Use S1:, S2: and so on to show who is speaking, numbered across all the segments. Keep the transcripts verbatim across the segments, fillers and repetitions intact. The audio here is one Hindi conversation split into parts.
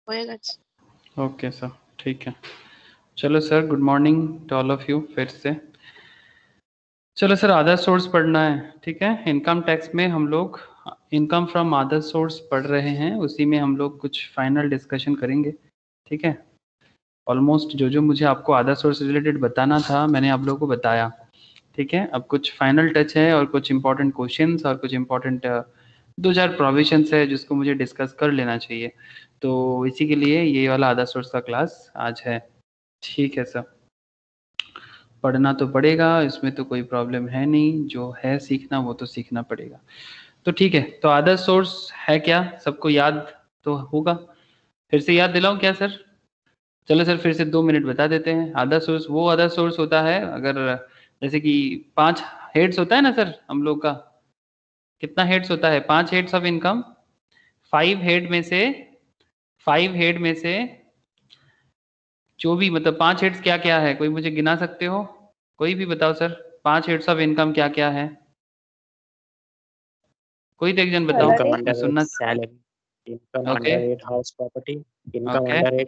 S1: होएगा।
S2: ओके सर, ठीक है। चलो sir, good morning to all of you फिर से। चलो सर, अदर सोर्स पढ़ना है, ठीक है। इनकम टैक्स में हम लोग इनकम फ्रॉम अदर सोर्स पढ़ रहे हैं, उसी में हम लोग कुछ फाइनल डिस्कशन करेंगे, ठीक है। ऑलमोस्ट जो जो मुझे आपको अदर सोर्स रिलेटेड बताना था मैंने आप लोगों को बताया, ठीक है। अब कुछ फाइनल टच है और कुछ इंपॉर्टेंट क्वेश्चंस और कुछ इंपॉर्टेंट दो चार प्रोविजंस है जिसको मुझे डिस्कस कर लेना चाहिए, तो इसी के लिए ये वाला अदर सोर्स का क्लास आज है, ठीक है सर। पढ़ना तो पड़ेगा, इसमें तो कोई प्रॉब्लम है नहीं, जो है सीखना वो तो सीखना पड़ेगा। तो ठीक है, तो अदर सोर्स है क्या, सबको याद तो होगा। फिर से याद दिलाऊं क्या सर? चलो सर, फिर से दो मिनट बता देते हैं। अदर सोर्स वो अदर सोर्स होता है अगर जैसे कि पांच हेड्स होता है ना सर हम लोग का, कितना हेड्स होता है? पांच heads of income. Five head में से फाइव हेड में से जो भी मतलब पांच हेड्स क्या क्या है, कोई मुझे गिना सकते हो? कोई भी बताओ सर, पांच हेड्स ऑफ इनकम क्या क्या है? कोई तो एक जन बताओ,
S3: Income
S1: सैलरी,
S2: मैं
S3: under it,
S2: सुनना चाहता
S3: salary. Income
S2: हूँ। Okay
S3: under it, house property. Income
S2: okay,
S3: under it,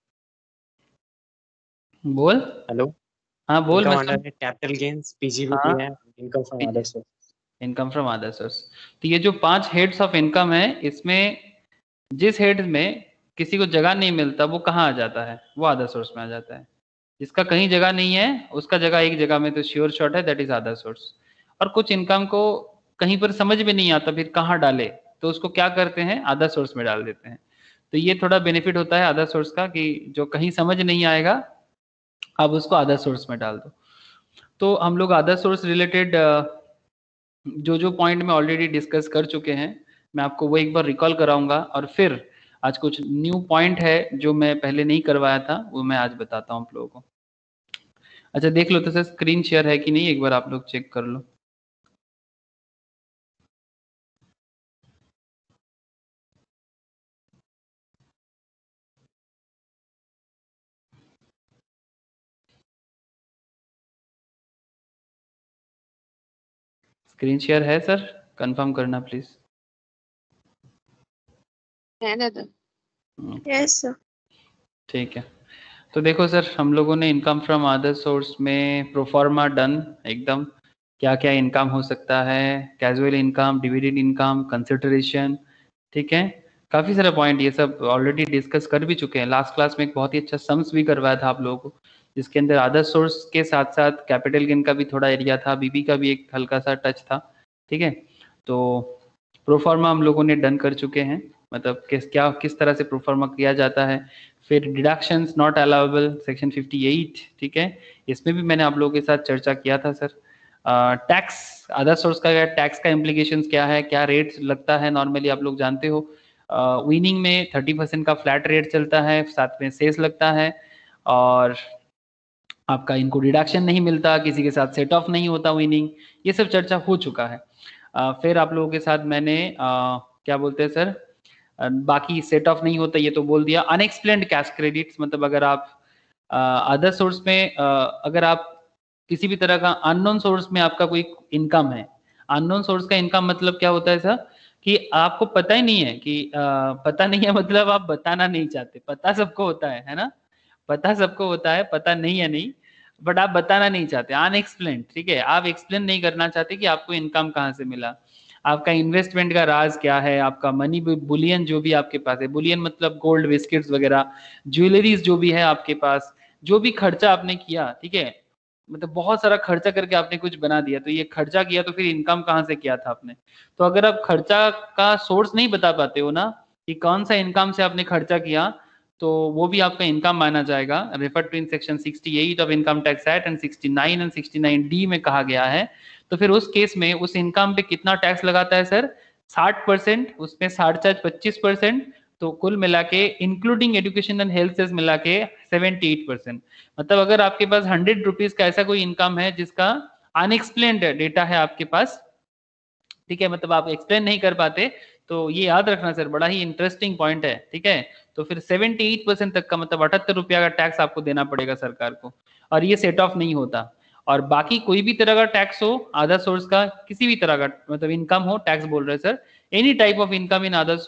S2: बोल।
S3: hello.
S2: हाँ बोल, मैं
S3: Income under
S2: सुन।
S3: it, capital gains, P G B
S2: हाँ,
S3: P है. Income from other source.
S2: Income from other source. तो ये जो पांच हेड्स ऑफ इनकम है, इसमें जिस हेड में किसी को जगह नहीं मिलता वो कहाँ आ जाता है? वो अदर सोर्स में आ जाता है। जिसका कहीं जगह नहीं है उसका जगह एक जगह में तो श्योर शॉट है, दैट इज अदर सोर्स। और कुछ इनकम को कहीं पर समझ में नहीं आता फिर कहाँ डाले, तो उसको क्या करते हैं, अदर सोर्स में डाल देते हैं। तो ये थोड़ा बेनिफिट होता है अदर सोर्स का कि जो कहीं समझ नहीं आएगा अब उसको अदर सोर्स में डाल दो। तो हम लोग अदर सोर्स रिलेटेड जो जो पॉइंट में ऑलरेडी डिस्कस कर चुके हैं मैं आपको वो एक बार रिकॉल कराऊंगा, और फिर आज कुछ न्यू पॉइंट है जो मैं पहले नहीं करवाया था वो मैं आज बताता हूँ आप लोगों को। अच्छा देख लो तो सर, स्क्रीन शेयर है कि नहीं एक बार आप लोग चेक कर लो। स्क्रीन शेयर है सर? कंफर्म करना प्लीज।
S1: है ना तो?
S4: Yes sir.
S2: ठीक है, तो देखो सर, हम लोगों ने इनकम फ्रॉम अदर सोर्स में प्रोफार्मा डन एकदम, क्या क्या इनकम हो सकता है, casual income, dividend income, consideration, ठीक है। काफी सारा पॉइंट ये सब ऑलरेडी डिस्कस कर भी चुके हैं। लास्ट क्लास में एक बहुत ही अच्छा सम्स भी करवाया था आप लोगों को, जिसके अंदर अदर सोर्स के साथ साथ कैपिटल गेन का भी थोड़ा एरिया था, बीबी का भी एक हल्का सा टच था, ठीक है। तो प्रोफार्मा हम लोगों ने डन कर चुके हैं, मतलब किस क्या किस तरह से प्रोफार्मा किया जाता है। फिर deductions not allowable section fifty eight, ठीक है, इसमें भी मैंने आप लोगों के साथ चर्चा किया था सर। टैक्स अदर सोर्स का टैक्स का इम्प्लीकेशंस क्या है, क्या रेट लगता है, नॉर्मली आप लोग जानते हो विनिंग uh, में थर्टी परसेंट का फ्लैट रेट चलता है, साथ में सेस लगता है, और आपका इनको डिडक्शन नहीं मिलता, किसी के साथ सेट ऑफ नहीं होता विनिंग, ये सब चर्चा हो चुका है। uh, फिर आप लोगों के साथ मैंने uh, क्या बोलते हैं सर, uh, बाकी सेट ऑफ नहीं होता ये तो बोल दिया। अनएक्सप्लेन्ड कैश क्रेडिट्स, मतलब अगर आप अदर uh, सोर्स में uh, अगर आप किसी भी तरह का अननोन सोर्स में आपका कोई इनकम है, अननोन सोर्स का इनकम मतलब क्या होता है सर, कि आपको पता ही नहीं है कि आ, पता नहीं है मतलब आप बताना नहीं चाहते, पता सबको होता है है ना, पता सबको होता है, पता नहीं है नहीं, बट आप बताना नहीं चाहते, अनएक्सप्लेन्ड, ठीक है। आप एक्सप्लेन नहीं करना चाहते कि आपको इनकम कहाँ से मिला, आपका इन्वेस्टमेंट का राज क्या है, आपका मनी बुलियन जो भी आपके पास है, बुलियन मतलब गोल्ड बिस्किट्स वगैरह, ज्वेलरीज जो भी है आपके पास, जो भी खर्चा आपने किया, ठीक है, मतलब बहुत सारा खर्चा करके आपने कुछ बना दिया, तो ये खर्चा किया तो फिर इनकम कहाँ से किया था आपने? तो अगर आप खर्चा का सोर्स नहीं बता पाते हो ना कि कौन सा इनकम से आपने खर्चा किया, तो वो भी आपका इनकम माना जाएगा। Refer to in section sixty eight of income tax act and sixty nine and sixty nine D में कहा गया है। तो फिर उस केस में उस इनकम पे कितना टैक्स लगाता है सर? साठ परसेंट, उसमें साठ चार्ज पच्चीस परसेंट, तो कुल मिला के including education and health cess मिला के सेवेंटी एट परसेंट। मतलब अगर आपके पास हंड्रेड रुपीज का ऐसा कोई इनकम है जिसका अनएक्सप्लेन्ड डेटा है आपके पास, ठीक है, मतलब आप एक्सप्लेन नहीं कर पाते, तो ये याद रखना सर, बड़ा ही इंटरेस्टिंग पॉइंट है, ठीक है। तो फिर सेवेंटी एट परसेंट तक का मतलब अठहत्तर रुपया का टैक्स आपको देना पड़ेगा सरकार को, और ये सेट ऑफ नहीं होता। और बाकी कोई भी तरह का टैक्स हो अदर सोर्स का, किसी भी तरह का मतलब इनकम हो, टैक्स बोल रहे sir, any type of income in other source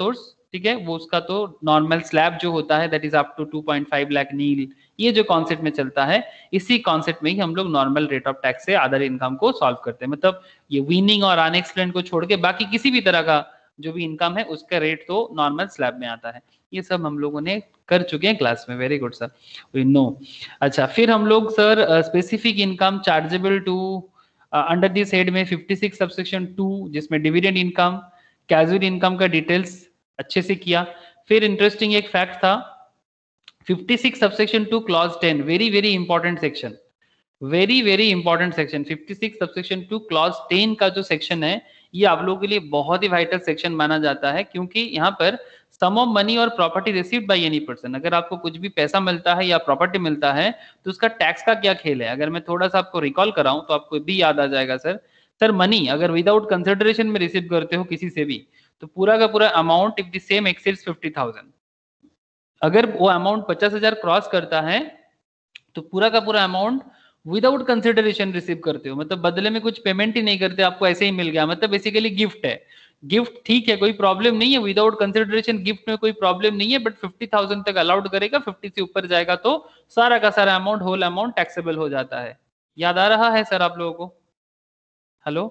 S2: ठीक है, वो उसका तो नॉर्मल स्लैब जो होता है that is up to two point five lakh nil, ये जो कॉन्सेप्ट में चलता है, इसी कॉन्सेप्ट में ही हम लोग नॉर्मल रेट ऑफ टैक्स से अदर इनकम को सॉल्व करते हैं। मतलब ये वीनिंग और अनएक्सप्लेन्ड को छोड़ के बाकी किसी भी तरह का जो भी इनकम है उसका रेट तो नॉर्मल स्लैब में आता है। ये सब हम लोगों ने कर चुके हैं क्लास में, very good sir, we know. अच्छा, फिर हम लोग sir specific income chargeable to under this head में फिफ्टी सिक्स सबसेक्शन टू, जिसमें डिविडेंड इनकम, कैजुअल इनकम का डिटेल्स अच्छे से किया। फिर इंटरेस्टिंग एक फैक्ट था, fifty six subsection two clause ten, very very important section, very very important section, fifty six subsection two clause ten का जो सेक्शन है ये आप लोगों के लिए बहुत ही वाइटल सेक्शन माना जाता है, क्योंकि यहाँ पर सम ऑफ मनी और property received by any person, अगर आपको कुछ भी पैसा मिलता है या प्रॉपर्टी मिलता है तो उसका टैक्स का क्या खेल है। अगर मैं थोड़ा सा आपको रिकॉल कराऊं तो आपको भी याद आ जाएगा सर। सर मनी अगर विदाउट कंसिडरेशन में रिसीव करते हो किसी से भी, तो पूरा का पूरा amount if the same exceeds fifty thousand, अगर वो अमाउंट पचास हजार क्रॉस करता है तो पूरा का पूरा अमाउंट विदाउट कंसिडरेशन रिसीव करते हो, मतलब बदले में कुछ पेमेंट ही नहीं करते, आपको ऐसे ही मिल गया, मतलब बेसिकली गिफ्ट है। गिफ्ट ठीक है, कोई प्रॉब्लम नहीं है, विदाउट कंसिडरेशन गिफ्ट में कोई प्रॉब्लम नहीं है, बट फिफ्टी थाउजेंड तक अलाउड करेगा, फिफ्टी से ऊपर जाएगा तो सारा का सारा अमाउंट, होल अमाउंट टैक्सेबल हो जाता है। याद आ रहा है सर आप लोगों को? हेलो?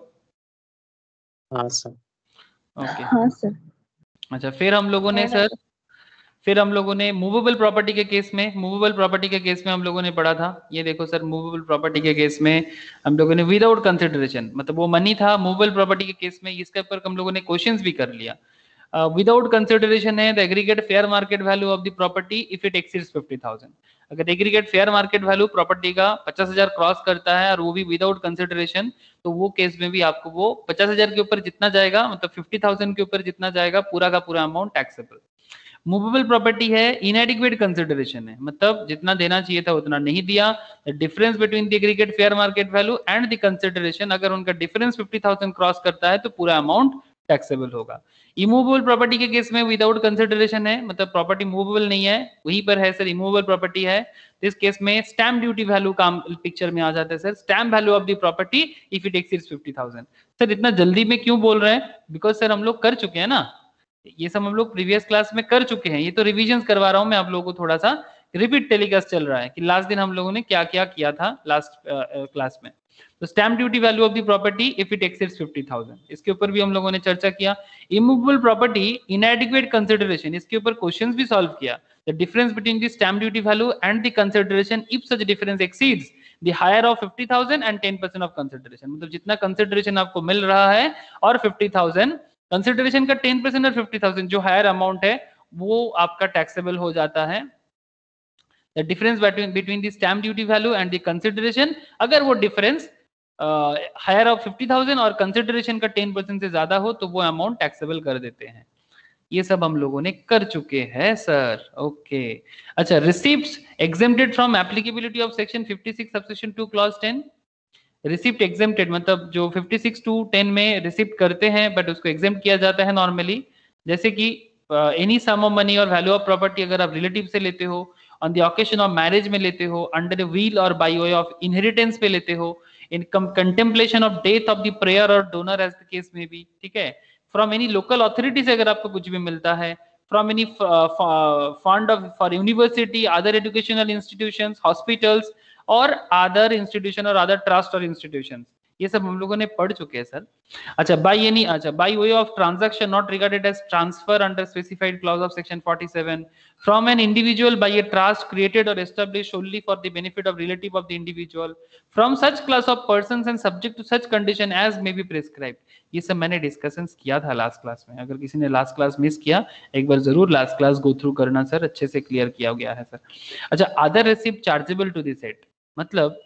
S3: हाँ सर।
S2: ओके,
S1: हाँ सर।
S2: अच्छा, फिर हम लोगों ने सर फिर हम लोगों ने मूवेबल प्रॉपर्टी के केस में मूवेबल प्रॉपर्टी के केस में हम लोगों ने पढ़ा था, ये देखो सर, मूवेबल प्रॉपर्टी के केस में हम लोगों ने विदाउट कंसिडरेशन, मतलब वो मनी था मूवेबल प्रॉपर्टी के केस में, इसके ऊपर हम लोगों ने क्वेश्चंस भी कर लिया। विदाउट कंसिडरेशन है the aggregate fair market value of the property if it exceeds fifty thousand, अगर aggregate fair market value property का पचास हजार क्रॉस करता है और वो भी विदाउट कंसिडरेशन, तो वो केस में भी आपको वो पचास हजार के ऊपर जितना जाएगा, मतलब फिफ्टी थाउजेंड के ऊपर जितना जाएगा, पूरा का पूरा अमाउंट टैक्सेबल। मूवेबल प्रॉपर्टी है इनएडिक्वेट कंसिडरेशन है, मतलब जितना देना चाहिए था उतना नहीं दिया, difference between the aggregate fair market value and the consideration, अगर उनका डिफरेंस फिफ्टी थाउजेंड क्रॉस करता है तो पूरा अमाउंट टैक्सेबल होगा। इमूवेबल प्रॉपर्टी के केस में विदाउट कंसिडरेशन है, मतलब प्रॉपर्टी मूवेबल नहीं है, वहीं पर है सर इमूवेबल प्रॉपर्टी है, तो इस केस में स्टैम्प ड्यूटी वैल्यू काम पिक्चर में आ जाता है sir, stamp value of the property if it exceeds fifty thousand. Sir इतना जल्दी में क्यों बोल रहे हैं? बिकॉज सर हम लोग कर चुके हैं ना, ये सब हम लोग प्रीवियस क्लास में कर चुके हैं, ये तो रिविजन करवा रहा हूं मैं आप लोगों को, थोड़ा सा रिपीट टेलीकास्ट चल रहा है कि लास्ट दिन हम लोगों ने क्या क्या किया था लास्ट क्लास में। तो stamp duty value of the property if it exceeds fifty thousand, इसके ऊपर भी हम लोगों ने चर्चा किया। इमूवेबल प्रॉपर्टी इनएडिक्वेट कंसिडरेशन, इसके ऊपर क्वेश्चंस भी सॉल्व किया, the difference between the stamp duty value and the consideration if such difference exceeds the higher of fifty thousand and ten percent of consideration, मतलब जितना कंसिडरेशन आपको मिल रहा है और फिफ्टी थाउजेंड कंसिडरेशन का टेन परसेंट और फिफ्टी थाउजेंड जो हायर अमाउंट है वो आपका टैक्सेबल हो जाता है। The difference between between the stamp duty value and the consideration, अगर वो difference higher of fifty thousand और कंसिडरेशन का टेन परसेंट से ज्यादा हो तो वो अमाउंट टैक्सेबल कर देते हैं। ये सब हम लोगों ने कर चुके हैं सर। ओके, अच्छा, receipts exempted from applicability of section fifty six subsection two clause ten, receipt exempted मतलब जो फिफ्टी सिक्स टू टेन में रिसिप्ट करते हैं बट उसको एग्जेम्प्ट किया जाता है नॉर्मली, जैसे कि एनी सम ऑफ मनी और वैल्यू ऑफ प्रॉपर्टी अगर आप रिलेटिव से लेते हो, on the occasion of marriage में लेते हो, अंडर व्हील और बाय वे ऑफ इनहेरिटेंस पे लेते हो, in contemplation of death of the payer और डोनर एज द केस में भी, ठीक है, फ्रॉम एनी लोकल अथॉरिटी से अगर आपको कुछ भी मिलता है, from any fund of for university, other educational institutions, hospitals और अदर इंस्टीट्यूशन और अदर ट्रस्ट और इंस्टीट्यूशंस, ये सब हम लोगों ने पढ़ चुके हैं सर। अच्छा, बाय एनी अच्छा by way of transaction not regarded as transfer under specified clause of section forty seven from an individual by a trust created और established only for the benefit of relative of the individual from such class of persons and subject to such condition as may be prescribed, ये सब मैंने डिस्कशंस किया था लास्ट क्लास में, अगर किसी ने लास्ट क्लास मिस किया एक बार जरूर लास्ट क्लास गो थ्रू करना सर, अच्छे से क्लियर किया गया है सर। अच्छा, other receipt chargeable to the set, मतलब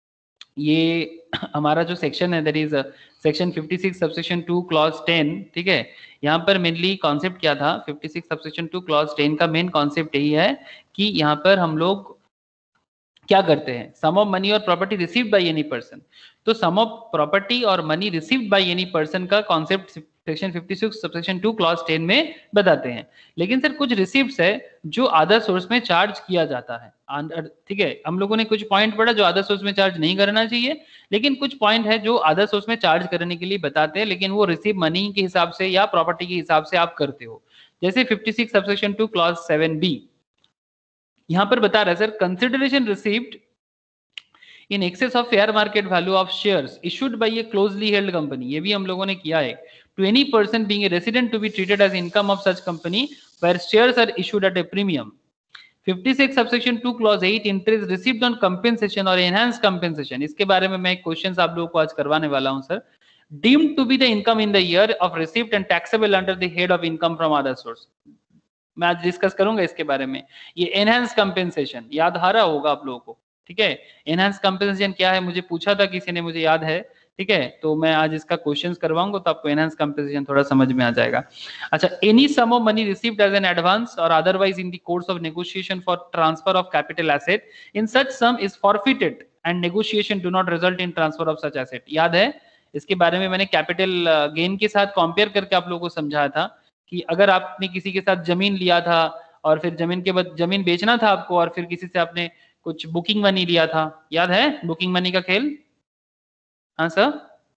S2: ये हमारा जो सेक्शन है that is section fifty six subsection two clause ten, ठीक है, यहाँ पर मेनली कॉन्सेप्ट क्या था, fifty six subsection two clause ten का मेन कॉन्सेप्ट यही है कि यहाँ पर हम लोग क्या करते हैं, सम ऑफ मनी और property received by any person, तो सम ऑफ प्रॉपर्टी और money received by any person का concept section fifty six subsection two clause ten में बताते हैं। लेकिन सर कुछ रिसीप्ट्स है जो अदर सोर्स में चार्ज किया जाता है, ठीक है, हम लोगों ने कुछ पॉइंट पढ़ा जो अदर सोर्स में चार्ज नहीं करना चाहिए, लेकिन कुछ पॉइंट है जो अदर सोर्स में चार्ज करने के लिए बताते हैं, लेकिन वो रिसीव मनी के हिसाब से या प्रॉपर्टी के हिसाब से आप करते हो। जैसे fifty six subsection two clause seven B, यहां पर बता रहा है sir, consideration received in excess of fair market value of shares issued by a closely held company, ये भी हम लोगों ने किया है, to any person being a resident to be treated as income of such company where shares are issued at a premium. Fifty six subsection two clause eight, interest received on compensation और एनहांस कंपेंसेशन, इसके बारे में मैं एक क्वेश्चन आप लोगों को आज करवाने वाला हूं sir. Deemed to be the income in the year of received and taxable under the head of income from other source, मैं आज डिस्कस करूंगा इसके बारे में। ये एनहांस कंपेंसेशन याद आ रहा होगा आप लोगों को, ठीक है। एनहांस कंपेंसेशन क्या है, मुझे पूछा था किसी ने, मुझे याद है, ठीक है। तो मैं आज इसका क्वेश्चंस करवाऊंगा तो आपको एनहांस कंपेंसेशन थोड़ा समझ में आ जाएगा। अच्छा, any sum of money received as an advance और otherwise in the course of negotiation for transfer of capital asset in such sum is forfeited and negotiation do not result in transfer of such asset, याद है। इसके बारे में मैंने कैपिटल गेन के साथ कंपेयर करके आप लोगों को समझाया था कि अगर आपने किसी के साथ जमीन लिया था और फिर जमीन के बाद जमीन बेचना था आपको, और फिर किसी से आपने कुछ बुकिंग मनी लिया था, याद है बुकिंग मनी का खेल? हाँ sir,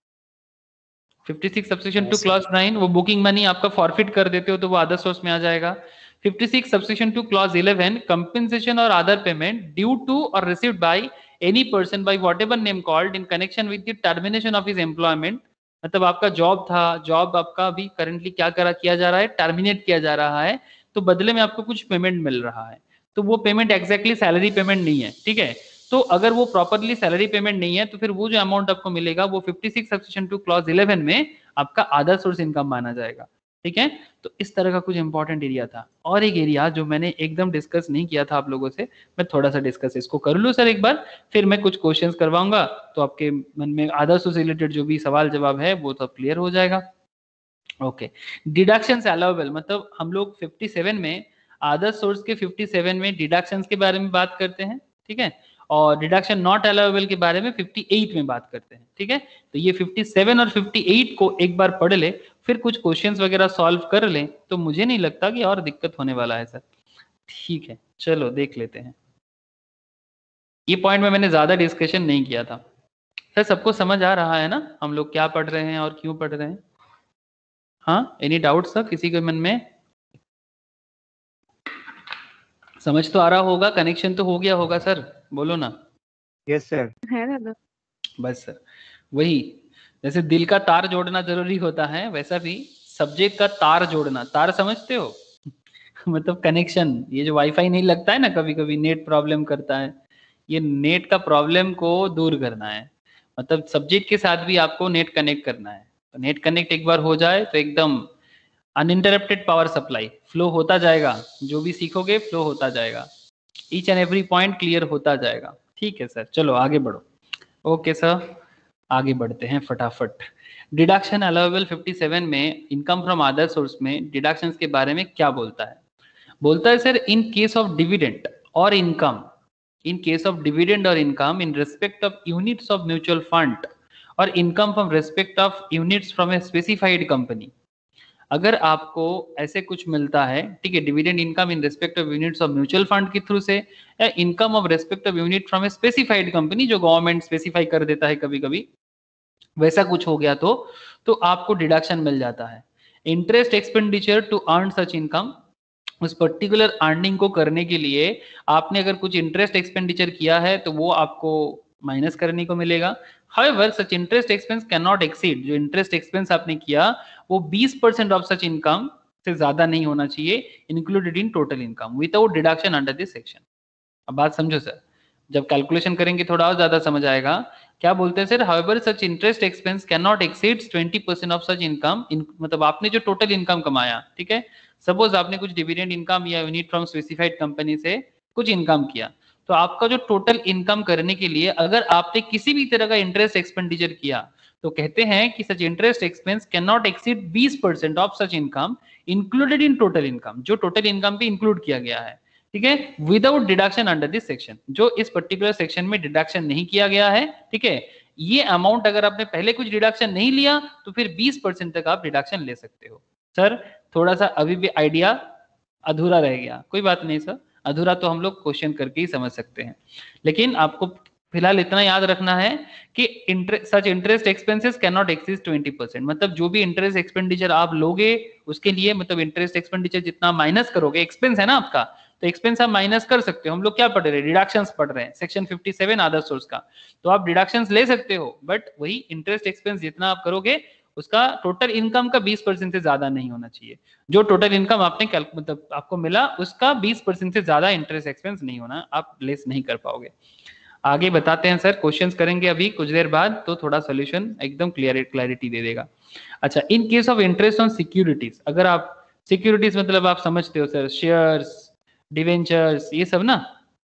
S2: fifty six subsection two clause nine, वो बुकिंग मनी आपका फॉरफिट कर देते हो तो वो अदर सोर्स में आ जाएगा। Fifty six subsection two clause eleven, compensation और अदर पेमेंट ड्यू टू और received by any person by whatever name called in connection with the termination of his employment, मतलब आपका जॉब था, जॉब आपका अभी करंटली क्या करा किया जा रहा है, टर्मिनेट किया जा रहा है, तो बदले में आपको कुछ पेमेंट मिल रहा है, तो वो पेमेंट एग्जैक्टली सैलरी पेमेंट नहीं है, ठीक है। तो अगर वो प्रॉपरली सैलरी पेमेंट नहीं है तो फिर वो जो अमाउंट आपको मिलेगा वो fifty six subsection two clause eleven में आपका अदर सोर्स इनकम माना जाएगा, ठीक है। तो इस तरह का कुछ इंपॉर्टेंट एरिया था। और एक एरिया जो मैंने एकदम डिस्कस नहीं किया था आप लोगों से, मैं थोड़ा सा डिस्कस इसको कर लूं सर एक बार, फिर मैं कुछ क्वेश्चंस करवाऊंगा तो आपके मन में अदर सोर्स रिलेटेड जो भी सवाल जवाब है वो तो क्लियर हो जाएगा। ओके, डिडक्शंस अलाउएबल, मतलब हम लोग फिफ्टी सेवन में अदर सोर्स के फिफ्टी सेवन में डिडक्शंस के बारे में बात करते हैं, ठीक है, और डिडक्शन नॉट अलाउएबल के बारे में फिफ्टी एट में बात करते हैं, ठीक है। तो ये फिफ्टी सेवन और फिफ्टी एट को एक बार पढ़ ले, फिर कुछ क्वेश्चंस वगैरह सॉल्व कर ले, तो मुझे नहीं लगता कि और दिक्कत होने वाला है सर, ठीक है। चलो देख लेते हैं, ये पॉइंट में मैंने ज्यादा डिस्कशन नहीं किया था सर। सबको समझ आ रहा है ना हम लोग क्या पढ़ रहे हैं और क्यों पढ़ रहे हैं? हाँ, एनी डाउट सर किसी के मन में? समझ तो आ रहा होगा, कनेक्शन तो हो गया होगा सर, बोलो ना।
S3: यस सर,
S1: है दादा।
S2: बस सर, वही जैसे दिल का तार जोड़ना जरूरी होता है, वैसा भी सब्जेक्ट का तार जोड़ना, तार समझते हो मतलब कनेक्शन, ये जो वाईफाई नहीं लगता है ना, कभी कभी नेट प्रॉब्लम करता है, ये नेट का प्रॉब्लम को दूर करना है, मतलब सब्जेक्ट के साथ भी आपको नेट कनेक्ट करना है। तो नेट कनेक्ट एक बार हो जाए तो एकदम अनइंटरप्टेड पावर सप्लाई फ्लो होता जाएगा, जो भी सीखोगे फ्लो होता जाएगा, each and every point clear होता जाएगा, ठीक है सर। चलो आगे बढ़ो। ओके सर, आगे बढ़ते हैं फटाफट। डिडक्शन अलाउएबल फिफ्टी सेवन में इनकम फ्रॉम अदर सोर्स में डिडक्शंस के बारे में क्या बोलता है? बोलता है sir, in case of dividend और income, in case of dividend और income in respect of units of mutual fund और income from respect of units from a specified company, अगर आपको ऐसे कुछ मिलता है, ठीक है, dividend income in respect of units of mutual fund के थ्रू से, या income of respect of unit from a specified company, जो गवर्नमेंट स्पेसिफाई कर देता है कभी कभी, वैसा कुछ हो गया तो तो आपको डिडक्शन मिल जाता है। Interest expenditure to earn such income, उस पर्टिकुलर अर्निंग को करने के लिए आपने अगर कुछ इंटरेस्ट एक्सपेंडिचर किया है तो वो आपको माइनस करने को मिलेगा। However, such interest expense cannot exceed, जो इंटरेस्ट एक्सपेंस आपने किया वो twenty percent of such income से ज्यादा नहीं होना चाहिए, included in total income without deduction under this section. अब बात समझो सर, जब कैलकुलेशन करेंगे थोड़ा और ज्यादा समझ आएगा। क्या बोलते हैं sir? However such interest expense can not exceed twenty percent of such income, मतलब आपने जो टोटल इनकम कमाया, ठीक है, सपोज आपने कुछ डिविडेंड इनकम या यूनिट फ्रॉम स्पेसिफाइड कंपनी से कुछ इनकम किया, तो आपका जो टोटल इनकम करने के लिए अगर आपने किसी भी तरह का इंटरेस्ट एक्सपेंडिचर किया, तो कहते हैं कि such interest expense can not exceed twenty percent of such income included in total income, जो टोटल इनकम पे इंक्लूड किया गया है, ठीक है, without deduction under this section, जो इस पर्टिकुलर सेक्शन में डिडक्शन नहीं किया गया है, ठीक है। ये अमाउंट अगर आपने पहले कुछ डिडक्शन नहीं लिया तो फिर ट्वेंटी परसेंट तक आप डिडक्शन ले सकते हो। सर थोड़ा सा अभी भी आइडिया अधूरा रह गया, कोई बात नहीं सर, अधूरा तो हम लोग क्वेश्चन करके ही समझ सकते हैं, लेकिन आपको फिलहाल इतना याद रखना है कि interest such interest expenses can not exceed twenty percent, मतलब जो भी इंटरेस्ट एक्सपेंडिचर आप लोगे उसके लिए, मतलब इंटरेस्ट एक्सपेंडिचर जितना माइनस करोगे, एक्सपेंस है ना आपका, तो एक्सपेंस आप माइनस कर सकते हो। हम लोग क्या पढ़ रहे हैं, डिडक्शंस पढ़ रहे हैं, section fifty seven other source का, तो आप डिडक्शंस ले सकते हो, बट वही इंटरेस्ट एक्सपेंस जितना आप करोगे उसका टोटल इनकम का बीस परसेंट से ज्यादा नहीं होना चाहिए। जो टोटल इनकम आपने मतलब आपको मिला उसका बीस परसेंट से ज्यादा इंटरेस्ट एक्सपेंस नहीं होना, आप लेस नहीं कर पाओगे। आगे बताते हैं सर, क्वेश्चंस करेंगे अभी कुछ देर बाद, तो थोड़ा सॉल्यूशन एकदम क्लियर क्लैरिटी दे देगा। अच्छा, in case of interest on securities, अगर आप सिक्योरिटीज मतलब आप समझते हो सर, शेयर्स, डिवेंचर्स, ये सब ना,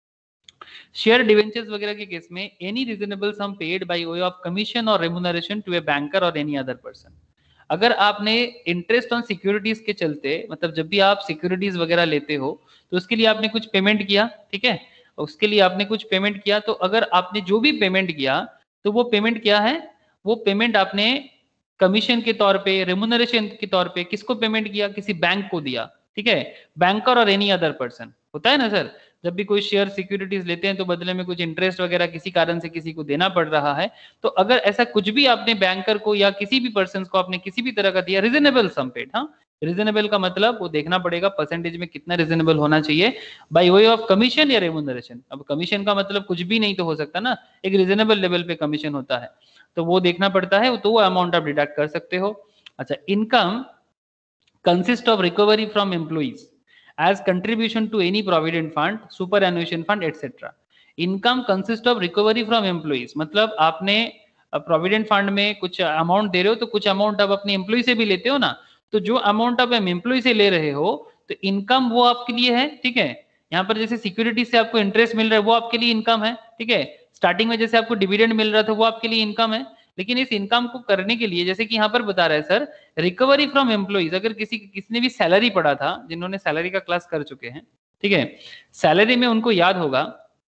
S2: शेयर डिवेंचर्स वगैरह के केस में any reasonable sum paid by way of commission और रेम्यूनरेशन टू ए बैंकर और एनी अदर पर्सन। अगर आपने इंटरेस्ट ऑन सिक्योरिटीज के चलते, मतलब जब भी आप सिक्योरिटीज वगैरह लेते हो तो उसके लिए आपने कुछ पेमेंट किया, ठीक है, उसके लिए आपने कुछ पेमेंट किया, तो अगर आपने जो भी पेमेंट किया तो वो पेमेंट क्या है, वो पेमेंट आपने कमीशन के तौर पे, रेम्यूनरेशन के तौर पे किसको पेमेंट किया, किसी बैंक को दिया, ठीक है, बैंकर और एनी अदर पर्सन, होता है ना सर, जब भी कोई शेयर सिक्योरिटीज लेते हैं तो बदले में कुछ इंटरेस्ट वगैरह किसी कारण से किसी को देना पड़ रहा है, तो अगर ऐसा कुछ भी आपने बैंकर को या किसी भी पर्सन को आपने किसी भी तरह का दिया, रीजनेबल सम पेड, हाँ रीजनेबल का मतलब वो देखना पड़ेगा परसेंटेज में कितना रीजनेबल होना चाहिए, बाय वे ऑफ कमीशन या रेम्यूनरेशन। अब कमीशन का मतलब कुछ भी नहीं तो हो सकता ना, एक रीजनेबल लेवल पे कमीशन होता है, तो वो देखना पड़ता है, तो वो अमाउंट आप डिडक्ट कर सकते हो। अच्छा, income consist of recovery from employees as contribution to any provident fund, superannuation fund, etc. Income consist of recovery from employees, मतलब आपने प्रोविडेंट फंड में कुछ अमाउंट दे रहे हो तो कुछ अमाउंट आप अपने एम्प्लॉय से भी लेते हो ना, तो जो अमाउंट आप एम्प्लॉय से ले रहे हो तो इनकम वो आपके लिए है, ठीक है। यहाँ पर जैसे सिक्योरिटी से आपको इंटरेस्ट मिल रहा है वो आपके लिए इनकम है, ठीक है। स्टार्टिंग में जैसे आपको डिविडेंड मिल रहा था वो आपके लिए इनकम है, लेकिन इस इनकम को करने के लिए जैसे कि यहाँ पर बता रहा है सर, रिकवरी फ्रॉम एम्प्लॉइज, अगर किसी किसने भी सैलरी पढ़ा था, जिन्होंने सैलरी का क्लास कर चुके हैं, ठीक है, सैलरी में उनको याद होगा,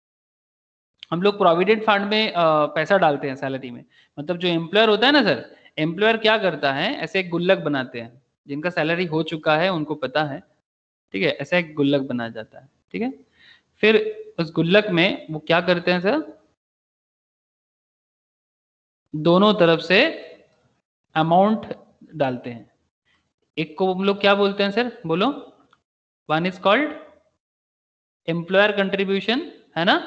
S2: हम लोग प्रोविडेंट फंड में आ, पैसा डालते हैं सैलरी में, मतलब जो एम्प्लॉयर होता है ना सर, एम्प्लॉयर क्या करता है, ऐसे एक गुल्लक बनाते हैं, जिनका सैलरी हो चुका है उनको पता है, ठीक है, ऐसा एक गुल्लक बनाया जाता है, ठीक है। फिर उस गुल्लक में वो क्या करते हैं सर, दोनों तरफ से अमाउंट डालते हैं, एक को हम लोग क्या बोलते हैं सर, बोलो, one is called employer contribution, है ना,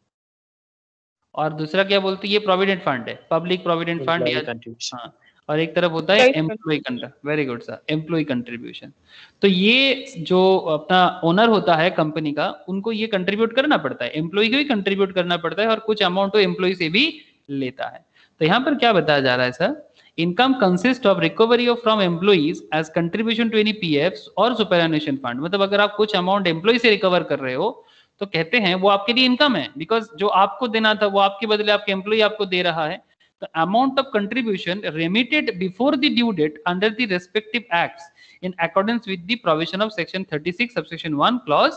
S2: और दूसरा क्या बोलते हैं, ये प्रोविडेंट फंड है, पब्लिक प्रोविडेंट फंड या, हाँ, और एक तरफ होता है employee country, very good sir, employee contribution. तो ये जो अपना ओनर होता है कंपनी का, उनको ये कंट्रीब्यूट करना पड़ता है, एम्प्लॉय को भी कंट्रीब्यूट करना पड़ता है, और कुछ अमाउंट तो एम्प्लॉय से भी लेता है। तो यहाँ पर क्या बताया जा रहा है sir, income consist of recovery of from employees as contribution to any PFs और सुपरएनुएशन फंड, मतलब अगर आप कुछ अमाउंट एम्प्लॉय से रिकवर कर रहे हो तो कहते हैं वो आपके लिए इनकम है, बिकॉज जो आपको देना था वो आपके बदले आपके एम्प्लॉय आपको दे रहा है। The amount of contribution remitted before the due date under the respective acts in accordance with the provision of section thirty-six subsection one clause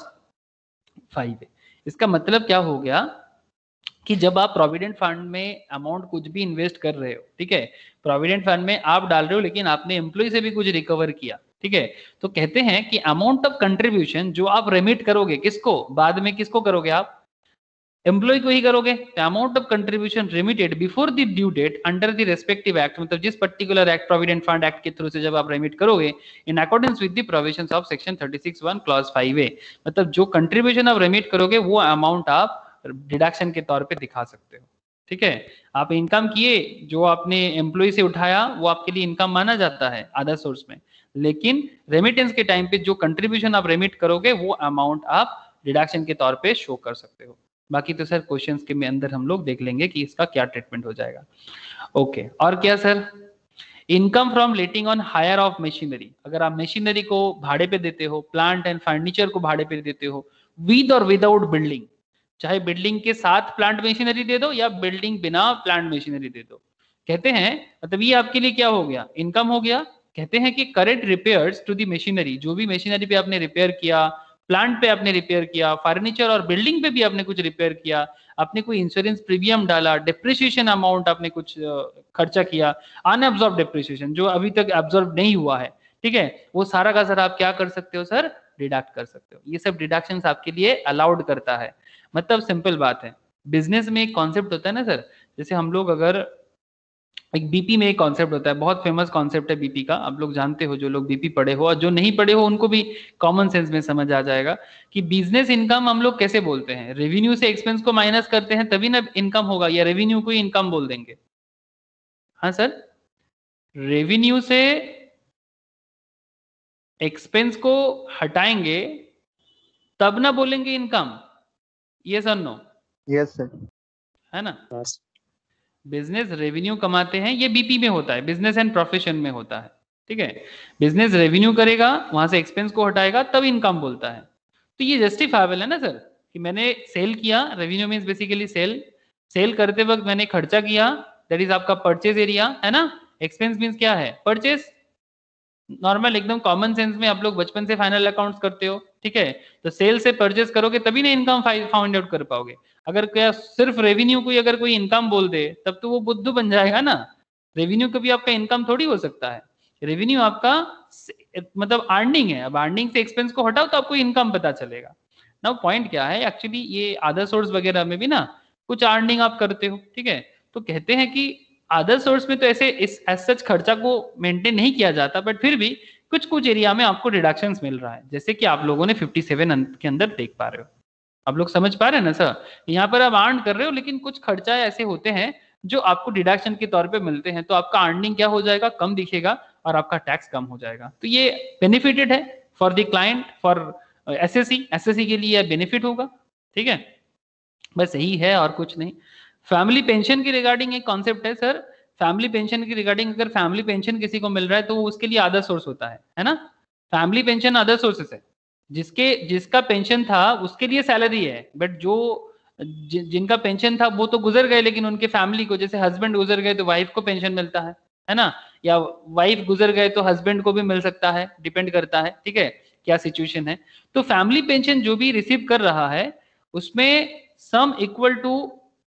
S2: five है। इसका मतलब क्या हो गया कि जब आप प्रोविडेंट फंड में अमाउंट कुछ भी इन्वेस्ट कर रहे हो, ठीक है, प्रोविडेंट फंड में आप डाल रहे हो लेकिन आपने एम्प्लॉय से भी कुछ रिकवर किया, ठीक है, तो कहते हैं कि अमाउंट ऑफ कंट्रीब्यूशन जो आप रेमिट करोगे, किसको, बाद में किसको करोगे आप, एम्प्लॉय को ही करोगे, amount of contribution remitted before the due date under the respective act, मतलब जिस particular act, provident fund act के थ्रू से जब आप रेमिट करोगे, in accordance with the provisions of section thirty six one clause five A, मतलब जो कंट्रीब्यूशन आप रेमिट करोगे वो अमाउंट आप डिडक्शन के तौर पे दिखा सकते हो, ठीक है। आप इनकम किए, जो आपने एम्प्लॉय से उठाया वो आपके लिए इनकम माना जाता है अदर सोर्स में, लेकिन रेमिटेंस के टाइम पे जो कंट्रीब्यूशन आप रेमिट करोगे वो अमाउंट आप डिडक्शन के तौर पे शो कर सकते हो। बाकी तो सर क्वेश्चंस के में अंदर हम लोग देख लेंगे कि इसका क्या ट्रीटमेंट हो जाएगा। ओके, और क्या sir, income from letting on hire of machinery, अगर आप मशीनरी को भाड़े पे देते हो, प्लांट एंड फर्नीचर को भाड़े पे देते हो, विद और विदाउट बिल्डिंग, चाहे बिल्डिंग के साथ प्लांट मशीनरी दे दो या बिल्डिंग बिना प्लांट मशीनरी दे दो, कहते हैं मतलब ये आपके लिए क्या हो गया, इनकम हो गया। कहते हैं कि current repairs to the machinery, जो भी मशीनरी पे आपने रिपेयर किया, प्लांट पे आपने रिपेयर किया, फर्नीचर और बिल्डिंग पे भी आपने कुछ रिपेयर किया, आपने कोई इंश्योरेंस प्रीमियम डाला, डिप्रिसिएशन अमाउंट आपने कुछ खर्चा किया, अनअब्जॉर्ब डिप्रिसिएशन जो अभी तक एब्जॉर्ब नहीं हुआ है, ठीक है, वो सारा का सारा आप क्या कर सकते हो सर, डिडक्ट कर सकते हो। ये सब डिडक्शंस आपके लिए अलाउड करता है, मतलब सिंपल बात है, बिजनेस में एक कॉन्सेप्ट होता है ना सर, जैसे हम लोग अगर एक बीपी में एक कॉन्सेप्ट होता है, बहुत फेमस कॉन्सेप्ट है बीपी का, आप लोग जानते हो, जो लोग बीपी पढ़े हो और जो नहीं पढ़े हो उनको भी कॉमन सेंस में समझ आ जाएगा कि बिजनेस इनकम हम लोग कैसे बोलते हैं, रेवेन्यू से एक्सपेंस को माइनस करते हैं तभी ना इनकम होगा, या रेवेन्यू को ही इनकम बोल देंगे? हाँ सर, रेवेन्यू से एक्सपेंस को हटाएंगे तब ना बोलेंगे इनकम, ये सर नो?
S3: Yes sir.
S2: है ना?
S3: हाँ
S2: बिजनेस रेवेन्यू कमाते हैं, ये बीपी में होता है, बिजनेस एंड प्रोफेशन में होता है, ठीक है। बिजनेस रेवेन्यू करेगा, वहां से एक्सपेंस को हटाएगा, तब इनकम बोलता है। तो ये जस्टिफाइबल है ना सर, कि मैंने सेल किया, revenue means basically sale, sale करते वक्त मैंने खर्चा किया, दैट इज आपका परचेज एरिया, है ना। एक्सपेंस मींस क्या है? परचेज। नॉर्मल एकदम कॉमन सेंस में आप लोग बचपन से फाइनल अकाउंट्स करते हो, ठीक है। तो सेल से परचेज करोगे तभी ना इनकम फाइंड आउट कर पाओगे। अगर क्या सिर्फ रेवेन्यू को अगर कोई इनकम बोल दे तब तो वो बुद्धू बन जाएगा ना। रेवेन्यू कभी आपका इनकम थोड़ी हो सकता है। रेवेन्यू आपका मतलब अर्निंग है, अब अर्निंग से एक्सपेंस को हटाओ तो आपको इनकम पता चलेगा। नाउ पॉइंट क्या है, एक्चुअली ये अदर सोर्स वगैरह में भी ना कुछ अर्निंग आप करते हो, ठीक है। तो कहते हैं कि अदर सोर्स में तो ऐसे इस एज सच खर्चा को मेंटेन नहीं किया जाता, बट फिर भी कुछ कुछ एरिया में आपको रिडक्शंस मिल रहा है, जैसे कि आप लोगों ने सत्तावन के अंदर देख पा रहे हो। आप लोग समझ पा रहे हैं ना सर, यहाँ पर आप अर्न कर रहे हो लेकिन कुछ खर्चा ऐसे होते हैं जो आपको डिडक्शन के तौर पे मिलते हैं, तो आपका अर्निंग क्या हो जाएगा? कम दिखेगा और आपका टैक्स कम हो जाएगा। तो ये बेनिफिटेड है for the client, for SSC, SSC के लिए बेनिफिट होगा, ठीक है। बस यही है और कुछ नहीं। फैमिली पेंशन की रिगार्डिंग एक कॉन्सेप्ट है सर, फैमिली पेंशन की रिगार्डिंग, अगर फैमिली पेंशन किसी को मिल रहा है तो उसके लिए अदर सोर्स होता है है ना। फैमिली पेंशन अदर सोर्सेस है, जिसके जिसका पेंशन था उसके लिए सैलरी है, बट जो जि, जिनका पेंशन था वो तो गुजर गए, लेकिन उनके फैमिली को, जैसे हस्बैंड गुजर गए तो वाइफ को पेंशन मिलता है है ना, या वाइफ गुजर गए तो हस्बैंड को भी मिल सकता है, डिपेंड करता है, ठीक है, क्या सिचुएशन है। तो फैमिली पेंशन जो भी रिसीव कर रहा है उसमें sum equal to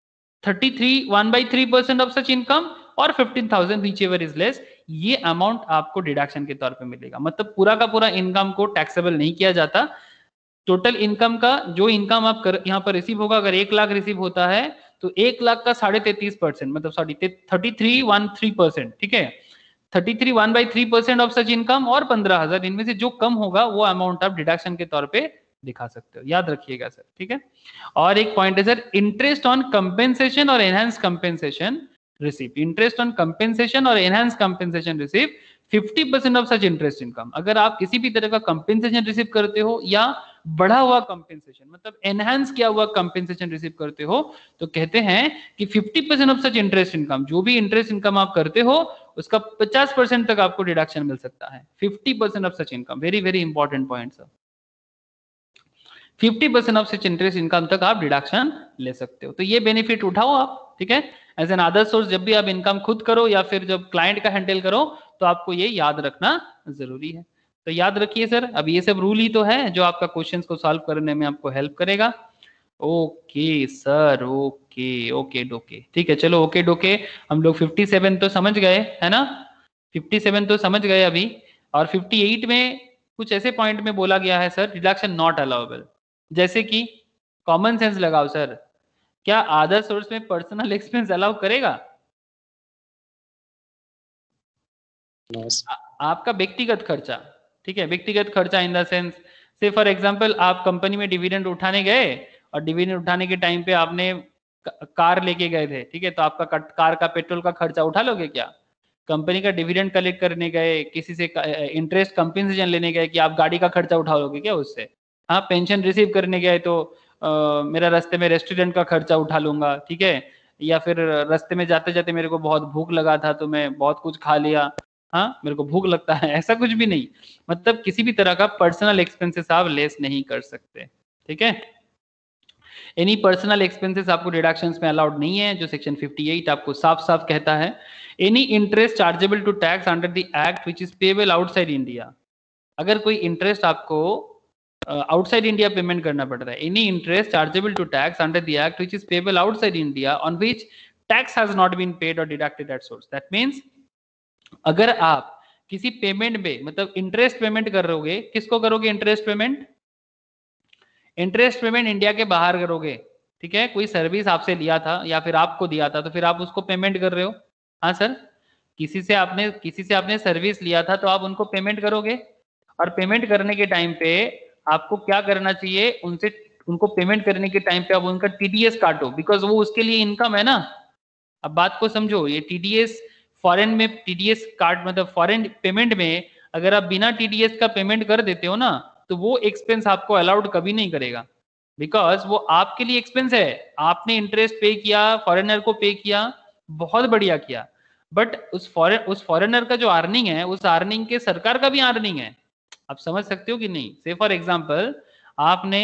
S2: thirty three one by three percent of such income और fifteen thousand whichever is less, ये अमाउंट आपको डिडक्शन के तौर पे मिलेगा। मतलब पूरा का पूरा इनकम को टैक्सेबल नहीं किया जाता। टोटल इनकम का जो इनकम आप कर यहाँ पर रिसीव होगा, अगर एक लाख रिसीव होता है तो एक लाख का साढ़े तैतीस परसेंट, मतलब sorry thirty three one three percent, ठीक है, thirty three one by three percent of such income और पंद्रह हजार, इनमें से जो कम होगा वो अमाउंट आप डिडक्शन के तौर पे दिखा सकते हो, याद रखिएगा सर, ठीक है। और एक पॉइंट है सर, इंटरेस्ट ऑन कंपेंसेशन और enhance compensation receive, interest on compensation और enhance compensation receive fifty percent of such interest income. अगर आप किसी भी तरह का कंपेंसेशन रिसीव करते हो या बढ़ा हुआ कंपेंसेशन, मतलब एनहांस किया हुआ कंपेंसेशन रिसीव करते हो, तो कहते हैं कि fifty percent of such interest income, जो भी इंटरेस्ट इनकम आप करते हो उसका पचास परसेंट तक आपको डिडक्शन मिल सकता है। Fifty percent of such income, very very important point sir, fifty percent of such interest income तक आप डिडक्शन ले सकते हो। तो ये बेनिफिट उठाओ आप, ठीक है, एज एन अदर सोर्स। जब भी आप इनकम खुद करो या फिर जब क्लाइंट का हैंडल करो तो आपको ये याद रखना जरूरी है। तो याद रखिए सर, अब ये सब रूल ही तो है जो आपका क्वेश्चंस को सॉल्व करने में आपको हेल्प करेगा। ओके सर, ओके ओके डोके, ठीक है, चलो ओके डोके, हम लोग फिफ्टी सेवन तो समझ गए है ना, फिफ्टी सेवन तो समझ गए अभी। और फिफ्टी एट में कुछ ऐसे पॉइंट में बोला गया है सर, डिडक्शन नॉट अलाउेबल, जैसे कि कॉमन सेंस लगाओ सर, क्या अदर सोर्स में पर्सनल एक्सपेंस अलाउ करेगा? आ, आपका व्यक्तिगत खर्चा, ठीक है, व्यक्तिगत खर्चा in the sense, say for example आप कंपनी में डिविडेंड उठाने गए और डिविडेंड उठाने के टाइम पे आपने कार लेके गए थे, ठीक है, तो आपका कार का पेट्रोल का खर्चा उठा लोगे क्या? कंपनी का डिविडेंड कलेक्ट करने गए, किसी से इंटरेस्ट कंपेंसेशन लेने गए कि आप गाड़ी का खर्चा उठा लोगे क्या उससे? हाँ, पेंशन रिसीव करने गए तो आ, मेरा रास्ते में रेस्टोरेंट का खर्चा उठा लूंगा, ठीक है, या फिर रास्ते में जाते जाते मेरे को बहुत भूख लगा था तो मैं बहुत कुछ खा लिया, हाँ मेरे को भूख लगता है, ऐसा कुछ भी नहीं। मतलब किसी भी तरह का पर्सनल एक्सपेंसेस आप लेस नहीं कर सकते, ठीक है। एनी पर्सनल एक्सपेंसेस आपको डिडक्शंस में अलाउड नहीं है, जो सेक्शन फिफ्टी एट आपको साफ साफ कहता है। Any interest chargeable to tax under the act which is payable outside India, अगर कोई इंटरेस्ट आपको आउटसाइड uh, इंडिया पेमेंट करना पड़ रहा है, any interest chargeable to tax under the act which is payable outside India on which tax has not been paid और deducted at source, that means अगर आप किसी पेमेंट पे, मतलब इंटरेस्ट पेमेंट कर रहे हो, किसको करोगे interest payment? Interest payment India के बाहर करोगे, ठीक है, कोई सर्विस आपसे लिया था या फिर आपको दिया था तो फिर आप उसको पेमेंट कर रहे हो। हाँ सर, किसी से आपने किसी से आपने सर्विस लिया था तो आप उनको पेमेंट करोगे, और पेमेंट करने के टाइम पे आपको क्या करना चाहिए, उनसे उनको पेमेंट करने के टाइम पे आप उनका टीडीएस काटो, बिकॉज वो उसके लिए इनकम है ना। अब बात को समझो, ये टीडीएस फॉरेन में टीडीएस काट मतलब फॉरेन पेमेंट में अगर आप बिना टीडीएस का पेमेंट कर देते हो ना, तो वो एक्सपेंस आपको अलाउड कभी नहीं करेगा, बिकॉज वो आपके लिए एक्सपेंस है। आपने इंटरेस्ट पे किया, फॉरेनर को पे किया, बहुत बढ़िया किया, बट उस फॉरेन उस फॉरेनर का जो अर्निंग है, उस अर्निंग के सरकार का भी अर्निंग है। आप समझ सकते हो कि नहीं? से फॉर एग्जाम्पल आपने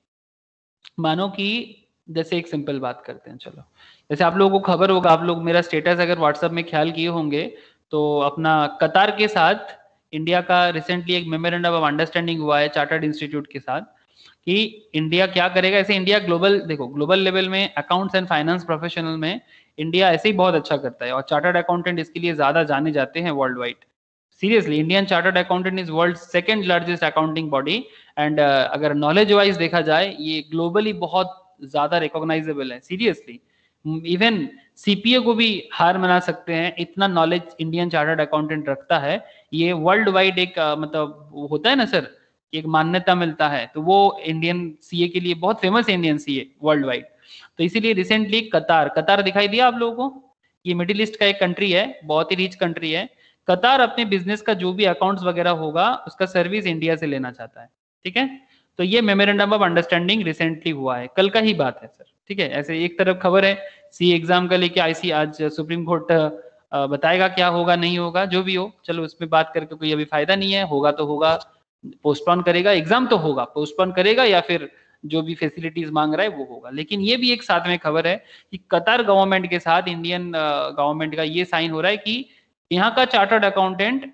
S2: मानो कि, जैसे एक सिंपल बात करते हैं, चलो जैसे आप लोगों को खबर होगा, आप लोग मेरा स्टेटस अगर व्हाट्सएप में ख्याल किए होंगे, तो अपना कतार के साथ इंडिया का रिसेंटली एक मेमोरेंडम ऑफ अंडरस्टैंडिंग हुआ है चार्टर्ड इंस्टीट्यूट के साथ, कि इंडिया क्या करेगा। ऐसे इंडिया ग्लोबल, देखो ग्लोबल लेवल में अकाउंट्स एंड फाइनेंस प्रोफेशनल में इंडिया ऐसे ही बहुत अच्छा करता है, और चार्टर्ड अकाउंटेंट इसके लिए ज्यादा जाने जाते हैं world wide. Seriously, Indian chartered accountant is world second largest accounting body, and अगर नॉलेज वाइज देखा जाए ये ग्लोबली बहुत ज्यादा रिकॉग्नाइजेबल है। सीरियसली, इवन सीपीए को भी हार मना सकते हैं, इतना नॉलेज इंडियन चार्टर्ड अकाउंटेंट रखता है। ये वर्ल्ड वाइड एक uh, मतलब होता है ना सर, एक मान्यता मिलता है, तो वो इंडियन सीए के लिए बहुत फेमस है, इंडियन सीए वर्ल्ड वाइड। तो इसीलिए रिसेंटली कतार कतार दिखाई दिया आप लोगों को? ये मिडिल ईस्ट का एक कंट्री है, बहुत ही रिच कंट्री है। कतार अपने बिजनेस का जो भी अकाउंट्स वगैरह होगा उसका सर्विस इंडिया से लेना चाहता है। ठीक है, तो ये मेमोरेंडम ऑफ अंडरस्टैंडिंग रिसेंटली हुआ है, कल का ही बात है सर। ठीक है, ऐसे एक तरफ खबर है सी एग्जाम का लेके आईसी आज सुप्रीम कोर्ट बताएगा क्या होगा नहीं होगा, जो भी हो चलो उसमें बात करके कोई अभी फायदा नहीं है। होगा तो होगा, पोस्टपोन करेगा एग्जाम तो होगा, पोस्टपोन करेगा या फिर जो भी फैसिलिटीज मांग रहा है वो होगा। लेकिन ये भी एक साथ में खबर है कि कतार गवर्नमेंट के साथ इंडियन गवर्नमेंट का ये साइन हो रहा है कि यहाँ का चार्टर्ड अकाउंटेंट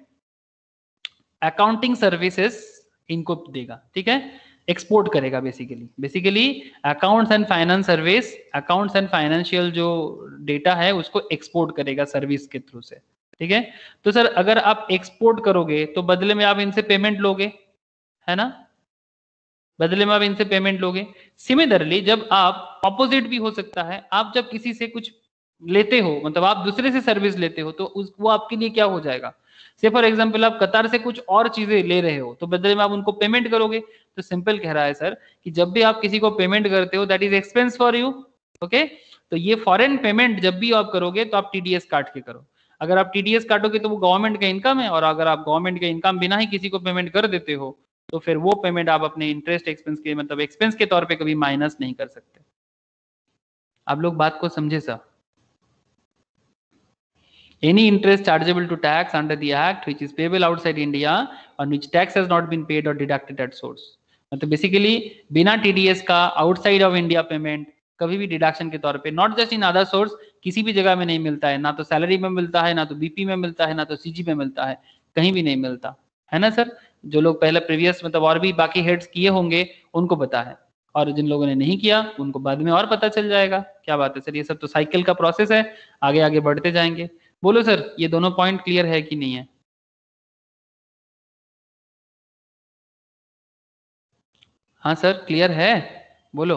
S2: अकाउंटिंग सर्विसेज इनको देगा। ठीक है, एक्सपोर्ट करेगा basically basically accounts and finance service, accounts and financial जो डेटा है उसको एक्सपोर्ट करेगा सर्विस के थ्रू से। ठीक है, तो सर अगर आप एक्सपोर्ट करोगे तो बदले में आप इनसे पेमेंट लोगे, है ना, बदले में आप इनसे पेमेंट लोगे। सिमिलरली जब आप ऑपोजिट भी हो सकता है, आप जब किसी से कुछ लेते हो, मतलब आप दूसरे से सर्विस लेते हो, तो उस वो आपके लिए क्या हो जाएगा। से फॉर एग्जांपल आप कतार से कुछ और चीजें ले रहे हो, तो बदले में आप उनको पेमेंट करोगे। तो सिंपल कह रहा है सर कि जब भी आप किसी को पेमेंट करते हो that is expense for you. Okay, तो ये फॉरेन पेमेंट जब भी आप करोगे तो आप टीडीएस काट के करो। अगर आप टीडीएस काटोगे तो वो गवर्नमेंट का इनकम है, और अगर आप गवर्नमेंट का इनकम बिना ही किसी को पेमेंट कर देते हो तो फिर वो पेमेंट आप अपने इंटरेस्ट एक्सपेंस के मतलब एक्सपेंस के तौर पे कभी माइनस नहीं कर सकते। आप लोग बात को समझे sir? Any interest chargeable to tax under the act which is payable outside India on which tax has not been paid or deducted at source, मतलब बेसिकली बिना टीडीएस का आउटसाइड ऑफ इंडिया पेमेंट कभी भी डिडक्शन के तौर पे, not just in other source, किसी भी जगह में नहीं मिलता है, ना तो सैलरी में मिलता है, ना तो बीपी में मिलता है, ना तो सीजी में मिलता है, कहीं भी नहीं मिलता है ना सर। जो लोग पहले प्रीवियस मतलब और भी बाकी हेड्स किए होंगे उनको पता है, और जिन लोगों ने नहीं किया उनको बाद में और पता चल जाएगा। क्या बात है सर, ये सब तो साइकिल का प्रोसेस है, आगे आगे बढ़ते जाएंगे। बोलो सर, ये दोनों पॉइंट क्लियर है कि नहीं है? हाँ सर, क्लियर है, बोलो।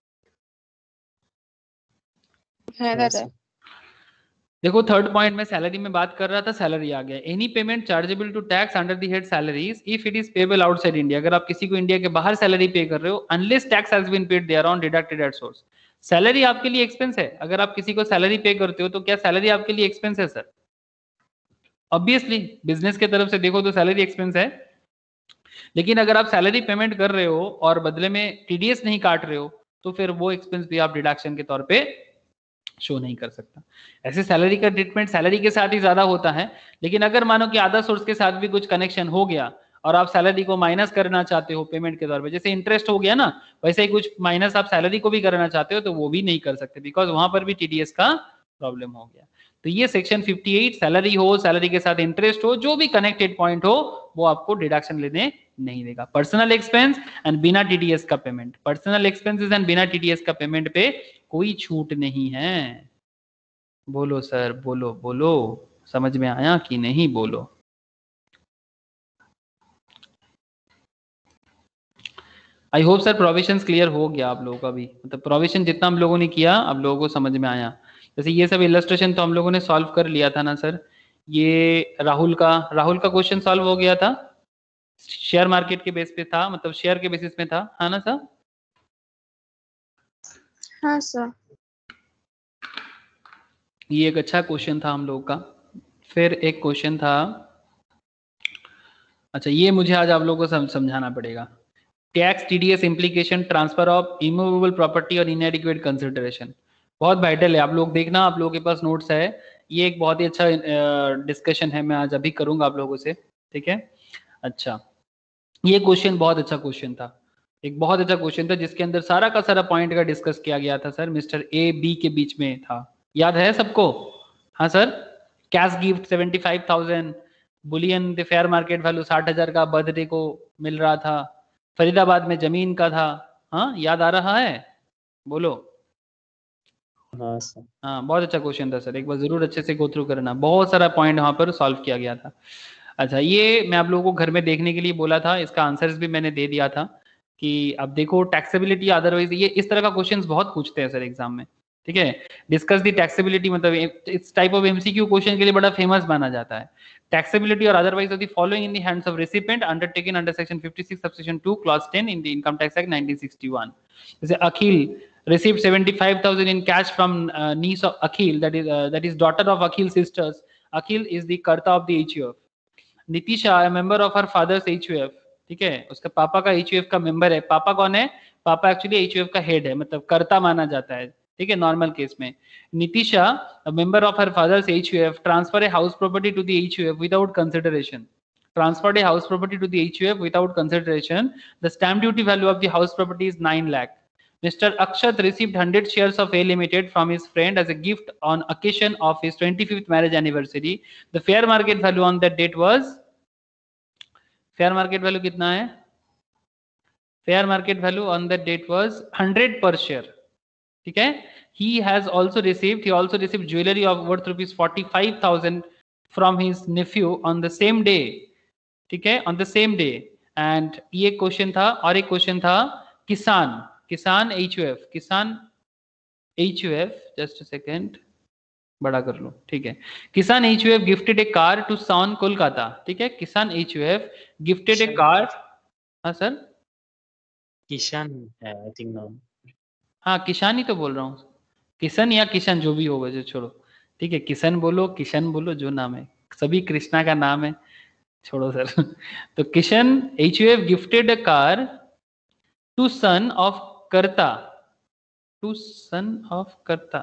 S1: है
S3: हाँ
S1: सर।
S3: सर।
S2: देखो थर्ड पॉइंट में सैलरी में बात कर रहा था, सैलरी आ गया। Any payment chargeable to tax under the head salaries if it is payable outside India, अगर आप किसी को इंडिया के बाहर सैलरी पे कर रहे हो, unless tax has been paid thereon deducted at source. Salary आपके लिए एक्सपेंस है, अगर आप किसी को सैलरी पे करते हो तो क्या सैलरी आपके लिए एक्सपेंस है सर? ऑब्वियसली बिजनेस के तरफ से देखो तो सैलरी एक्सपेंस है, लेकिन अगर आप सैलरी पेमेंट कर रहे हो और बदले में टीडीएस नहीं काट रहे हो तो फिर वो एक्सपेंस भी आप डिडक्शन के तौर पे शो नहीं कर सकता। ऐसे सैलरी का ट्रीटमेंट सैलरी के साथ ही ज्यादा होता है, लेकिन अगर मानो कि अदर सोर्स के साथ भी कुछ कनेक्शन हो गया और आप सैलरी को माइनस करना चाहते हो पेमेंट के तौर पे, जैसे इंटरेस्ट हो गया ना, वैसे ही कुछ माइनस आप सैलरी को भी करना चाहते हो तो वो भी नहीं कर सकते, बिकॉज वहां पर भी टीडीएस का प्रॉब्लम हो गया। तो ये सेक्शन अट्ठावन सैलरी हो, सैलरी के साथ इंटरेस्ट हो, जो भी कनेक्टेड पॉइंट हो वो आपको डिडक्शन लेने नहीं देगा। पर्सनल एक्सपेंस एंड बिना टीडीएस का पेमेंट, पर्सनल एक्सपेंसेस एंड बिना टीडीएस का पेमेंट पे कोई छूट नहीं है। बोलो सर, बोलो बोलो, समझ में आया कि नहीं, बोलो। I hope sir provision clear हो गया आप लोगों का भी, मतलब प्रोविजन जितना हम लोगों ने किया आप लोगों को समझ में आया। जैसे ये सब इलस्ट्रेशन तो हम लोगों ने सॉल्व कर लिया था ना सर। ये राहुल का राहुल का क्वेश्चन सॉल्व हो गया था, शेयर मार्केट के बेस पे था, मतलब शेयर के बेसिस में था, है ना सर?
S1: हाँ सर।
S2: ये एक अच्छा क्वेश्चन था हम लोग का। फिर एक क्वेश्चन था, अच्छा ये मुझे आज आप लोगों को सम, समझाना पड़ेगा। Tax TDS implication transfer of immovable property और इनएडिक्वेट कंसिडरेशन, बहुत वाइटल है। आप लोग देखना, आप लोगों के पास नोट्स है, ये एक बहुत ही अच्छा डिस्कशन है, मैं आज अभी करूंगा आप लोगों से, ठीक है? अच्छा, ये क्वेश्चन बहुत अच्छा क्वेश्चन था, एक बहुत अच्छा क्वेश्चन था जिसके अंदर सारा का सारा पॉइंट का डिस्कस किया गया था सर, मिस्टर ए बी के बीच में था, याद है सबको? हाँ sir. Cash gift seventy five thousand, bullion the fair market value साठ हजार का बर्थडे को मिल रहा था, फरीदाबाद में जमीन का था। हाँ याद आ रहा है? बोलो।
S3: हाँ सर।
S2: हाँ बहुत अच्छा क्वेश्चन था सर, एक बार जरूर अच्छे से गो थ्रू करना, बहुत सारा पॉइंट वहां पर सॉल्व किया गया था। अच्छा, ये मैं आप लोगों को घर में देखने के लिए बोला था, इसका आंसर्स भी मैंने दे दिया था कि अब देखो टैक्सेबिलिटी, अदरवाइज ये इस तरह का क्वेश्चंस बहुत पूछते हैं सर एग्जाम में, ठीक है? डिस्कस दी टैक्सेबिलिटी, मतलब इस टाइप ऑफ एमसीक्यू क्वेश्चन के लिए बड़ा फेमस माना जाता है। टैक्सेबिलिटी और otherwise of the following in the hands of recipient undertaken under section fifty six subsection two clause ten in the income tax act nineteen sixty one. जैसे Akhil received seventy-five thousand in cash from uh, niece of Akhil, that is uh, that is daughter of Akhil's sisters. Akhil is the कर्ता of the H U F. Nitisha a member of her father's H U F, ठीक है? उसका पापा का H U F का मेंबर है। पापा कौन है? पापा एक्चुअली H U F का हेड है, मतलब कर्ता माना जाता है, ठीक है? नॉर्मल केस में Nitisha a member of her father's H U F transfer a house property to the H U F without consideration. Transferred a house property to the H U F without consideration. The stamp duty value of the house property is nine lakh. Mister Akshat received one hundred shares of A Limited from his friend as a gift on occasion of his twenty-fifth marriage anniversary. The fair market value on that date was, fair market value कितना है? Fair market value on that date was one hundred per share, ठीक है? He has also received, he also received jewelry of worth rupees forty-five thousand from his nephew on the same day, ठीक है? On the same day. And ये क्वेश्चन था, और एक क्वेश्चन था किसान, किसान H U F, किसान H U F, just a second, बड़ा कर लो, ठीक है? Kisan H U F gifted a car to son Kolkata, ठीक है? Kisan H U F gifted a car, हाँ सर
S3: किशन है आई थिंक नाम।
S2: हाँ किसान ही तो बोल रहा हूँ, किशन या किशन जो भी होगा, जो छोड़ो, ठीक है? किशन बोलो, किशन बोलो, जो नाम है, सभी कृष्णा का नाम है, छोड़ो सर। तो Kishan H U F gifted a car to son of कर्ता, to son of कर्ता,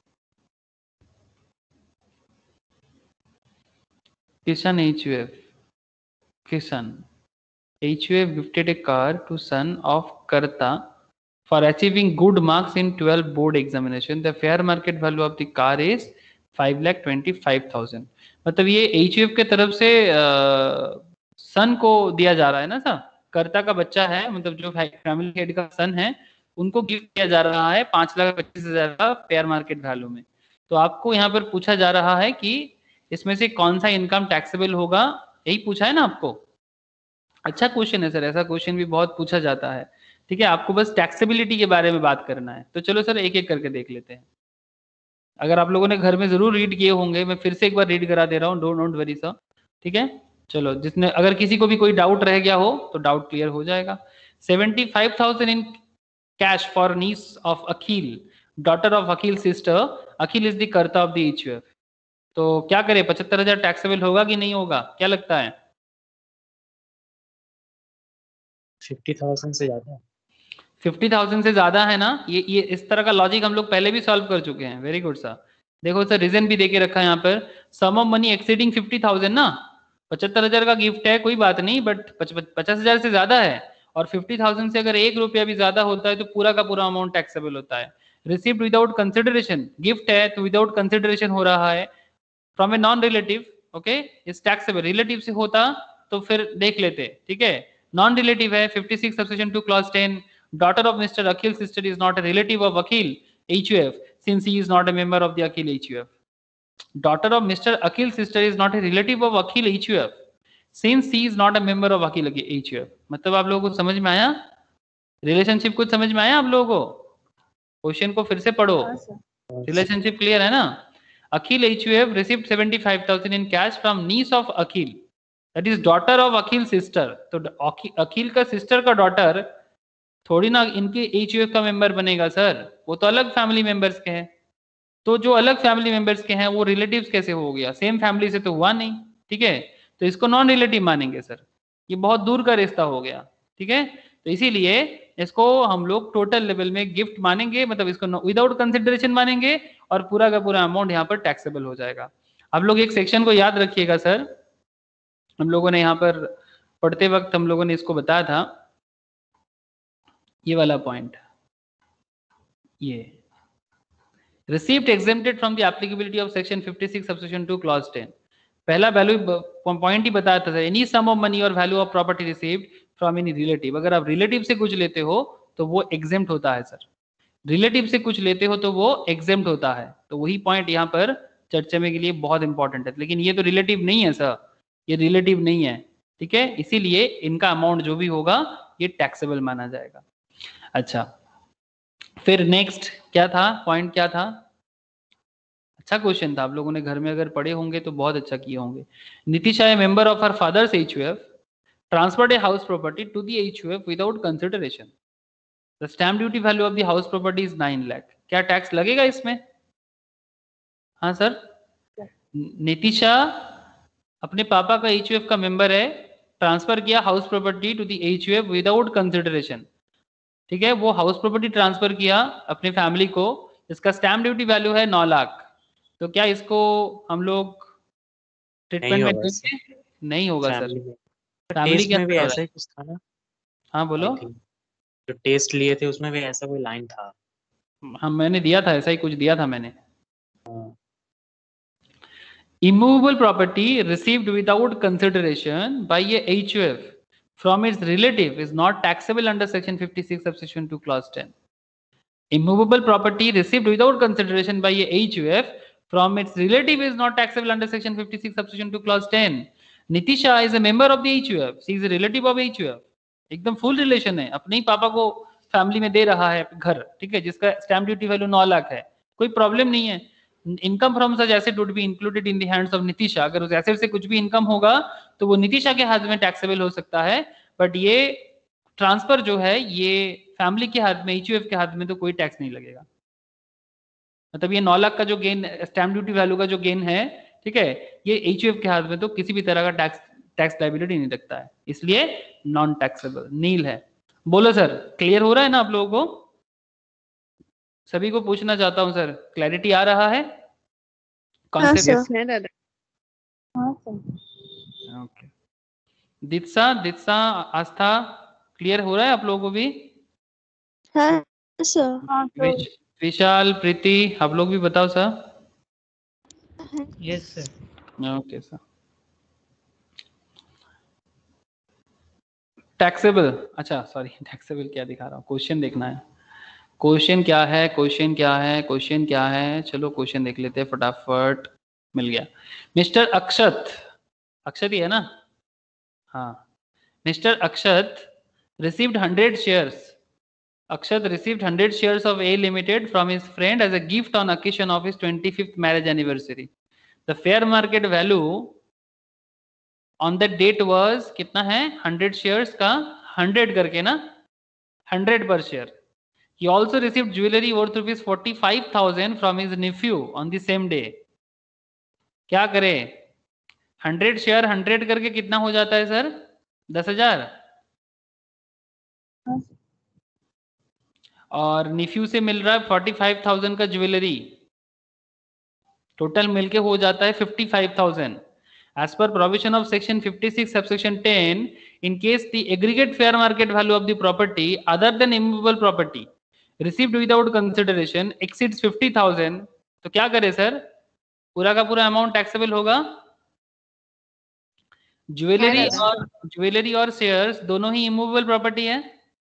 S2: Kishan H U F, Kishan H U F gifted a car to son of कर्ता for achieving good marks in twelve board examination. The fair market value of the car is five lakh twenty-five thousand. मतलब ये H U F के तरफ से सन को दिया जा रहा है ना सर, कर्ता का बच्चा है, मतलब जो फैमिली हेड का सन है, उनको गिफ्ट किया जा रहा है पांच लाख पच्चीस हजार का फेयर मार्केट वैल्यू में। तो आपको यहाँ पर पूछा जा रहा है कि इसमें से कौन सा इनकम टैक्सेबल होगा, यही पूछा है ना आपको। अच्छा क्वेश्चन है सर, ऐसा क्वेश्चन भी बहुत पूछा जाता है, ठीक है? आपको बस टैक्सेबिलिटी के बारे में बात करना है। तो चलो सर एक एक करके देख लेते हैं। अगर आप लोगों ने घर में जरूर रीड किए होंगे, मैं फिर से एक बार रीड करा दे रहा हूँ, डोंट डोंट वरी सर, ठीक है? चलो, जिसने, अगर किसी को भी कोई डाउट रह गया हो तो डाउट क्लियर हो जाएगा। Seventy five thousand in cash for niece of Akhil, daughter of Akhil sister, Akhil is the karta of the H U F। तो क्या करे, पचहत्तर हजार टैक्सेबल होगा कि नहीं होगा, क्या लगता है?
S3: फिफ्टी थाउजेंड से ज्यादा,
S2: फिफ्टी थाउजेंड से ज्यादा है ना? ये ये इस तरह का लॉजिक हम लोग पहले भी सॉल्व कर चुके हैं। Very good sir. देखो सर रीजन भी देके रखा है यहाँ पर, sum of money exceeding fifty thousand ना, पचहत्तर हजार का गिफ्ट है कोई बात नहीं, बट पचास हजार से ज्यादा है, और फिफ्टी थाउजेंड से अगर एक रुपया भी ज्यादा होता है तो पूरा का पूरा अमाउंट टैक्सेबल होता है। रिसीव्ड विदाउट कंसिडरेशन, गिफ्ट है तो विदाउट कंसिडरेशन हो रहा है, from a non relative, okay, is taxable. Relative से होता तो फिर देख लेते, ठीक है? नॉन रिलेटिव है, fifty six subsection two clause ten, daughter of Mister Akhil's sister is not a relative of Akhil H U F since he is not a member of the Akhil H U F. Daughter of Mister Akhil's sister is not a relative of Akhil H U F since he is not a member of Akhil H U F. मतलब आप लोगों को समझ में आया? रिलेशनशिप कुछ समझ में आया आप लोगों को? क्वेश्चन को फिर से पढ़ो। रिलेशनशिप क्लियर है ना? Akhil H U F received seventy five thousand in cash from niece of Akhil, that is daughter of Akhil sister. तो अखिल का सिस्टर का डॉटर थोड़ी ना इनके एच यू एफ का मेंबर बनेगा सर, वो तो अलग फैमिली मेंबर्स के हैं। तो जो अलग फैमिली मेंबर्स के हैं वो रिलेटिव्स कैसे हो गया? सेम फैमिली से तो हुआ नहीं, ठीक है? तो इसको नॉन रिलेटिव मानेंगे सर, ये बहुत दूर का रिश्ता हो गया, ठीक है? तो इसीलिए इसको हम लोग टोटल लेवल में गिफ्ट मानेंगे, मतलब इसको विदाउट कंसिडरेशन मानेंगे, और पूरा का पूरा अमाउंट यहाँ पर टैक्सेबल हो जाएगा। आप लोग एक सेक्शन को याद रखिएगा सर, हम लोगों ने यहाँ पर पढ़ते वक्त हम लोगों ने इसको बताया था, ये वाला पॉइंट, ये received exempted from the applicability of section fifty-six subsection two clause ten। पहला वैल्यू पॉइंट ही बताया था, एनी सम ऑफ मनी और value of property received from any relative. अगर आप रिलेटिव से कुछ लेते हो तो वो एग्जेम्प्ट होता है सर, रिलेटिव से कुछ लेते हो तो वो एग्जेम्प्ट होता है। तो वही पॉइंट यहाँ पर चर्चा में के लिए बहुत इंपॉर्टेंट है, लेकिन ये तो रिलेटिव नहीं है सर, ये रिलेटिव नहीं है, ठीक है? इसीलिए इनका अमाउंट जो भी होगा ये टैक्सेबल माना जाएगा। अच्छा, फिर नेक्स्ट क्या था पॉइंट, क्या था? अच्छा क्वेश्चन था, आप लोगों ने घर में अगर पढ़े होंगे तो बहुत अच्छा किए होंगे। Nitisha a member of her father's HUF transferred a house property to the HUF without consideration. The stamp duty value of the house property is nine lakh. क्या टैक्स लगेगा इसमें? हाँ सर, नितिशा अपने पापा का एचयूएफ का मेंबर है, ट्रांसफर किया house property to the HUF without consideration, ठीक है? वो हाउस प्रॉपर्टी ट्रांसफर किया अपने फैमिली को, इसका स्टैम्प ड्यूटी वैल्यू है नौ लाख। तो क्या इसको हम लोग ट्रीटमेंट में देंगे? नहीं होगा सर, फैमिली के
S3: में भी
S2: अंदर
S3: ऐसा ही कुछ था ना?
S2: हाँ बोलो।
S3: जो टेस्ट लिए थे उसमें भी ऐसा कोई लाइन था।
S2: हाँ मैंने दिया था, ऐसा ही कुछ दिया था मैंने। Immovable property received without consideration by a H U F from its relative is not taxable under section fifty-six subsection two clause ten। Immovable property received without consideration by a H U F from its relative is not taxable under section fifty-six subsection two clause ten। Nitisha is a member of the H U F, she is a relative of H U F, एकदम फुल रिलेशन है, अपने ही पापा को फैमिली में दे रहा है घर, ठीक है? जिसका स्टैम्प ड्यूटी वैल्यू नौ लाख है, कोई प्रॉब्लम नहीं है। Income from such asset would be included in the hands of Nitisha. अगर उस एसेट से कुछ भी इनकम होगा तो वो नितिशा के हाथ में टैक्सेबल हो सकता है, बट ये ट्रांसफर जो है ये फैमिली के हाथ में, एचयूएफ के हाथ में तो कोई टैक्स नहीं लगेगा। मतलब ये नौ लाख का जो गेन, स्टैम्प ड्यूटी वैल्यू का जो गेन है, ठीक है, ये एचयूएफ के हाथ में तो किसी भी तरह का टैक्स टैक्स लायबिलिटी नहीं लगता है, इसलिए नॉन टैक्सेबल नील है। बोलो सर, क्लियर हो रहा है ना आप लोगों को? सभी को पूछना चाहता हूं सर, क्लैरिटी आ रहा है? Concept? Okay, Diksha Diksha Aastha clear हो रहा है आप लोगों को भी?
S1: हाँ सर। हाँ
S2: विश, विशाल प्रीति आप लोग भी बताओ sir.
S3: Yes sir.
S2: Okay sir. Taxable, अच्छा सॉरी टैक्सेबल क्या दिखा रहा हूँ, क्वेश्चन देखना है। क्वेश्चन क्या है, क्वेश्चन क्या है, क्वेश्चन क्या है? चलो क्वेश्चन देख लेते हैं फटाफट। मिल गया। मिस्टर अक्षत, अक्षत ही है ना? हाँ, mister Akshat received hundred shares. Akshat received one hundred shares of A Limited from his friend as a gift on occasion of his twenty-fifth marriage anniversary. The fair market value on that date was कितना है? one hundred shares का one hundred करके ना, one hundred per share. He also received jewelry worth rupees forty-five thousand from his nephew on the same day. क्या करे? one hundred share one hundred करके कितना हो जाता है सर? दस हजार। और निफ्यू से मिल रहा है फोर्टी फाइव थाउजेंड का ज्वेलरी, टोटल मिलके हो जाता है fifty five thousand. As per provision of section fifty six subsection ten, in case the aggregate fair market value of the property other than immovable property received without consideration exceeds fifty thousand, तो क्या करे सर? पूरा का पूरा अमाउंट टैक्सेबल होगा। ज्वेलरी और ज्वेलरी और शेयर्स दोनों ही इमूवेबल प्रॉपर्टी है,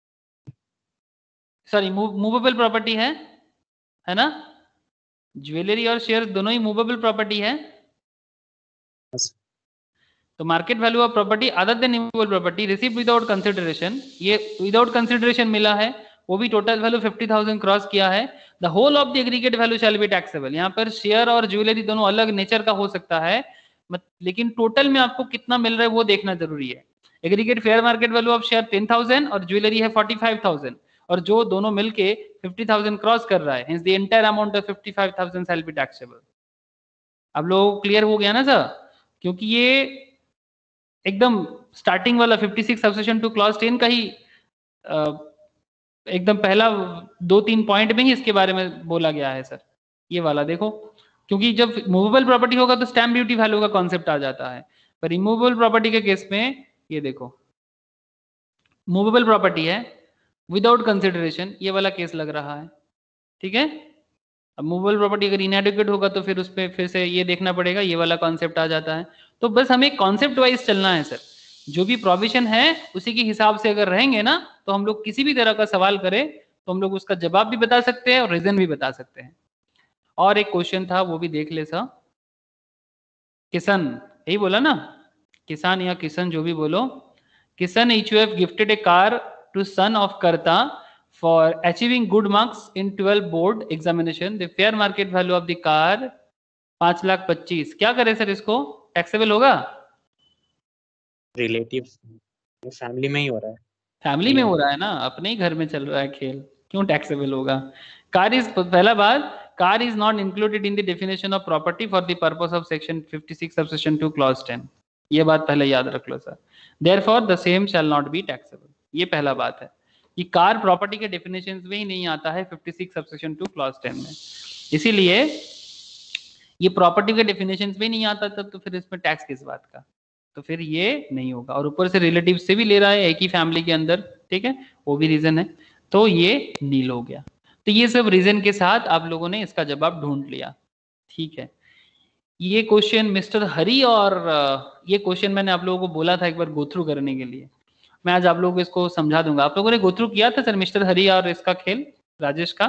S2: सॉरी मूवेबल प्रॉपर्टी है, है ना? ज्वेलरी और शेयर्स दोनों ही मूवेबल प्रॉपर्टी है। तो market value of property other than immovable property receive without consideration, ये विदाउट कंसिडरेशन मिला है, वो भी total value fifty thousand cross किया है, the whole of the aggregate value shall be taxable. यहाँ पर शेयर और ज्वेलरी दोनों अलग नेचर का हो सकता है, लेकिन टोटल में आपको कितना मिल रहा है वो देखना जरूरी है। Aggregate fair market value of share ten thousand और ज्वेलरी है फोर्टी फाइव थाउजेंड, और जो दोनों मिलके फिफ्टी थाउजेंड क्रॉस कर रहा है, hence the entire amount of fifty five thousand shall be taxable. अब लोग क्लियर हो गया ना सर? क्योंकि ये एकदम स्टार्टिंग वाला fifty six subsection two clause ten का ही एकदम पहला दो तीन पॉइंट में ही इसके बारे में बोला गया है सर, ये वाला देखो। क्योंकि जब मूवेबल प्रॉपर्टी होगा तो स्टैम्प ड्यूटी वैल्यू का कॉन्सेप्ट आ जाता है, पर इमूवेबल प्रॉपर्टी के केस में ये देखो, मूवेबल प्रॉपर्टी है विदाउट कंसिडरेशन, ये वाला केस लग रहा है, ठीक है। अब मूवेबल प्रॉपर्टी अगर इनएडिक्वेट होगा तो फिर उस पर फिर से ये देखना पड़ेगा, ये वाला कॉन्सेप्ट आ जाता है। तो बस हमें कॉन्सेप्ट वाइज चलना है सर, जो भी प्रोविजन है उसी के हिसाब से अगर रहेंगे ना, तो हम लोग किसी भी तरह का सवाल करें तो हम लोग उसका जवाब भी बता सकते हैं और रीजन भी बता सकते हैं। और एक क्वेश्चन था वो भी देख ले सर, किशन, यही बोला ना, किसान या किशन जो भी बोलो, Kishan each you have gifted a car to son of Karta for achieving good marks in twelve board examination. The fair market value of the car पांच लाख पच्चीस, क्या करे सर इसको, टैक्सेबल होगा?
S3: रिलेटिव फैमिली में ही हो रहा है,
S2: फैमिली में हो रहा है ना, अपने ही घर में चल रहा है खेल, क्यों टैक्सेबल होगा? कार इज, पहला बात, car is not included in the definition of property for the purpose of section fifty six subsection two clause ten, ये बात पहले याद रख लो sir. Therefore the same shall not be taxable, ये पहला बात है कि कार प्रॉपर्टी के डेफिनेशंस में ही नहीं आता है fifty six subsection two clause ten में, इसीलिए ये प्रॉपर्टी के डेफिनेशंस में नहीं आता तब तो फिर इसमें टैक्स किस बात का, तो फिर ये नहीं होगा। और ऊपर से रिलेटिव से भी ले रहा है एक ही फैमिली के अंदर, ठीक है, वो भी रीजन है, तो ये नील हो गया। तो ये सब रीजन के साथ आप लोगों ने इसका जवाब ढूंढ लिया, ठीक है। ये क्वेश्चन मिस्टर हरी, और ये क्वेश्चन मैंने आप लोगों को बोला था एक बार गो थ्रू करने के लिए, मैं आज आप लोगों को इसको समझा दूंगा। आप लोगों ने गो थ्रू किया था सर मिस्टर हरी और इसका खेल, राजेश का?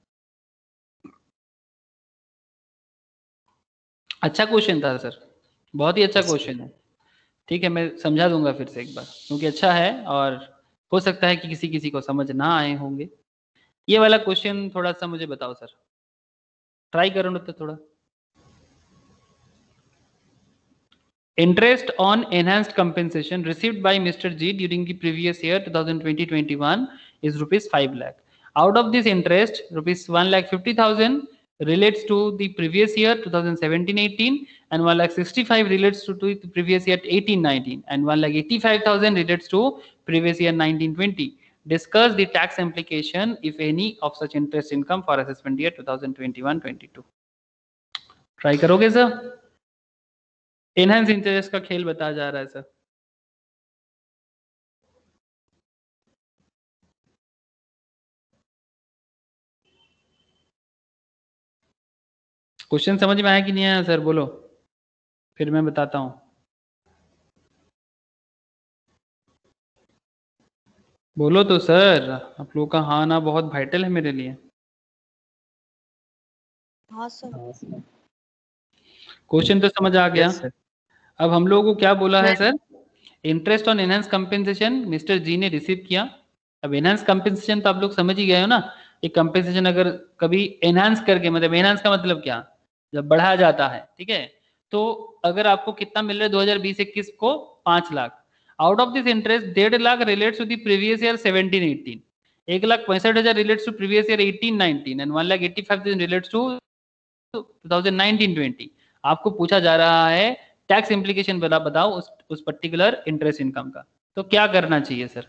S2: अच्छा क्वेश्चन था सर, बहुत ही अच्छा क्वेश्चन है, ठीक है, मैं समझा दूंगा फिर से एक बार, क्योंकि अच्छा है और हो सकता है कि किसी किसी को समझ ना आए होंगे। ये वाला क्वेश्चन थोड़ा सा मुझे बताओ सर, ट्राई करो तो थोड़ा। Interest on enhanced compensation received by Mister G during the previous year twenty twenty to twenty-one is rupees five lakh. Out of this interest, rupees one lakh fifty thousand relates to the previous year twenty seventeen eighteen, and one lakh sixty-five relates to, to the previous year eighteen nineteen, and one lakh eighty-five thousand relates to previous year nineteen twenty. Discuss the tax implication, if any, of such interest income for assessment year twenty twenty-one twenty-two. Try करोगे sir? एनहांस इंटरेस्ट का खेल बताया जा रहा है सर। क्वेश्चन समझ में आया कि नहीं आया सर, बोलो, फिर मैं बताता हूं। बोलो तो सर, आप लोगों का हाँ ना बहुत वाइटल है मेरे लिए।
S1: हाँ सर।
S2: क्वेश्चन तो समझ आ गया।
S3: yes,
S2: अब हम लोगों को क्या बोला है sir, interest on enhance compensation mister ji ने रिसीव किया। अब एनहांस कंपेंसेशन तो आप लोग समझ ही गए हो ना, ये कंपेंसेशन अगर कभी एनहांस करके, मतलब एनहांस का मतलब क्या, जब बढ़ाया जाता है, ठीक है, तो अगर आपको कितना मिल रहा है दो हज़ार बीस इक्कीस को, पांच lakh, out of this interest डेढ़ lakh relates to the previous year seventeen eighteen, एक लाख पैंसठ हजार relates to previous year eighteen nineteen, and one lakh eighty five thousand relates to two thousand nineteen twenty. आपको पूछा जा रहा है टैक्स इम्प्लीकेशन बता बताओ उस उस पर्टिकुलर इंटरेस्ट इनकम का, तो क्या करना चाहिए सर?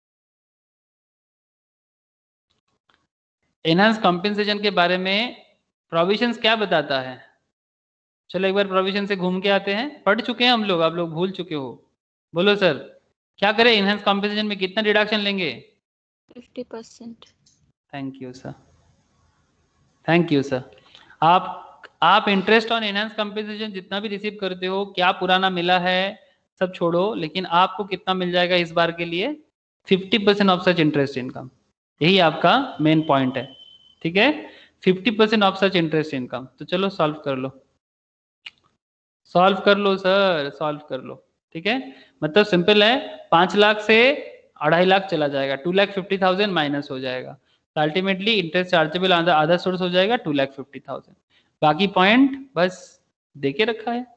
S2: एनहांस कंपेंसेशन के बारे में प्रोविजंस क्या बताता है? चलो एक बार प्रोविजन से घूम के आते हैं, पढ़ चुके हैं हम लोग, आप लोग भूल चुके हो। बोलो सर, क्या करें, एनहांस कंपेंसेशन में कितना डिडक्शन लेंगे?
S1: Fifty percent.
S2: Thank you sir, thank you sir. आप आप इंटरेस्ट ऑन एनहांस कंपेंसेशन जितना भी रिसीव करते हो, क्या पुराना मिला है सब छोड़ो, लेकिन आपको कितना मिल जाएगा इस बार के लिए? Fifty percent of such interest income, यही आपका मेन पॉइंट है, ठीक है, fifty percent of such interest income. तो चलो सॉल्व कर लो, सॉल्व कर लो सर, सॉल्व कर लो। ठीक है, मतलब सिंपल है, पांच लाख से अढ़ाई लाख चला जाएगा, two lakh fifty thousand minus हो जाएगा, तो ultimately interest chargeable other source हो जाएगा टू लाख फिफ्टी थाउजेंड। बाकी पॉइंट बस देके रखा है,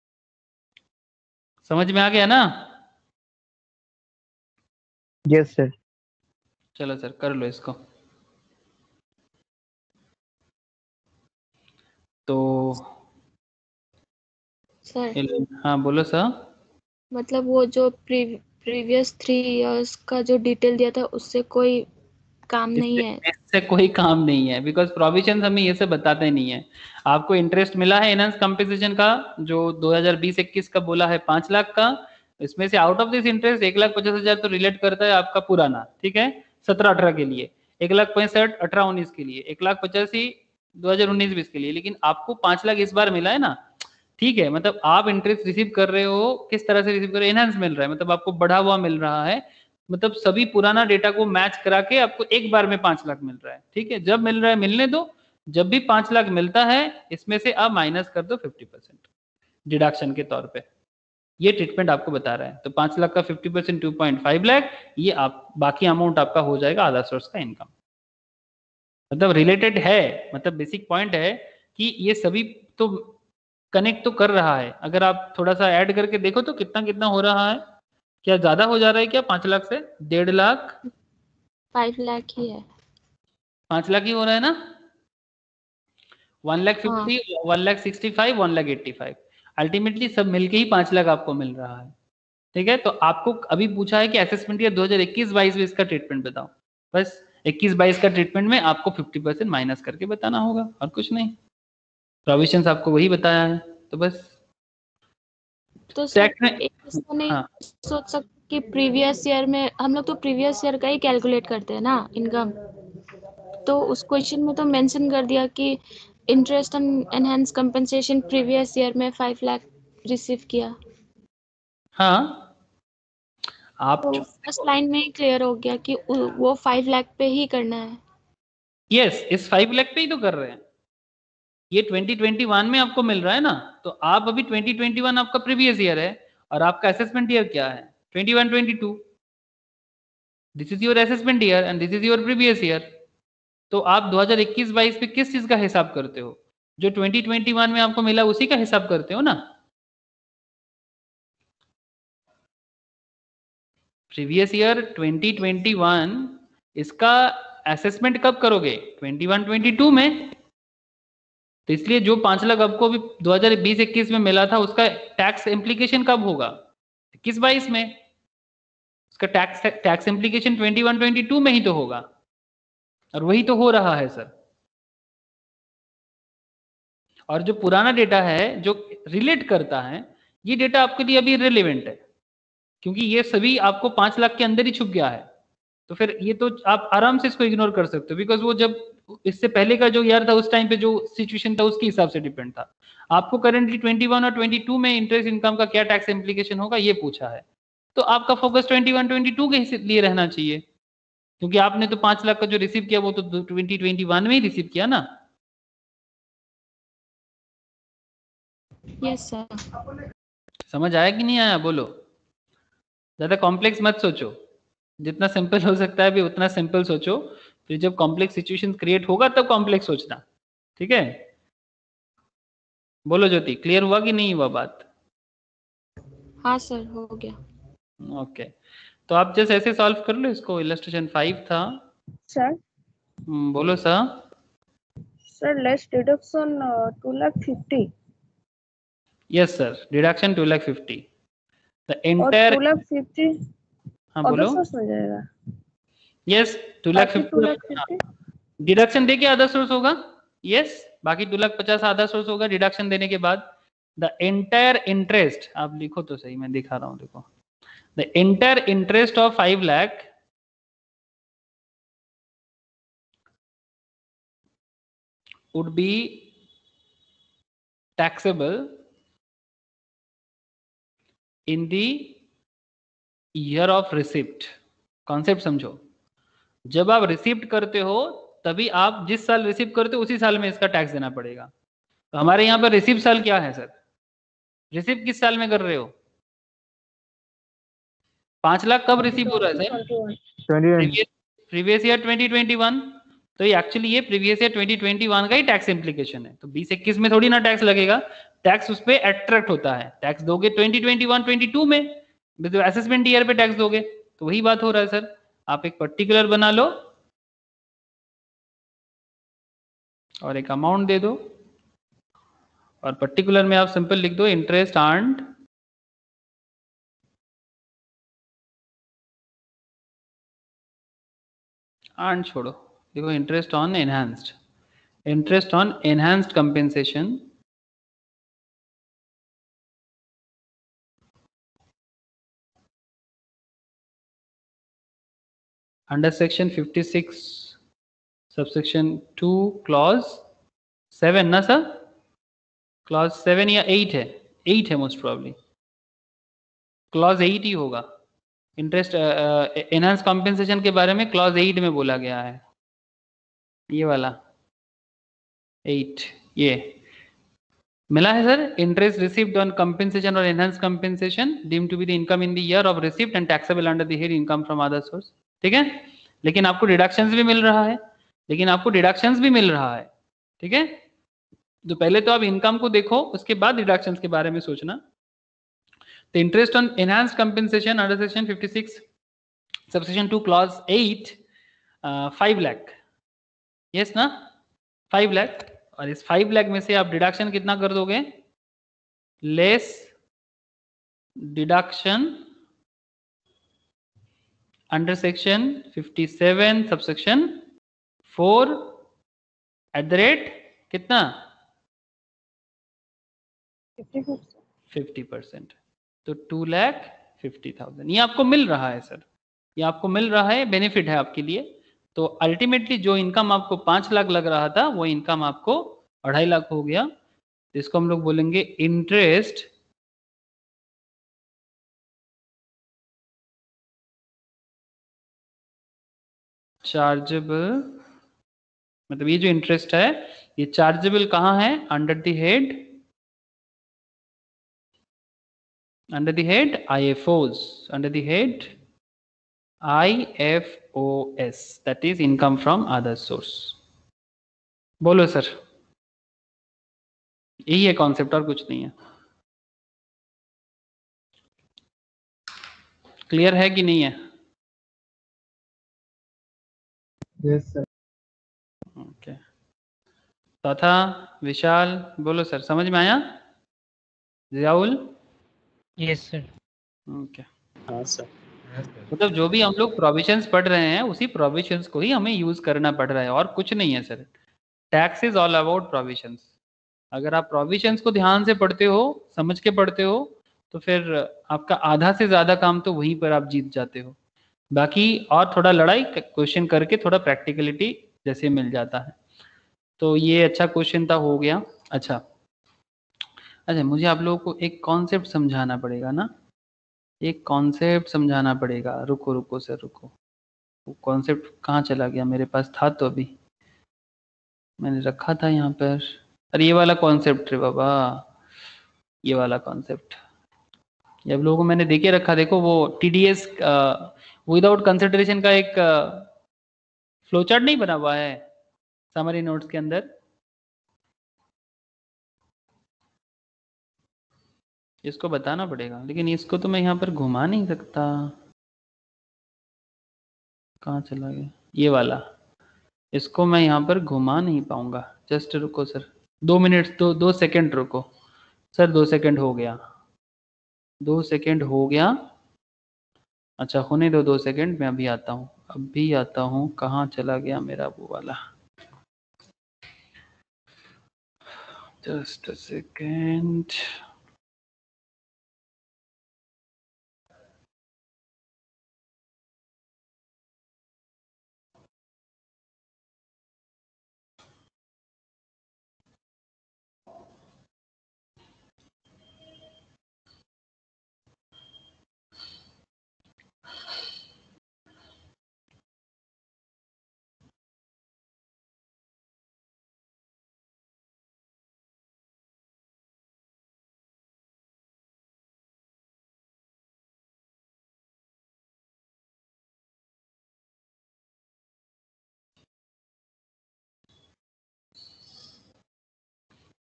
S2: समझ में आ गया ना?
S4: Yes sir.
S2: चलो सर कर लो इसको। तो
S1: सर
S2: हाँ बोलो सर।
S1: मतलब वो जो प्रीवियस थ्री इयर्स का जो डिटेल दिया था उससे कोई काम नहीं है?
S2: इससे कोई काम नहीं है, बिकॉज प्रोविजन हमें ये सब बताते नहीं है। आपको इंटरेस्ट मिला है एनहांस कंपनसेशन का जो दो हज़ार बीस इक्कीस का बोला है पांच लाख का, इसमें से आउट ऑफ दिस इंटरेस्ट एक लाख पचास हजार तो रिलेट करता है आपका पुराना, ठीक है, सत्रह अठारह के लिए, एक लाख पैंसठ अठारह उन्नीस के लिए, एक लाख पचासी दो हजार उन्नीस बीस के लिए, लेकिन आपको पांच लाख इस बार मिला है ना, ठीक है, मतलब आप इंटरेस्ट रिसीव कर रहे हो, किस तरह से रिसीव कर रहे हो, एनहांस मिल रहा है, मतलब आपको बढ़ा हुआ मिल रहा है, मतलब सभी पुराना डेटा को मैच करा के आपको एक बार में पांच लाख मिल रहा है, ठीक है, जब मिल रहा है मिलने दो, जब भी पांच लाख मिलता है इसमें से आप माइनस कर दो फिफ्टी परसेंट डिडक्शन के तौर पे, ये ट्रीटमेंट आपको बता रहा है। तो पांच लाख का fifty percent two point five lakh, ये आप बाकी अमाउंट आपका हो जाएगा आधा सोर्स का इनकम, मतलब रिलेटेड है, मतलब बेसिक पॉइंट है कि ये सभी तो कनेक्ट तो कर रहा है। अगर आप थोड़ा सा ऐड करके देखो तो कितना कितना हो रहा है, क्या ज्यादा हो जा रहा है क्या पांच लाख से? डेढ़ लाख
S1: फाइव लाख ही है।
S2: पांच लाख ही हो रहा है ना, वन लाख
S1: हाँ।
S2: Fifty one lakh sixty five one lakh eighty five, ultimately सब मिलके ही पांच लाख आपको मिल रहा है, ठीक है। तो आपको अभी पूछा है कि असेसमेंट ईयर दो हज़ार इक्कीस बाईस में इसका ट्रीटमेंट बताओ, बस इक्कीस बाईस का ट्रीटमेंट में आपको फिफ्टी परसेंट माइनस करके बताना होगा और कुछ नहीं, प्रोविजंस आपको वही बताया है, तो बस
S1: तो सर
S2: टैक्स में
S1: एक इसको नहीं
S2: हाँ
S1: सोच सकते कि प्रीवियस ईयर में हम लोग तो प्रीवियस ईयर का ही कैलकुलेट करते हैं ना इनकम, तो उस क्वेश्चन में तो मेंशन कर दिया कि interest on enhance compensation previous year में फाइव लाख रिसीव किया,
S2: हाँ आप
S1: तो फर्स्ट लाइन में ही क्लियर हो गया कि उ- वो फाइव लाख पे ही करना है।
S2: यस इस फाइव लाख पे ही तो कर रहे हैं, ये ट्वेंटी ट्वेंटी वन में आपको मिल रहा है ना, तो आप अभी ट्वेंटी ट्वेंटी वन आपका प्रीवियस ईयर है और आपका असेसमेंट ईयर क्या है twenty one twenty two, this is your assessment year and this is your previous year. तो आप दो हज़ार इक्कीस बाईस पे किस चीज का हिसाब करते हो? जो ट्वेंटी ट्वेंटी वन में आपको मिला उसी का हिसाब करते हो ना। Previous year twenty twenty one, इसका असेसमेंट कब करोगे? ट्वेंटी वन ट्वेंटी टू में। तो इसलिए जो पांच लाख आपको अभी दो हज़ार बीस इक्कीस में मिला था उसका टैक्स इम्प्लीकेशन कब होगा? इक्कीस बाईस में। उसका tax tax implication twenty one twenty two में ही तो होगा, और वही तो हो रहा है सर। और जो पुराना डेटा है जो रिलेट करता है, ये डेटा आपके लिए अभी रिलेवेंट है, क्योंकि ये सभी आपको पांच लाख के अंदर ही छुप गया है। तो फिर ये तो आप आराम से इसको इग्नोर कर सकते हो, बिकॉज वो जब इससे पहले का जो ईयर था उस टाइम पे जो सिचुएशन था उसके हिसाब से डिपेंड था। आपको करेंटली ट्वेंटी वन और ट्वेंटी टू में इंटरेस्ट इनकम का क्या टैक्स इम्प्लीकेशन होगा ये पूछा है, तो आपका focus twenty one twenty two के लिए रहना चाहिए, क्योंकि आपने तो पांच लाख का जो रिसीव किया वो तो ट्वेंटी ट्वेंटी वन में ही रिसीव किया ना।
S1: Yes sir.
S2: समझ आया कि नहीं आया बोलो? ज्यादा कॉम्प्लेक्स मत सोचो, जितना सिंपल हो सकता है अभी उतना सिंपल सोचो, फिर जब कॉम्प्लेक्स सिचुएशन क्रिएट होगा तब कॉम्प्लेक्स सोचना, ठीक है। बोलो ज्योति, क्लियर हुआ कि नहीं हुआ बात?
S1: हाँ सर हो गया।
S2: Okay okay. तो आप जस्ट ऐसे सॉल्व कर लो इसको, इलस्ट्रेशन फाइव था।
S4: सर
S2: हम्म, बोलो sir.
S4: Sir less deduction two lakh fifty
S2: yes sir, deduction two lakh fifty the
S4: और
S2: एंटायर।
S4: टू लाख फिफ्टी
S2: हाँ
S4: अदर
S2: बोलो।
S4: सोर्स में जाएगा।
S2: यस टू लाख
S4: बाकी two lakh
S2: fifty
S4: fifty
S2: deduction दे के आधा सोर्स होगा। यस बाकी दो लाख पचास आधा सोर्स होगा डिडक्शन देने के बाद। द एंटायर इंटरेस्ट, आप लिखो तो सही, मैं दिखा रहा हूँ देखो, the entire interest of five lakh would be taxable in the year of receipt। Concept समझो, जब आप रिसीप्ट करते हो तभी आप जिस साल रिसीव करते हो उसी साल में इसका टैक्स देना पड़ेगा। तो हमारे यहाँ पर रिसीव साल क्या है सर? रिसीव किस साल में कर रहे हो? पांच लाख कब रिसीव हो रहा है sir?
S5: Twenty
S2: previous year twenty twenty one. तो ये एक्चुअली ये previous year twenty twenty one का ही टैक्स इम्प्लीकेशन है। तो बीस इक्कीस में थोड़ी ना टैक्स लगेगा, टैक्स उस पे अट्रैक्ट होता है। टैक्स दोगे twenty twenty one twenty two में, तो असेसमेंट ईयर पे टैक्स दोगे। तो वही बात हो रहा है सर। आप एक पर्टिकुलर बना लो और एक अमाउंट दे दो, और पर्टिकुलर में आप सिंपल लिख दो इंटरेस्ट अर्न्ड अर्न छोड़ो, देखो interest on enhanced, interest on enhanced compensation under section fifty six subsection two clause seven ना सर? क्लॉज सेवन या एट है? एट है मोस्ट प्रोबेबली, क्लॉज एट ही होगा। इंटरेस्ट एनहांस कॉम्पेंसेशन के बारे में क्लॉज एट में बोला गया है, ये वाला एट, ये मिला है sir. Interest received on compensation और enhance compensation deemed to be the income in the year of received and taxable under the head income from other source. ठीक है, लेकिन आपको डिडक्शंस भी मिल रहा है, लेकिन आपको डिडक्शंस भी मिल रहा है। ठीक है, तो पहले तो आप इनकम को देखो, उसके बाद डिडक्शंस के बारे में सोचना। The interest on enhanced compensation under section fifty-six subsection two clause eight uh, five lakh, yes ना? five lakh, और इस five lakh में से आप डिडक्शन कितना कर दोगे? Less deduction under section fifty-seven subsection four at the rate कितना? फिफ्टी परसेंट, तो टू लैख फिफ्टी थाउजेंड ये आपको मिल रहा है सर, ये आपको मिल रहा है, बेनिफिट है आपके लिए। तो अल्टीमेटली जो इनकम आपको पांच लाख लग रहा था वो इनकम आपको अढ़ाई लाख हो गया। इसको हम लोग बोलेंगे इंटरेस्ट चार्जेबल, मतलब ये जो इंटरेस्ट है ये चार्जेबल कहाँ है? Under the head, under the head I F Os, under the head I F O S, that is income from other source। बोलो सर, यही है कॉन्सेप्ट और कुछ नहीं है। क्लियर है कि नहीं है?
S5: Yes sir.
S2: ओके, तथा विशाल बोलो सर, समझ में आया? जियाउल?
S6: Yes sir.
S2: ओके,
S3: हाँ सर।
S2: मतलब जो भी हम लोग प्रोविजंस पढ़ रहे हैं उसी प्रोविजंस को ही हमें यूज करना पड़ रहा है, और कुछ नहीं है sir. Tax is all about provisions. अगर आप प्रोविजंस को ध्यान से पढ़ते हो, समझ के पढ़ते हो, तो फिर आपका आधा से ज्यादा काम तो वहीं पर आप जीत जाते हो। बाकी और थोड़ा लड़ाई क्वेश्चन करके थोड़ा प्रैक्टिकलिटी जैसे मिल जाता है। तो ये अच्छा क्वेश्चन था, हो गया। अच्छा अच्छा, मुझे आप लोगों को एक कॉन्सेप्ट समझाना पड़ेगा ना, एक कॉन्सेप्ट समझाना पड़ेगा। रुको रुको सर रुको, वो कॉन्सेप्ट कहाँ चला गया? मेरे पास था तो अभी मैंने रखा था यहाँ पर। अरे ये वाला कॉन्सेप्ट रे बाबा, ये वाला कॉन्सेप्ट ये आप लोगों को मैंने देके रखा। देखो वो टीडीएस विदाउट कंसिडरेशन का एक फ्लो चार्ट नहीं बना हुआ है समरी नोट्स के अंदर, इसको बताना पड़ेगा। लेकिन इसको तो मैं यहाँ पर घुमा नहीं सकता, कहाँ चला गया ये वाला? इसको मैं यहाँ पर घुमा नहीं पाऊंगा। जस्ट रुको सर, दो मिनट, दो दो सेकंड रुको सर, दो सेकंड हो गया, दो सेकंड हो गया। अच्छा होने दो दो सेकंड, मैं अभी आता हूँ, अभी आता हूँ। कहाँ चला गया मेरा वो वाला? Just a second.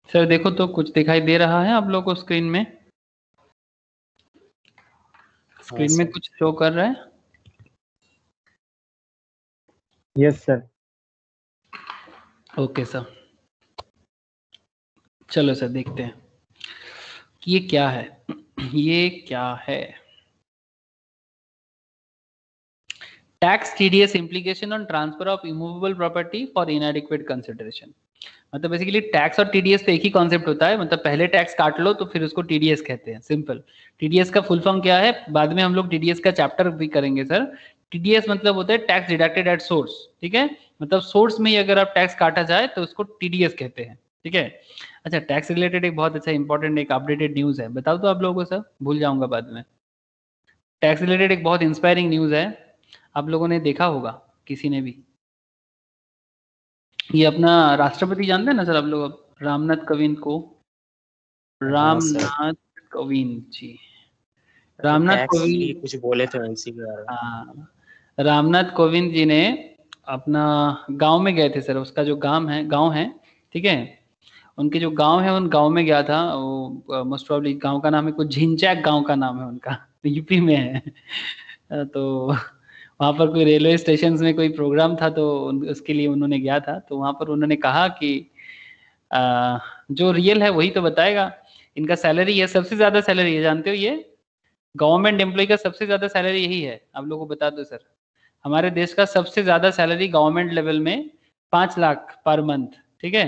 S2: सर देखो तो कुछ दिखाई दे रहा है आप लोगों को स्क्रीन में? स्क्रीन में
S3: सर।
S2: कुछ शो कर रहा है?
S5: Yes, sir.
S2: ओके सर, चलो सर देखते हैं कि ये क्या है। ये क्या है? Tax TDS implication on transfer of immovable property for inadequate consideration. मतलब बेसिकली टैक्स और टीडीएस तो एक ही कॉन्सेप्ट होता है, मतलब पहले टैक्स काट लो तो फिर उसको टीडीएस कहते हैं, सिंपल। टीडीएस का फुल फॉर्म क्या है, बाद में हम लोग टीडीएस का चैप्टर भी करेंगे सर। टीडीएस मतलब होता है टैक्स डिडक्टेड एट सोर्स, ठीक है, मतलब सोर्स में ही अगर आप टैक्स काटा जाए तो उसको टीडीएस कहते हैं, ठीक है। अच्छा, टैक्स रिलेटेड एक बहुत अच्छा इंपॉर्टेंट एक अपडेटेड न्यूज है, बताओ तो आप लोगों को सर, भूल जाऊंगा बाद में। टैक्स रिलेटेड एक बहुत इंस्पायरिंग न्यूज है, आप लोगों ने देखा होगा किसी ने भी। ये अपना राष्ट्रपति जानते हैं ना सर आप लोग, रामनाथ कोविंद को? रामनाथ कोविंद जी, रामनाथ
S3: टैक्स की
S2: कोविंद,
S3: कुछ बोले थे उसी के बारे में।
S2: हाँ, रामनाथ कोविंद जी ने अपना गांव में गए थे सर, उसका जो गांव है गांव है ठीक है, उनके जो गांव है उन गांव में गया था वो, मोस्ट प्रोबब्ली गांव का नाम है कुछ झिंचैक, गांव का नाम है उनका, यूपी में है। तो वहाँ पर कोई रेलवे स्टेशन में कोई प्रोग्राम था तो उन- उसके लिए उन्होंने गया था, तो वहाँ पर उन्होंने कहा कि आ, जो रियल है वही तो बताएगा। इनका सैलरी है, सबसे ज्यादा सैलरी है, जानते हो ये गवर्नमेंट एम्प्लॉय का सबसे ज्यादा सैलरी यही है, आप लोगों को बता दो सर। हमारे देश का सबसे ज्यादा सैलरी गवर्नमेंट लेवल में पांच लाख पर मंथ, ठीक है।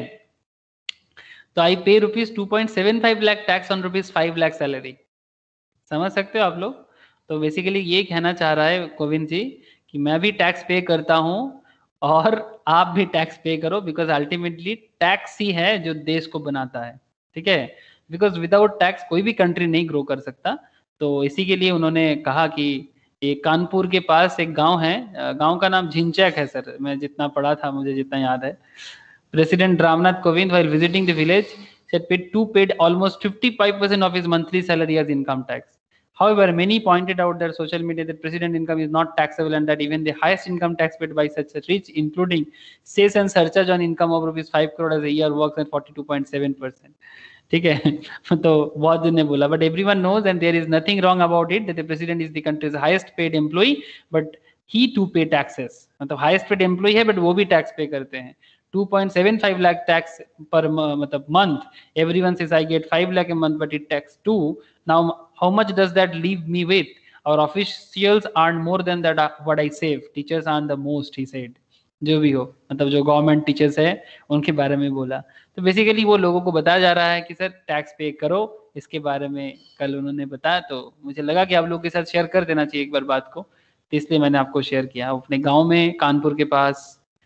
S2: तो I pay rupees two point seven five lakh tax on rupees five lakh salary, समझ सकते हो आप लोग। तो बेसिकली ये कहना चाह रहा है कोविंद जी कि मैं भी टैक्स पे करता हूँ और आप भी टैक्स पे करो, बिकॉज अल्टीमेटली टैक्स ही है जो देश को बनाता है, ठीक है। बिकॉज विदाउट टैक्स कोई भी कंट्री नहीं ग्रो कर सकता। तो इसी के लिए उन्होंने कहा कि ये कानपुर के पास एक गांव है, गांव का नाम झिंचैक है सर, मैं जितना पढ़ा था मुझे जितना याद है। President Ramnath Kovind, while visiting the village, said paid two paid almost fifty-five percent of his monthly salary as income tax. However, many pointed out that social media that president income is not taxable and that even the highest income tax paid by such a rich, including cess and surcharge on income of rupees five crore as a year, works at forty-two point seven percent. ठीक है। तो बहुत जन ने बोला, but everyone knows and there is nothing wrong about it that the president is the country's highest paid employee, but he too pay taxes, मतलब हाईएस्ट पेड एम्प्लॉय है बट वो भी टैक्स पे करते हैं। two point seven five lakh tax per मतलब month, everyone says I get five lakh a month but it tax two. Now how much does that leave me with? Our officials earn more than that what I save, teachers earn the most, he said. जो भी हो, मतलब जो गवर्नमेंट टीचर्स है उनके बारे में बोला। तो बेसिकली वो लोगों को बताया जा रहा है कि सर टैक्स पे करो, इसके बारे में कल उन्होंने बताया, तो मुझे लगा कि आप लोगों के साथ शेयर कर देना चाहिए एक बार बात को, तो इसलिए मैंने आपको शेयर किया। अपने गांव में कानपुर के पास,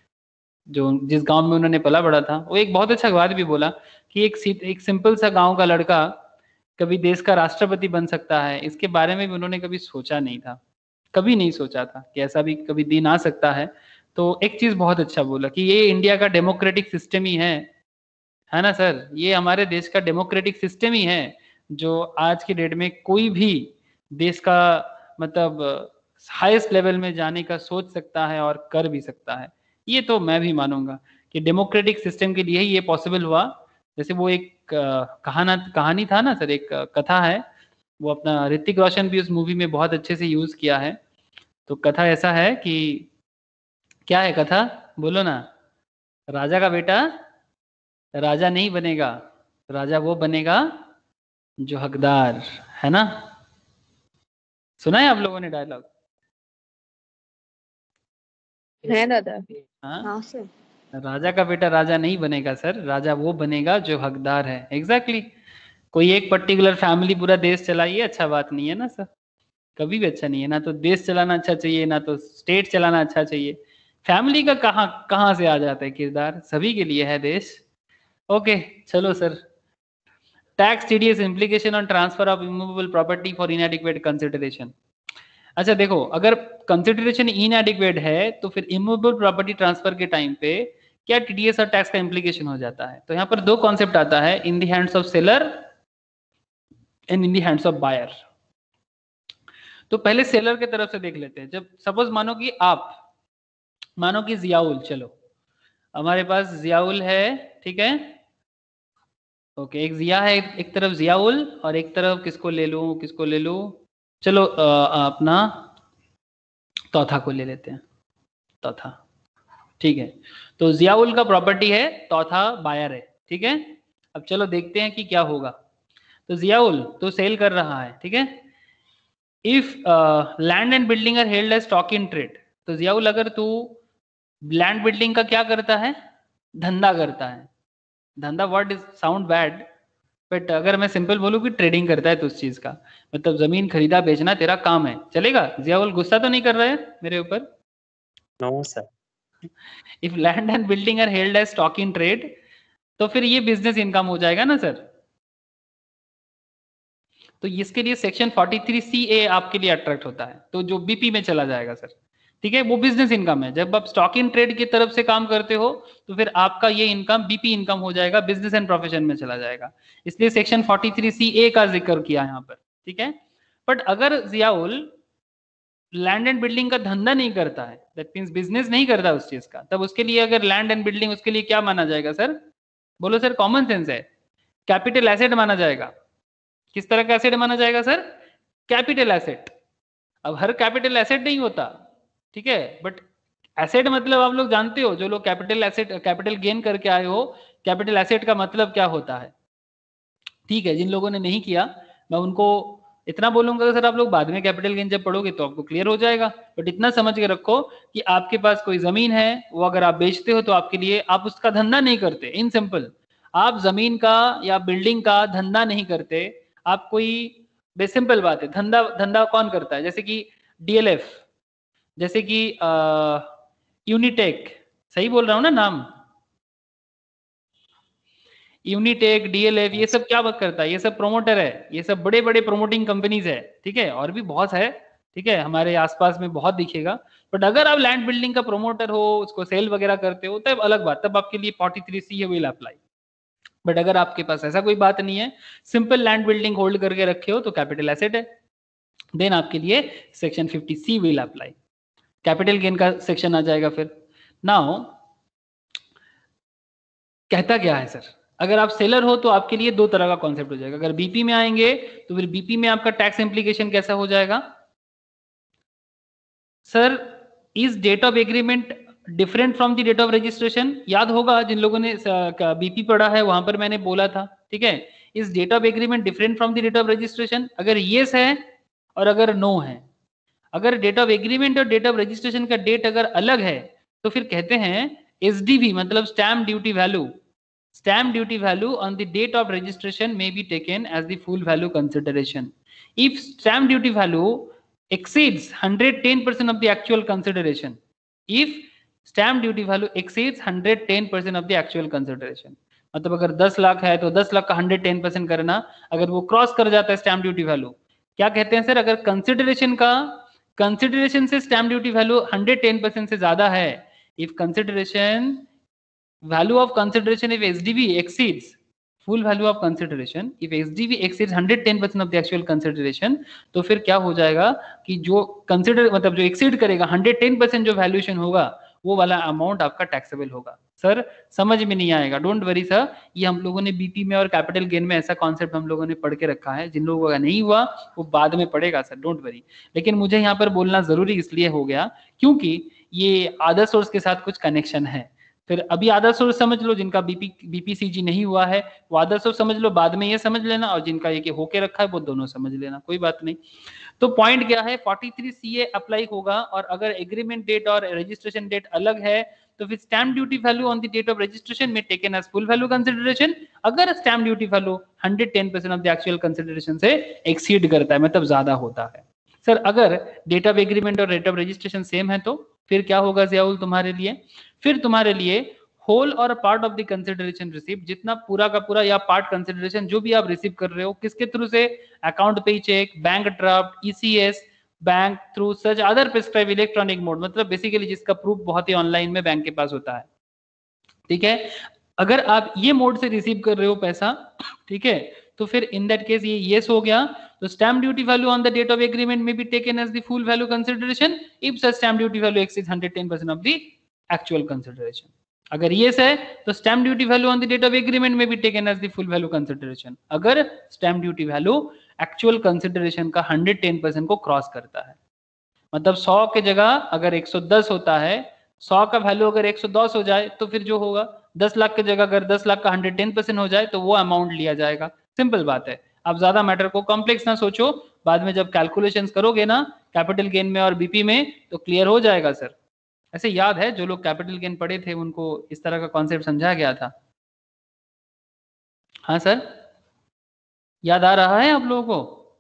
S2: जो जिस गांव में उन्होंने पला बड़ा था, वो एक बहुत अच्छा बात भी बोला कि एक एक सिंपल सा गांव का लड़का कभी देश का राष्ट्रपति बन सकता है, इसके बारे में भी उन्होंने कभी सोचा नहीं था, कभी नहीं सोचा था कि ऐसा भी कभी दिन आ सकता है। तो एक चीज बहुत अच्छा बोला कि ये इंडिया का डेमोक्रेटिक सिस्टम ही है है ना सर, ये हमारे देश का डेमोक्रेटिक सिस्टम ही है जो आज की डेट में कोई भी देश का मतलब हाईएस्ट लेवल में जाने का सोच सकता है और कर भी सकता है। ये तो मैं भी मानूंगा कि डेमोक्रेटिक सिस्टम के लिए ही ये पॉसिबल हुआ। जैसे वो एक कहाना कहानी था ना सर, एक कथा है, वो अपना ऋतिक रोशन भी उस मूवी में बहुत अच्छे से यूज किया है। तो कथा ऐसा है कि, क्या है कथा, बोलो ना। राजा का बेटा राजा नहीं बनेगा, राजा वो बनेगा जो हकदार, है ना। सुना है आप लोगों ने डायलॉग?
S4: है दादा।
S2: हाँ,
S4: हाँ सर।
S2: राजा का बेटा राजा नहीं बनेगा सर, राजा वो बनेगा जो हकदार है। Exactly exactly. कोई एक पर्टिकुलर फैमिली पूरा देश चलाइए, अच्छा बात नहीं है ना सर, कभी भी अच्छा नहीं है। ना तो देश चलाना अच्छा चाहिए, ना तो स्टेट चलाना अच्छा चाहिए। फैमिली का कहाँ कहाँ से आ जाता है किरदार, सभी के लिए है देश। ओके चलो sir, tax TDS implication on transfer of immovable property for inadequate consideration. अच्छा देखो, अगर कंसिडरेशन इनएडिक्वेट है तो फिर इमूवेबल प्रॉपर्टी ट्रांसफर के टाइम पे क्या टीडीएस और टैक्स का इम्प्लीकेशन हो जाता है। तो यहाँ पर दो कॉन्सेप्ट आता है, in the hands of seller and in the hands of buyer. तो पहले सेलर के तरफ से देख लेते हैं। जब सपोज मानो कि आप, मानो कि जियाउल, चलो हमारे पास जियाउल है, ठीक है, ओके, एक जिया है, एक, एक तरफ जियाउल और एक तरफ किसको ले लूं, किसको ले लूं, चलो अ, अपना तौथा को ले लेते हैं, तौथा, ठीक है। तो जियाउल का प्रॉपर्टी है तौथा बायर है, ठीक है। अब चलो देखते हैं कि क्या होगा। तो जियाउल तो सेल कर रहा है, ठीक है। If land and building are held as stock in trade, तो जियाउल अगर तू लैंड बिल्डिंग का क्या करता है, धंधा करता है, धंधा word is sound bad, but अगर मैं सिंपल बोलूं कि ट्रेडिंग करता है तो उस चीज का मतलब जमीन खरीदा बेचना तेरा काम है, चलेगा? जियाउल गुस्सा तो नहीं कर रहे हैं मेरे ऊपर?
S3: No sir.
S2: If land and building are held as stock in trade, तो फिर ये बिजनेस इनकम हो जाएगा ना सर। तो इसके लिए section forty three C A आपके लिए अट्रैक्ट होता है, तो जो बीपी में चला जाएगा सर, ठीक है। वो बिजनेस इनकम है, जब आप स्टॉक इन ट्रेड की तरफ से काम करते हो तो फिर आपका ये इनकम बीपी इनकम हो जाएगा, बिजनेस एंड प्रोफेशन में चला जाएगा, इसलिए section forty three C A का जिक्र किया यहाँ पर, ठीक है। बट अगर जियाउल लैंड एंड बिल्डिंग का धंधा नहीं करता है, दैट मींस बिजनेस नहीं करता उस चीज का, तब उसके लिए अगर लैंड एंड बिल्डिंग उसके लिए क्या माना जाएगा सर? बोलो सर, कॉमन सेंस है, कैपिटल एसेट माना जाएगा। किस तरह का एसेट माना जाएगा सर? Capital asset. अब हर कैपिटल एसेट नहीं होता, ठीक है, बट एसेट मतलब आप लोग जानते हो, जो लोग कैपिटल एसेट कैपिटल गेन करके आए हो, कैपिटल एसेट का मतलब क्या होता है, ठीक है। जिन लोगों ने नहीं किया मैं उनको इतना बोलूंगा कि सर आप लोग बाद में कैपिटल गेन जब पढ़ोगे तो आपको क्लियर हो जाएगा, बट इतना समझ के रखो कि आपके पास कोई जमीन है, वो अगर आप बेचते हो तो आपके लिए, आप उसका धंधा नहीं करते, इन सिंपल आप जमीन का या बिल्डिंग का धंधा नहीं करते, आप कोई बेसिंपल बात है, धंधा धंधा कौन करता है, जैसे कि डीएलएफ, जैसे कि यूनिटेक, सही बोल रहा हूं ना नाम, यूनिटेक, डीएलएफ, ये सब क्या वर्क करता है, ये सब प्रोमोटर है, ये सब बड़े बड़े प्रोमोटिंग कंपनीज है, ठीक है, और भी बहुत है, ठीक है, हमारे आसपास में बहुत दिखेगा। बट अगर आप लैंड बिल्डिंग का प्रोमोटर हो, उसको सेल वगैरह करते हो, तब अलग बात, तब आपके लिए forty three C will apply. But अगर आपके पास ऐसा कोई बात नहीं है, सिंपल लैंड बिल्डिंग होल्ड करके रखे हो तो कैपिटल एसेट है, देन आपके लिए section fifty C will apply, capital gain का सेक्शन आ जाएगा। फिर नाउ कहता क्या है सर, अगर आप सेलर हो तो आपके लिए दो तरह का कॉन्सेप्ट हो जाएगा, अगर बीपी में आएंगे तो फिर बीपी में आपका टैक्स इंप्लीकेशन कैसा हो जाएगा sir? Is date of agreement different from the date of registration? याद होगा जिन लोगों ने बीपी पढ़ा है, वहां पर मैंने बोला था, ठीक है, is date of agreement different from the date of registration? अगर येस है और अगर नो है, अगर डेट ऑफ एग्रीमेंट और डेट ऑफ रजिस्ट्रेशन का डेट अगर अलग है तो फिर कहते हैं एसडीवी मतलब stamp duty value, stamp duty value on the date of registration may be taken as the full value consideration if stamp duty value exceeds one hundred ten percent of the actual consideration, if stamp duty value exceeds one hundred ten percent of the actual consideration, मतलब अगर दस लाख है तो दस लाख का one hundred ten percent करना, अगर वो क्रॉस कर जाता है स्टैम्प ड्यूटी वैल्यू, क्या कहते हैं सर? अगर कंसिडरेशन का कंसिडरेशन से stamp duty value one hundred ten percent से ज्यादा है, if consideration value of consideration if S D V exceeds full value of consideration, if S D V exceeds one hundred ten percent of the actual consideration, तो फिर क्या हो जाएगा कि जो कंसिडर मतलब जो एक्सीड करेगा one hundred ten percent जो वैल्यूएशन होगा वो वाला अमाउंट आपका टैक्सेबल होगा। सर समझ में नहीं आएगा, डोंट वरी सर, ये हम लोगों ने बीपी में और कैपिटल गेन में ऐसा कॉन्सेप्ट हम लोगों ने पढ़ के रखा है, जिन लोगों का नहीं हुआ वो बाद में पढ़ेगा सर, डोंट वरी। लेकिन मुझे यहाँ पर बोलना जरूरी इसलिए हो गया क्योंकि ये अदर सोर्स के साथ कुछ कनेक्शन है। फिर अभी आदर सोर्स समझ लो, जिनका बीपी बीपीसीजी नहीं हुआ है वो आदर सोर्स समझ लो, बाद में ये समझ लेना, और जिनका ये होके रखा है वो दोनों समझ लेना, कोई बात नहीं। तो पॉइंट क्या है, forty three C A apply होगा, और अगर एग्रीमेंट डेट और रजिस्ट्रेशन डेट अलग है तो फिर stamp duty value on the date of registration may taken as full value consideration, अगर stamp duty value one hundred ten percent of the actual consideration से एक्सीड करता है, मतलब ज्यादा होता है। सर अगर डेट ऑफ एग्रीमेंट और डेट ऑफ रजिस्ट्रेशन सेम है तो फिर क्या होगा जियाउल तुम्हारे लिए? फिर तुम्हारे लिए होल और part of the consideration receive, जितना पूरा का पूरा या पार्ट कंसिडरेशन जो भी आप रिसीव कर रहे हो, किसके थ्रू से? Account payee cheque, bank draft, ECS, bank through such other prescribe electronic mode, मतलब बेसिकली जिसका प्रूफ बहुत ही ऑनलाइन में बैंक के पास होता है, ठीक है। अगर आप ये मोड से रिसीव कर रहे हो पैसा, ठीक है, तो फिर इन दैट केस ये येस हो गया, तो stamp duty value on the date of agreement may be taken as the full value consideration if such stamp duty value exceeds one hundred ten percent of the actual consideration. अगर येस है तो stamp duty value on the date of agreement may be taken as the full value consideration, अगर stamp duty value actual consideration का हंड्रेड टेन परसेंट को क्रॉस करता है। मतलब सौ के जगह अगर एक सौ दस होता है, सौ का वैल्यू अगर एक सौ दस हो जाए तो फिर जो होगा दस लाख की जगह अगर दस लाख का हंड्रेड टेन परसेंट हो जाए तो वो अमाउंट लिया जाएगा। सिंपल बात है, आप ज्यादा मैटर को कॉम्प्लेक्स ना सोचो, बाद में जब कैलकुलेशंस करोगे ना कैपिटल गेन में और बीपी में तो क्लियर हो जाएगा सर। ऐसे याद है जो लोग कैपिटल गेन पढ़े थे उनको इस तरह का कॉन्सेप्ट समझा गया था। हाँ सर, याद आ रहा है आप लोगों को?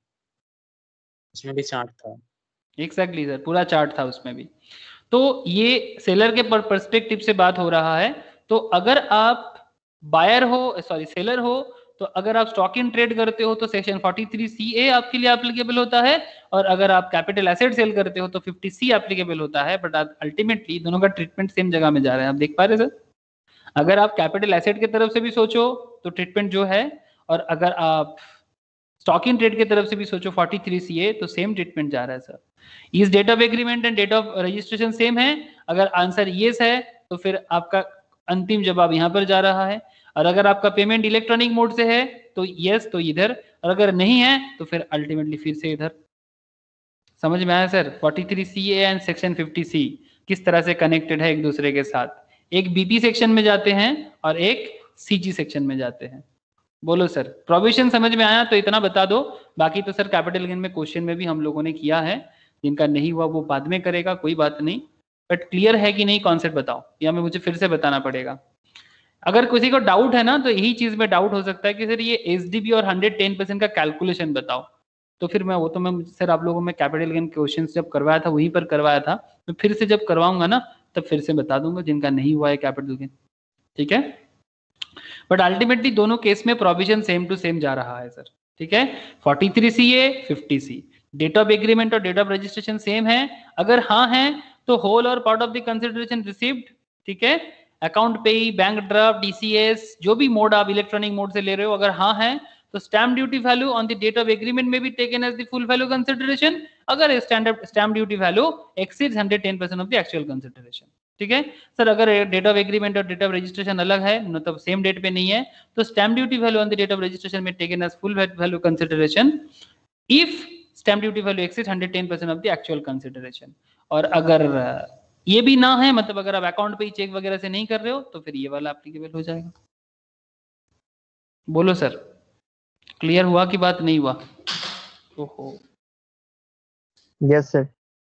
S3: उसमें भी चार्ट था।
S2: एग्जैक्टली सर, पूरा चार्ट था उसमें भी। तो ये सेलर के पर्सपेक्टिव से बात हो रहा है। तो अगर आप बायर हो, सॉरी सेलर हो, तो अगर आप स्टॉक इन ट्रेड करते हो तो section forty three C A आपके लिए एप्लीकेबल होता है, और अगर आप कैपिटल एसेट सेल करते हो तो फिफ्टी सी एप्लीकेबल होता है। बट अल्टीमेटली दोनों का ट्रीटमेंट सेम जगह में जा रहा है, आप देख पा रहे सर। अगर आप कैपिटल एसेट की तरफ से भी सोचो तो ट्रीटमेंट जो है, और अगर आप स्टॉक इन ट्रेड की तरफ से भी सोचो फोर्टी थ्री सी ए, तो सेम ट्रीटमेंट जा रहा है sir. Is date of agreement and date of registration same है। अगर आंसर येस है तो फिर आपका अंतिम जवाब यहाँ पर जा रहा है, और अगर आपका पेमेंट इलेक्ट्रॉनिक मोड से है तो यस तो इधर, और अगर नहीं है तो फिर अल्टीमेटली फिर से इधर। समझ में आया sir? Forty three C A and section fifty C किस तरह से कनेक्टेड है एक दूसरे के साथ। एक बीपी सेक्शन में जाते हैं और एक सीजी सेक्शन में जाते हैं। बोलो सर, प्रोविजन समझ में आया तो इतना बता दो, बाकी तो सर कैपिटल गेन में क्वेश्चन में भी हम लोगों ने किया है, जिनका नहीं हुआ वो बाद में करेगा, कोई बात नहीं। बट क्लियर है कि नहीं कॉन्सेप्ट बताओ, या मैं मुझे फिर से बताना पड़ेगा? अगर किसी को डाउट है ना तो यही चीज में डाउट हो सकता है कि सर ये एसडीबी और हंड्रेड टेन परसेंट का कैलकुलेशन बताओ, तो फिर मैं वो तो मैं सर आप लोगों में कैपिटल गेन क्वेश्चन जब करवाया था वहीं पर करवाया था, मैं फिर से जब करवाऊंगा ना तब फिर से बता दूंगा जिनका नहीं हुआ है कैपिटल गेन, ठीक है। बट अल्टीमेटली दोनों केस में प्रोविजन सेम टू सेम जा रहा है सर, ठीक है। Forty three C A fifty C, date of agreement और डेट ऑफ रजिस्ट्रेशन सेम है। अगर हाँ है तो होल और part of the consideration received, ठीक है। अकाउंट पे, बैंक ड्राफ्ट, डीसीएस, जो भी मोड आप इलेक्ट्रॉनिक मोड से ले रहे हो, अगर हाँ है तो stamp duty value on the date of agreement may be taken as the full value consideration, अगर standard stamp duty value exceeds hundred ten percent of the actual consideration, ठीक है सर। अगर डेट ऑफ एग्रीमेंट और डेट ऑफ रजिस्ट्रेशन अलग है, मतलब सेम डेट पे नहीं है, तो stamp duty value on the date of registration may taken as full value consideration if stamp duty value exceed hundred ten percent of the actual consideration. और अगर ये भी ना है, मतलब अगर आप अकाउंट पे ही चेक वगैरह से नहीं कर रहे हो, तो फिर ये वाला एप्लीकेबल हो जाएगा। बोलो सर, क्लियर हुआ कि बात नहीं हुआ? ओहो
S5: यस सर।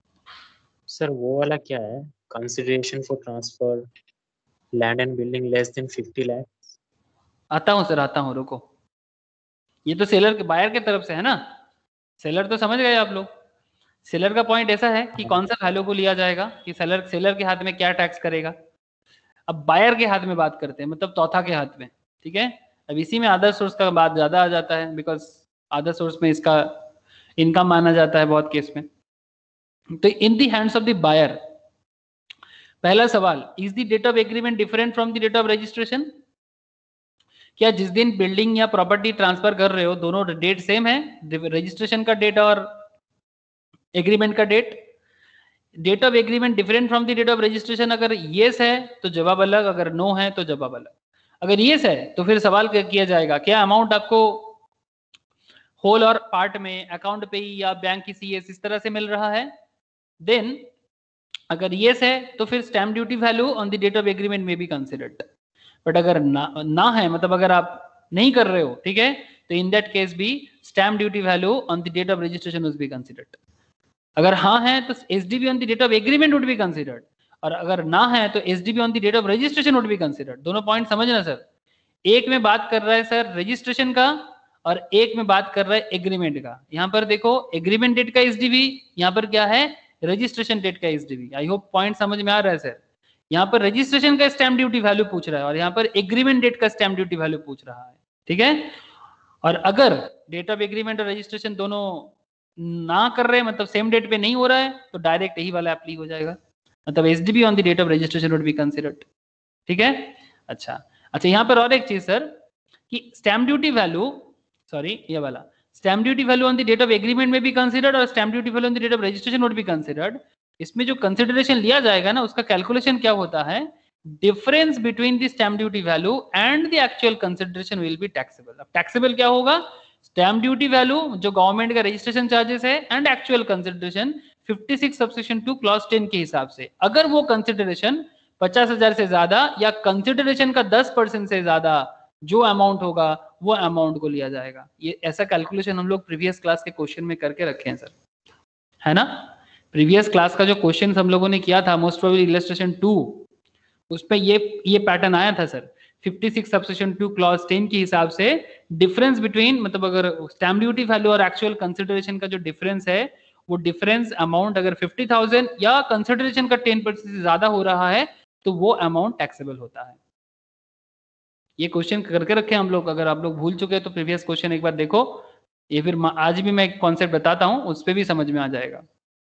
S3: सर वो वाला क्या है, consideration for transfer land and building less than fifty lakh?
S2: आता हूँ सर, आता हूँ, रुको। ये तो सेलर के बायर के तरफ से है ना, सेलर तो समझ गए आप लोग। सेलर का पॉइंट ऐसा है कि कौन सा वैल्यू को लिया जाएगा, कि सेलर सेलर के हाथ में क्या टैक्स करेगा। अब बायर के हाथ में बात करते हैं, मतलब चौथा के हाथ में, ठीक है। अब इसी में अदर सोर्स का बात ज्यादा आ जाता है, बिकॉज अदर सोर्स में इसका इनकम माना जाता है बहुत केस में। तो in the hands of the buyer, पहला सवाल, is the date of agreement different from the date of registration? क्या जिस दिन बिल्डिंग या प्रॉपर्टी ट्रांसफर कर रहे हो दोनों डेट सेम है, रजिस्ट्रेशन का डेट और एग्रीमेंट का date? Date of agreement different from the date of registration, अगर येस है तो जवाब अलग, अगर नो है तो जवाब अलग। अगर येस है तो फिर सवाल किया जाएगा क्या अमाउंट आपको होल और पार्ट में अकाउंट पे ही या बैंक की सीएस इस तरह से मिल रहा है। देन अगर येस है तो फिर stamp duty value on the date of agreement may be considered. But अगर ना ना है, मतलब अगर आप नहीं कर रहे हो, ठीक है, तो इन दैट केस भी stamp duty value on the date of registration will be considered. अगर हाँ है तो SDV on the date of agreement would be considered, और अगर ना है तो SDV on the date of registration would be considered. दोनों पॉइंट समझना सर, एक में बात कर रहा है सर रजिस्ट्रेशन का और एक में बात कर रहा है एग्रीमेंट का। यहाँ पर देखो एग्रीमेंट डेट का एसडीबी, यहाँ पर क्या है रजिस्ट्रेशन डेट का एसडीबी। आई होप पॉइंट समझ में आ रहा है सर। यहाँ पर रजिस्ट्रेशन का स्टैम्प ड्यूटी वैल्यू पूछ रहा है और यहाँ पर एग्रीमेंट डेट का स्टैम्प ड्यूटी वैल्यू पूछ रहा है, ठीक है। और अगर डेट ऑफ एग्रीमेंट और रजिस्ट्रेशन दोनों ना कर रहे हैं, मतलब सेम डेट पे नहीं हो रहा है, तो डायरेक्ट यही वाला एप्ली हो जाएगा, मतलब SDV on the date of registration would be considered, ठीक है। अच्छा अच्छा यहाँ पर और एक चीज सर कि स्टैम्प ड्यूटी वैल्यू, सॉरी ये वाला stamp duty value on the date of agreement may be considered और stamp duty value on the date of registration would be considered. इसमें जो कंसिडरेशन लिया जाएगा ना उसका कैलकुलेशन क्या होता है difference between the stamp duty value and the actual consideration will be taxable. अब टैक्सेबल क्या होगा? स्टैम्प ड्यूटी वैल्यू जो गवर्नमेंट का रजिस्ट्रेशन चार्जेस है and actual consideration fifty six subsection two clause ten के हिसाब से। अगर वो कंसिडरेशन पचास हजार से ज्यादा या कंसिडरेशन का दस परसेंट से ज्यादा जो अमाउंट होगा वो अमाउंट को लिया जाएगा। ये ऐसा कैलकुलेशन हम लोग प्रीवियस क्लास के क्वेश्चन में करके रखे हैं सर, है ना? प्रीवियस क्लास का जो क्वेश्चन हम लोगों ने किया था मोस्ट प्रोबेबली इलस्ट्रेशन टू, उसपे ये ये पैटर्न आया था sir. Fifty six subsection two clause ten के हिसाब से डिफरेंस बिटवीन, मतलब अगर स्टैम्प ड्यूटी वैल्यू और एक्चुअल कंसिडरेशन का जो डिफरेंस है वो डिफरेंस अमाउंट अगर फिफ्टी थाउजेंड या कंसिडरेशन का टेन परसेंट से ज्यादा हो रहा है तो वो अमाउंट टैक्सेबल होता है। ये क्वेश्चन करके रखे हम लोग, अगर आप लोग भूल चुके हैं तो प्रीवियस क्वेश्चन एक बार देखो, ये फिर आज भी मैं एक कॉन्सेप्ट बताता हूं उस पर भी समझ में आ जाएगा।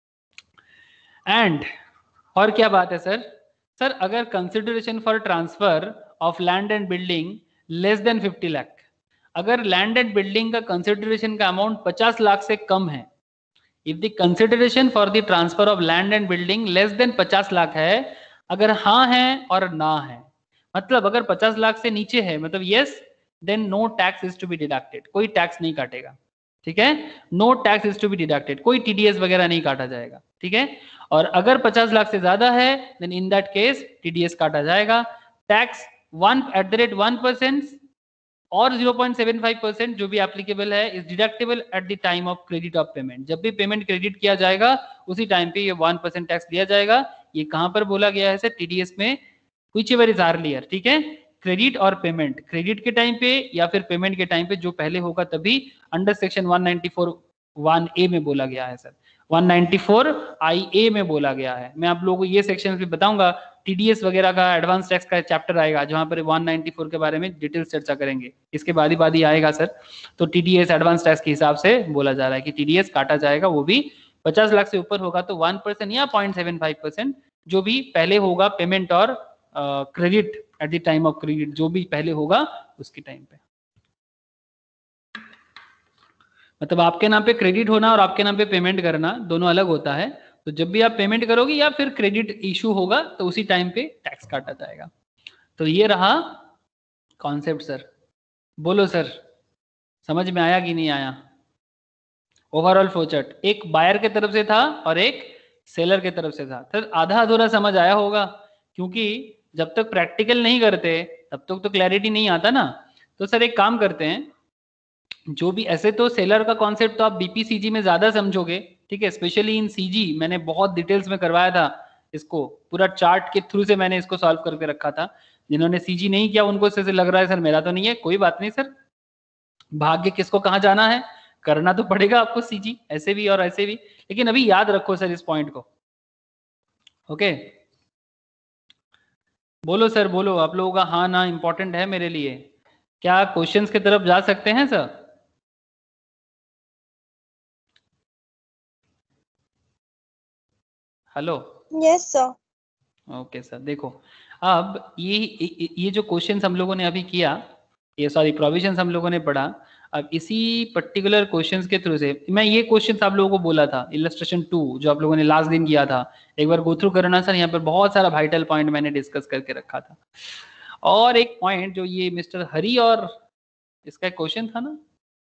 S2: एंड और क्या बात है सर? सर अगर consideration for transfer of land and building less than fifty lakh, अगर लैंड एंड बिल्डिंग का कंसिडरेशन का अमाउंट पचास लाख से कम है, if the consideration for the transfer of land and building less than पचास लाख है, अगर हाँ है और ना है, मतलब अगर पचास लाख से नीचे है मतलब yes, then no tax is to be deducted, कोई टैक्स नहीं काटेगा, ठीक है? No tax is to be deducted, कोई टीडीएस वगैरह नहीं काटा जाएगा, ठीक है? और अगर पचास लाख से ज्यादा है then in that case TDS काटा जाएगा। Tax one at the rate one percent और zero point seven five percent जो भी एप्लीकेबल है is deductible at the time of credit of payment. जब भी पेमेंट क्रेडिट किया जाएगा उसी टाइम पे ये वन परसेंट टैक्स दिया जाएगा। ये कहां पर बोला गया है सर? टीडीएस में, व्हिचएवर इज अर्लियर, ठीक है? क्रेडिट और पेमेंट, क्रेडिट के टाइम पे या फिर पेमेंट के टाइम पे जो पहले होगा तभी under section one ninety four one A में बोला गया है sir, one ninety four I A में बोला गया है। मैं आप लोगों को ये सेक्शन भी बताऊंगा, टीडीएस वगैरह का एडवांस टैक्स का चैप्टर आएगा जहां पर वन नाइंटी फोर के बारे में डिटेल चर्चा करेंगे, इसके बाद ही बाद ही आएगा सर। तो टीडीएस एडवांस टैक्स के हिसाब से बोला जा रहा है कि टीडीएस काटा जाएगा, वो भी पचास लाख से ऊपर होगा तो वन परसेंट या पॉइंट सेवन फाइव परसेंट जो भी पहले होगा पेमेंट और credit at the time of credit, जो भी पहले होगा उसके टाइम पे। मतलब आपके नाम पे क्रेडिट होना और आपके नाम पे पेमेंट करना दोनों अलग होता है। तो जब भी आप पेमेंट करोगे या फिर क्रेडिट इशू होगा तो उसी टाइम पे टैक्स काटा जाएगा। तो ये रहा कॉन्सेप्ट सर। बोलो सर, समझ में आया कि नहीं आया? ओवरऑल फ्लोचार्ट एक बायर के तरफ से था और एक सेलर के तरफ से था। सर आधा अधूरा समझ आया होगा, क्योंकि जब तक प्रैक्टिकल नहीं करते तब तक तो, तो क्लैरिटी नहीं आता ना। तो सर एक काम करते हैं, जो भी ऐसे तो सेलर का कॉन्सेप्ट तो आप बीपीसीजी में ज्यादा समझोगे, ठीक है? स्पेशली इन सीजी मैंने बहुत डिटेल्स में करवाया था इसको, पूरा चार्ट के थ्रू से मैंने इसको सॉल्व करके रखा था। जिन्होंने सीजी नहीं किया उनको इससे लग रहा है सर मेरा तो नहीं है, कोई बात नहीं सर, भाग्य किसको कहाँ जाना है, करना तो पड़ेगा आपको सीजी, ऐसे भी और ऐसे भी। लेकिन अभी याद रखो सर इस पॉइंट को, ओके? बोलो सर बोलो, आप लोगों का हाँ ना इंपॉर्टेंट है मेरे लिए। क्या क्वेश्चंस की तरफ जा सकते हैं sir? Hello?
S4: Yes sir.
S2: Okay sir, देखो अब ये ये जो क्वेश्चंस हम लोगों ने अभी किया, ये सॉरी प्रोविजंस हम लोगों ने पढ़ा, अब इसी पर्टिकुलर क्वेश्चंस के थ्रू से मैं ये क्वेश्चंस आप लोगों को बोला था इलस्ट्रेशन टू जो आप लोगों ने लास्ट दिन किया था, एक बार गो थ्रू करना सर। यहाँ पर बहुत सारा वाइटल पॉइंट मैंने डिस्कस करके रखा था। और एक पॉइंट जो ये मिस्टर हरी और इसका एक क्वेश्चन था ना,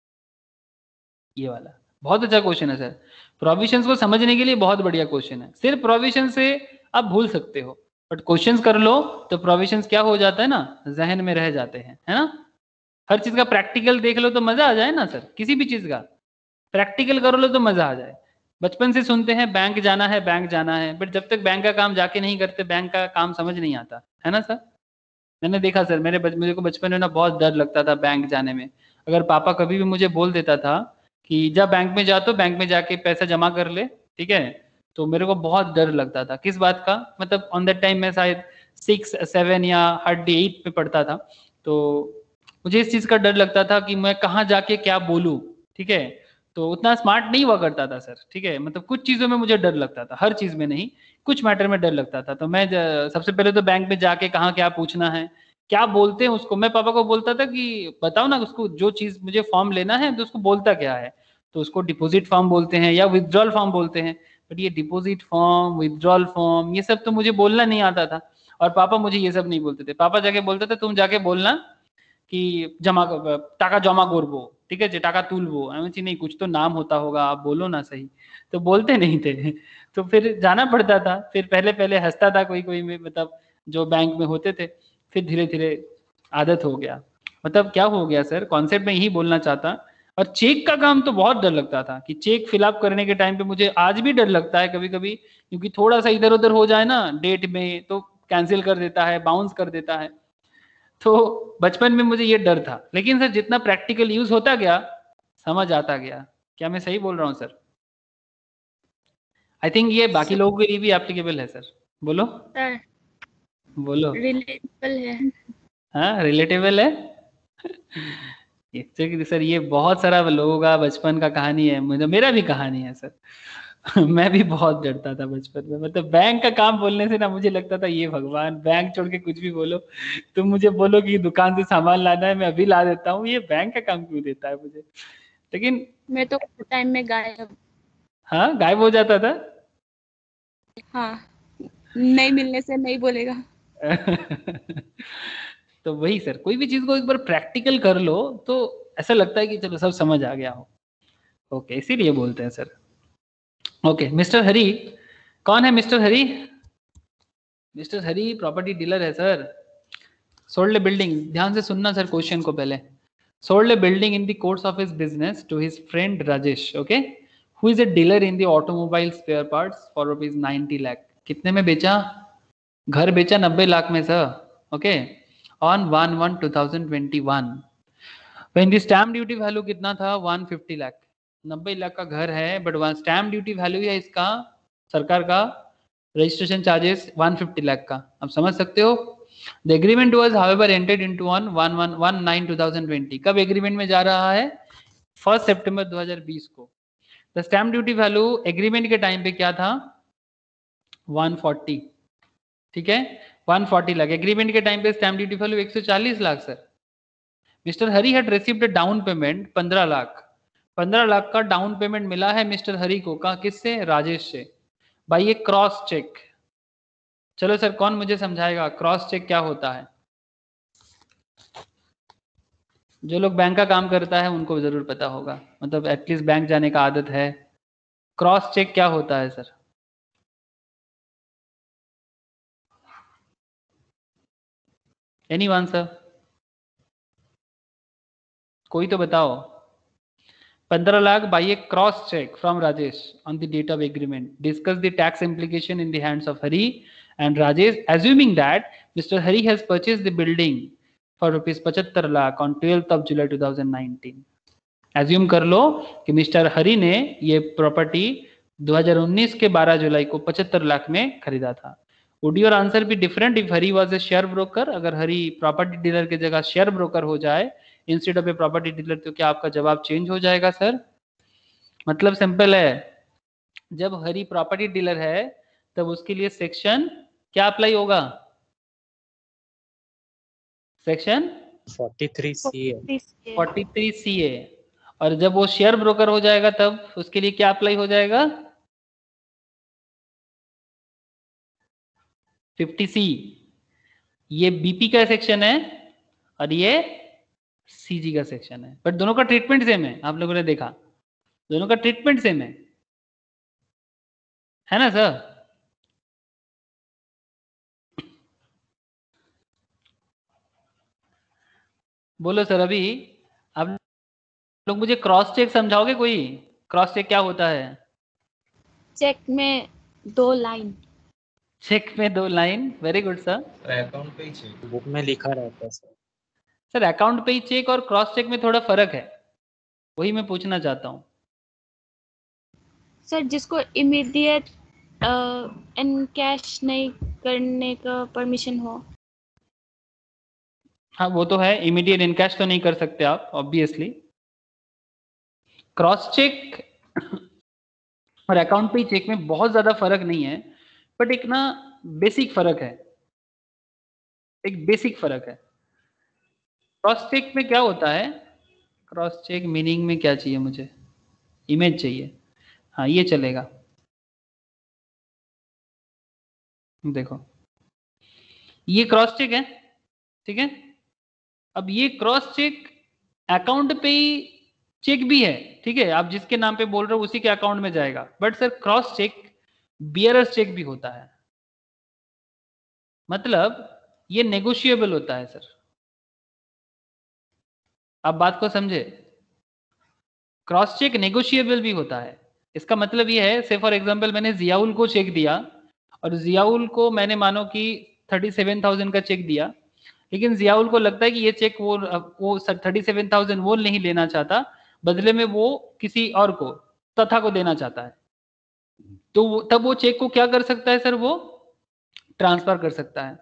S2: ये वाला बहुत अच्छा क्वेश्चन है सर। प्रोविजंस को समझने के लिए बहुत बढ़िया क्वेश्चन है। सिर्फ प्रोविजन से आप भूल सकते हो, बट क्वेश्चंस कर लो तो प्रोविजंस क्या हो जाता है ना, जहन में रह जाते हैं, है ना? हर चीज का प्रैक्टिकल देख लो तो मजा आ जाए ना सर, किसी भी चीज का प्रैक्टिकल कर लो तो मजा आ जाए। बचपन से सुनते हैं बैंक जाना है बैंक जाना है, बट जब तक बैंक का काम जाके नहीं करते बैंक का काम समझ नहीं आता, है ना सर? मैंने देखा सर, मेरे बच, मेरे को बचपन में ना बहुत डर लगता था बैंक जाने में। अगर पापा कभी भी मुझे बोल देता था कि जा बैंक में जा, तो बैंक में जाके पैसा जमा कर ले, ठीक है, तो मेरे को बहुत डर लगता था। किस बात का? मतलब ऑन दैट टाइम मैं शायद सिक्स सेवन या हार्डली एट पे पढ़ता था, तो मुझे इस चीज का डर लगता था कि मैं कहाँ जाके क्या बोलूँ, ठीक है? तो उतना स्मार्ट नहीं हुआ करता था सर, ठीक है? मतलब कुछ चीजों में मुझे डर लगता था, हर चीज में नहीं, कुछ मैटर में डर लगता था। तो मैं सबसे पहले तो बैंक में जाके कहाँ क्या पूछना है, क्या बोलते हैं उसको, मैं पापा को बोलता था कि बताओ ना उसको, जो चीज मुझे फॉर्म लेना है तो उसको बोलता क्या है, तो उसको डिपॉजिट फॉर्म बोलते हैं या विथड्रॉल फॉर्म बोलते हैं। बट ये डिपॉजिट फॉर्म, विथड्रॉल फॉर्म, ये सब तो मुझे बोलना नहीं आता था। और पापा मुझे ये सब नहीं बोलते थे। पापा जाके बोलते थे तुम जाके बोलना कि जमा टाका जमा करबो, ठीक है, टाका तुलबो। আমি नहीं, कुछ तो नाम होता होगा, आप बोलो ना सही। तो बोलते नहीं थे तो फिर जाना पड़ता था। फिर पहले पहले हंसता था कोई कोई में, मतलब जो बैंक में होते थे। फिर धीरे धीरे आदत हो गया। मतलब क्या हो गया सर, कॉन्सेप्ट में यही बोलना चाहता। और चेक का काम तो बहुत डर लगता था कि चेक फिलअप करने के टाइम पे मुझे आज भी डर लगता है कभी कभी, क्योंकि थोड़ा सा इधर उधर हो जाए ना डेट में तो कैंसिल कर देता है, बाउंस कर देता है। तो बचपन में मुझे ये डर था, लेकिन सर जितना प्रैक्टिकल यूज होता गया समझ आता गया। क्या मैं सही बोल रहा हूँ सर? आई थिंक ये बाकी
S1: सर,
S2: लोगों के लिए भी एप्लीकेबल है सर। बोलो
S1: सर
S2: बोलो।
S1: रिलेटेबल है।
S2: हाँ रिलेटेबल है। इससे सर ये बहुत सारा लोगों का बचपन का कहानी है, मुझे मेरा भी कहानी है सर। मैं भी बहुत डरता था बचपन में। मतलब बैंक का काम बोलने से ना मुझे लगता था ये भगवान, बैंक छोड़ के कुछ भी बोलो, तुम मुझे बोलो कि दुकान से सामान लाना है, मैं अभी ला देता हूँ, ये बैंक का काम क्यों देता है मुझे? लेकिन
S1: मैं तो टाइम में गायब।
S2: हाँ गायब हो जाता था।
S1: हाँ, नहीं मिलने से नहीं बोलेगा।
S2: तो वही सर, कोई भी चीज को एक बार प्रैक्टिकल कर लो तो ऐसा लगता है कि चलो सब समझ आ गया हो। ओके, इसीलिए बोलते हैं सर। Okay, mister Hari. कौन है mister Hari? Mister Hari property dealer है सर। सोल्ड ए बिल्डिंग, ध्यान से सुनना सर क्वेश्चन को पहले। Sold a building in the course of his business to his friend Rajesh, okay, who is a dealer in the automobile spare parts for rupees ninety lakh. कितने में बेचा? घर बेचा नब्बे लाख में sir, okay, on one one two thousand twenty one. When the stamp duty value कितना था? One fifty lakh. नब्बे लाख का घर है, but one stamp duty value है इसका, सरकार का registration charges one fifty lakh का। आप समझ सकते हो? The agreement was however entered into on one one one nine two thousand twenty. कब एग्रीमेंट में जा रहा है? फर्स्ट सितंबर दो हज़ार बीस को। The stamp duty value agreement के टाइम पे क्या था? वन फोर्टी, ठीक है, वन फोर्टी लाख। एग्रीमेंट के टाइम पे स्टैम्प ड्यूटी वैल्यू एक सौ चालीस lakh sir. Mister Hari had received a down payment पंद्रह लाख। पंद्रह लाख का डाउन पेमेंट मिला है मिस्टर हरी को। का किससे? राजेश से। भाई ये क्रॉस चेक। चलो सर, कौन मुझे समझाएगा क्रॉस चेक क्या होता है? जो लोग बैंक का काम करता है उनको जरूर पता होगा, मतलब एटलीस्ट बैंक जाने का आदत है। क्रॉस चेक क्या होता है सर? Anyone sir? कोई तो बताओ। पंद्रह lakh by a cross cheque from Rajesh on the date of agreement. Discuss the tax implication in the hands of Hari and Rajesh, assuming that Mister Hari has purchased the building for rupees पचहत्तर lakh on twelfth of July two thousand nineteen. Assume कर लो कि मिस्टर हरी ने ये प्रॉपर्टी दो हज़ार उन्नीस के बारह जुलाई को पचहत्तर लाख में खरीदा था। Would your answer be different if Hari was a share broker? अगर हरी प्रॉपर्टी डीलर की जगह शेयर ब्रोकर हो जाए instead of a property dealer, तो क्या आपका जवाब चेंज हो जाएगा सर? मतलब सिंपल है, जब हरी प्रॉपर्टी डीलर है तब उसके लिए सेक्शन क्या अप्लाई होगा? सेक्शन
S3: फोर्टी थ्री सी है।
S2: Forty three C A. और जब वो शेयर ब्रोकर हो जाएगा तब उसके लिए क्या अप्लाई हो जाएगा? Fifty C. ये बीपी का सेक्शन है और ये सीजी का सेक्शन है, बट दोनों का ट्रीटमेंट सेम है। आप लोगों ने देखा दोनों का ट्रीटमेंट सेम है, है ना सर? बोलो सर। अभी आप लोग मुझे क्रॉस चेक समझाओगे? कोई क्रॉस चेक क्या होता है?
S1: चेक में दो लाइन।
S2: चेक में दो line, very good sir.
S6: Account payee check.
S3: Book में लिखा रहता है sir.
S2: Sir account payee cheque और क्रॉस चेक में थोड़ा फर्क है, वही मैं पूछना चाहता हूँ।
S1: सर जिसको इमीडिएट इन कैश नहीं करने का परमिशन हो।
S2: हाँ वो तो है, इमीडिएट इनकैश तो नहीं कर सकते आप ऑब्वियसली। क्रॉस चेक और अकाउंट पे चेक में बहुत ज्यादा फर्क नहीं है, बट एक ना बेसिक फर्क है, एक बेसिक फर्क है। क्रॉस चेक में क्या होता है? क्रॉस चेक मीनिंग में क्या चाहिए मुझे? इमेज चाहिए। हाँ ये चलेगा। देखो ये क्रॉस चेक है, ठीक है। अब ये cross check account payee check भी है, ठीक है, आप जिसके नाम पे बोल रहे हो उसी के अकाउंट में जाएगा, but sir cross cheque bearer's cheque भी होता है, मतलब ये नेगोशिएबल होता है सर। आप बात को समझे, क्रॉस चेक नेगोशिएबल भी होता है। इसका मतलब ये है, से फॉर एग्जांपल मैंने जियाउल को चेक दिया और जियाउल को मैंने मानो कि थर्टी सेवन थाउजेंड का चेक दिया, लेकिन जियाउल को लगता है कि ये चेक वो वो थर्टी सेवन थाउजेंड वो नहीं लेना चाहता, बदले में वो किसी और को, तथा को देना चाहता है, तो वो, तब वो चेक को क्या कर सकता है सर, वो ट्रांसफर कर सकता है,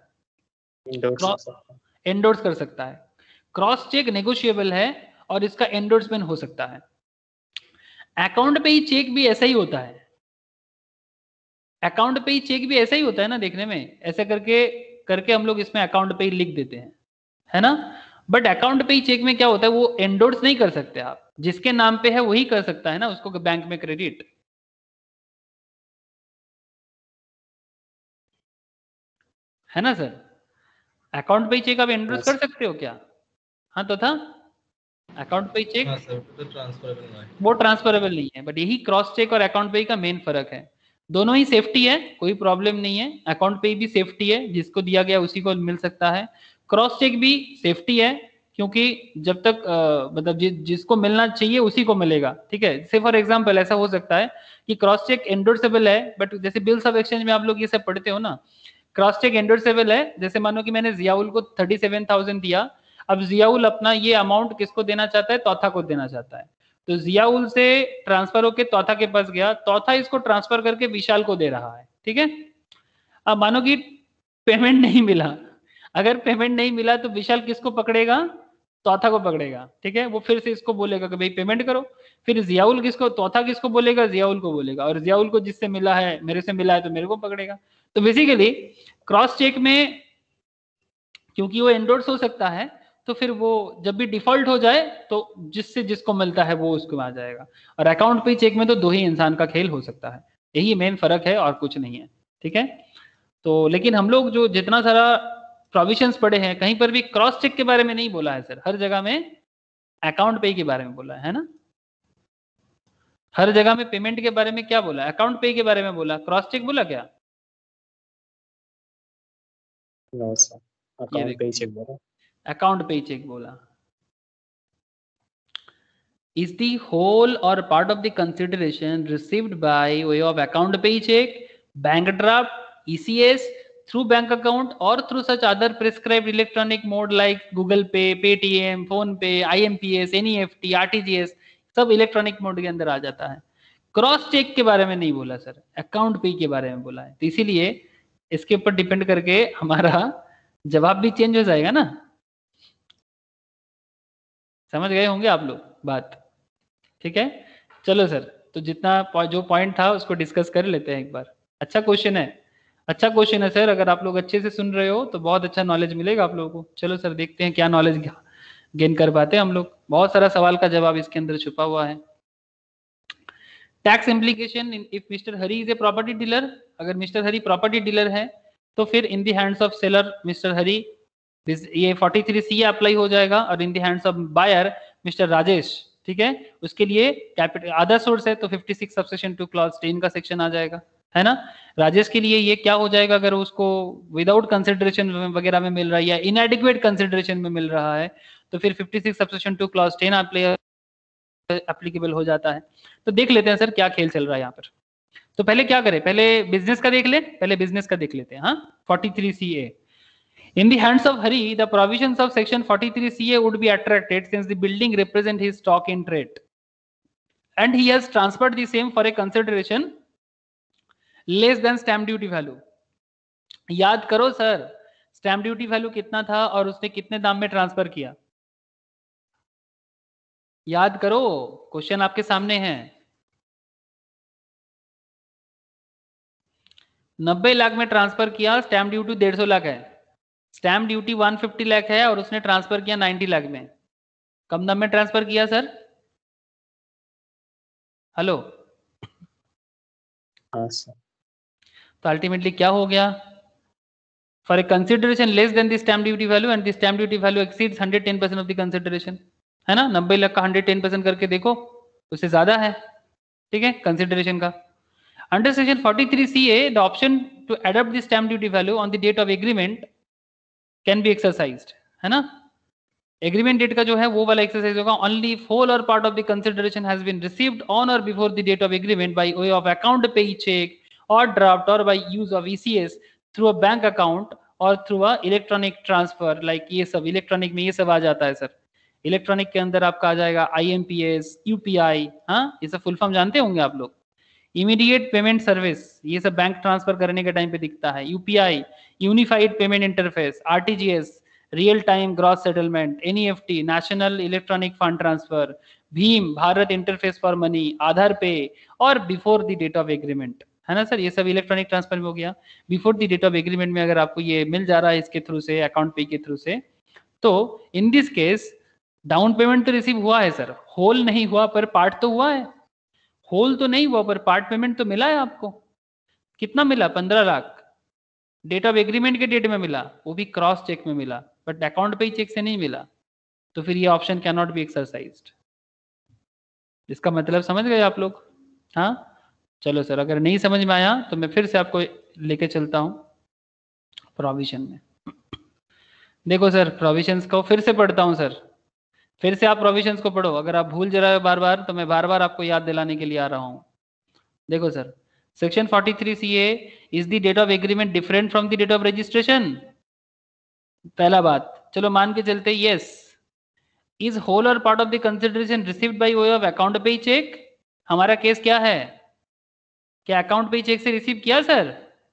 S2: एंडोर्स कर सकता है। क्रॉस चेक नेगोशिएबल है और इसका एंडोर्समेंट हो सकता है। अकाउंट पे ही चेक भी ऐसा ही होता है, अकाउंट पे ही चेक भी ऐसा ही होता है ना, देखने में ऐसे करके करके हम लोग इसमें अकाउंट पे ही लिख देते हैं, है ना। But account payee check में क्या होता है, वो एंडोर्स नहीं कर सकते आप, जिसके नाम पे है वही कर सकता है ना उसको बैंक में क्रेडिट, है ना sir. Account payee check आप एंडोर्स कर सकते हो क्या? हाँ तो था अकाउंट पे ही चेक,
S6: हाँ सर, तो ट्रांसफरेबल नहीं है,
S2: वो ट्रांसफरेबल नहीं है, बट यही क्रॉस चेक और अकाउंट पे का मेन फर्क है। दोनों ही सेफ्टी है, कोई प्रॉब्लम नहीं है, अकाउंट पे भी सेफ्टी है, जिसको दिया गया उसी को मिल सकता है। क्रॉस चेक भी सेफ्टी है, क्योंकि जब तक मतलब जि, जिसको मिलना चाहिए उसी को मिलेगा, ठीक है। से फॉर एग्जांपल ऐसा हो सकता है कि क्रॉस चेक एंडोर्सेबल है, बट जैसे बिल्स ऑफ एक्सचेंज में आप लोग ये सब पढ़ते हो ना, क्रॉस चेक एंडोर्सेबल है। जैसे मानो कि मैंने जियाउल को थर्टी सेवन थाउजेंड दिया, अब जियाउल अपना ये अमाउंट किसको देना चाहता है, तौथा को देना चाहता है, तो जियाउल से ट्रांसफर होके तौथा के पास गया, तौथा इसको ट्रांसफर करके विशाल को दे रहा है, ठीक है। अब मानो कि पेमेंट नहीं मिला, अगर पेमेंट नहीं मिला तो विशाल किसको पकड़ेगा, तौथा को पकड़ेगा, ठीक है। वो फिर से इसको बोलेगा कि भाई पेमेंट करो, फिर जियाउल किसको, तौथा किसको बोलेगा, जियाउल को बोलेगा, और जियाउल को जिससे मिला है, मेरे से मिला है तो मेरे को पकड़ेगा। तो बेसिकली क्रॉस चेक में क्योंकि वो एंडोर्स हो सकता है, तो फिर वो जब भी डिफॉल्ट हो जाए तो जिससे जिसको मिलता है वो उसको आ जाएगा, और अकाउंट पे चेक में तो दो ही इंसान का खेल हो सकता है, यही मेन फर्क है और कुछ नहीं है, ठीक है। तो लेकिन हम लोग जो जितना सारा प्रोविजंस पढ़े हैं, कहीं पर भी क्रॉस चेक के बारे में नहीं बोला है सर, हर जगह में अकाउंट पे के बारे में बोला है ना, हर जगह में पेमेंट के बारे में क्या बोला, अकाउंट पे के बारे में बोला, क्रॉस चेक बोला क्या?
S3: No sir, account payee cheque बोला,
S2: अकाउंट पे चेक बोला। Is the whole or part of the consideration received by way of account pay check, bank draft, E C S, through bank account or through such other prescribed electronic mode like Google Pay, Paytm, Phone Pay, I M P S, N E F T, R T G S, सब इलेक्ट्रॉनिक मोड के अंदर आ जाता है। क्रॉस चेक के बारे में नहीं बोला सर, अकाउंट पे के बारे में बोला है, तो इसीलिए इसके ऊपर डिपेंड करके हमारा जवाब भी चेंज हो जाएगा ना। समझ गए होंगे आप लोग बात, ठीक है। चलो सर, तो जितना जो पॉइंट था उसको डिस्कस कर लेते हैं एक बार। अच्छा क्वेश्चन है, अच्छा क्वेश्चन है सर, अगर आप लोग अच्छे से सुन रहे हो तो बहुत अच्छा नॉलेज मिलेगा आप लोगों को। चलो सर देखते हैं क्या नॉलेज गेन कर पाते हैं हम लोग, बहुत सारा सवाल का जवाब इसके अंदर छुपा हुआ है। Tax implication if mister Hari is a property dealer, अगर मिस्टर हरी प्रॉपर्टी डीलर है तो फिर in the hands of seller mister Hari ये फोर्टी थ्री सी अप्लाई हो जाएगा, और in the hands of buyer mister Rajesh, ठीक है, उसके लिए कैपिटल अदर सोर्स है तो fifty six subsection two clause ten का सेक्शन आ जाएगा, है ना। राजेश के लिए ये क्या हो जाएगा, अगर उसको विदाउट कंसिडरेशन वगैरह में मिल रहा है या इनएडिक्वेट कंसिडरेशन में मिल रहा है तो फिर fifty six subsection two clause ten applicable हो जाता है। तो देख लेते हैं सर क्या खेल चल रहा है यहाँ पर। तो पहले क्या करें, पहले बिजनेस का देख ले, पहले बिजनेस का देख लेते हैं। हाँ, forty three C A, in the hands of Hari, the provisions of section forty-three C A would be attracted since the building represent his stock in trade and he has transferred the same for a consideration less than stamp duty value. याद करो सर, स्टैम्प ड्यूटी वैल्यू कितना था और उसने कितने दाम में ट्रांसफर किया, याद करो, क्वेश्चन आपके सामने है। नब्बे लाख में ट्रांसफर किया, स्टैम्प ड्यूटी डेढ़ सौ लाख है, stamp duty one fifty lakh है और उसने ट्रांसफर किया नाइन्टी लाख में, कम दाम में ट्रांसफर किया सर। हेलो,
S3: हाँ सर,
S2: तो अल्टीमेटली क्या हो गया, for a consideration less than the stamp duty value and the stamp duty value exceeds one hundred ten percent of the consideration, है ना, नब्बे लाख का one hundred ten percent करके देखो, उससे ज्यादा है, ठीक है, कंसिडरेशन का. Under section forty-three C A the option to adopt the stamp duty value on the date of agreement can be exercised, है ना. एग्रीमेंट डेट का जो है वो वाला एक्सरसाइज होगा ओनली इफ होल और part of the consideration has been received on or before the date of agreement by way of account payee cheque or draft or by use of ECS through a bank account or through a electronic transfer. Like ये सब इलेक्ट्रॉनिक में ये सब आ जाता है सर. इलेक्ट्रॉनिक के अंदर आपका आ जाएगा आईएमपीएस, यूपीआई, हाँ ये सब फुल फॉर्म जानते होंगे आप लोग. इमीडिएट पेमेंट सर्विस, ये सब बैंक ट्रांसफर करने के टाइम पे दिखता है. UPI, unified payment interface, RTGS, real time gross settlement, NEFT, national electronic fund transfer, भीम, Bharat interface for money, Aadhaar pay और before the date of agreement, है ना सर. ये सब इलेक्ट्रॉनिक ट्रांसफर में हो गया. Before the date of agreement में अगर आपको ये मिल जा रहा है इसके थ्रू से, अकाउंट पे के थ्रू से, तो in this case down payment तो रिसीव हुआ है सर, होल नहीं हुआ पर पार्ट तो हुआ है. होल तो नहीं हुआ पर पार्ट पेमेंट तो मिला है आपको. कितना मिला? पंद्रह लाख. डेट ऑफ एग्रीमेंट के डेट में मिला, वो भी क्रॉस चेक में मिला, but account payee check से नहीं मिला. तो फिर ये option can not be exercised. इसका मतलब समझ गए आप लोग? हाँ चलो सर, अगर नहीं समझ में आया तो मैं फिर से आपको लेके चलता हूं प्रोविजन में. देखो सर, प्रोविजंस को फिर से पढ़ता हूं सर. फिर से आप प्रोविजंस को पढ़ो. अगर आप भूल जा रहे हो बार बार तो मैं बार बार आपको याद दिलाने के लिए आ रहा हूं. देखो sir, section forty-three C A is the date of agreement different from the date of registration? पहला बात, चलो मान के चलते yes. Is whole or part of the consideration received by way of account payee cheque? हमारा केस क्या है? क्या अकाउंट पे चेक से रिसीव किया सर?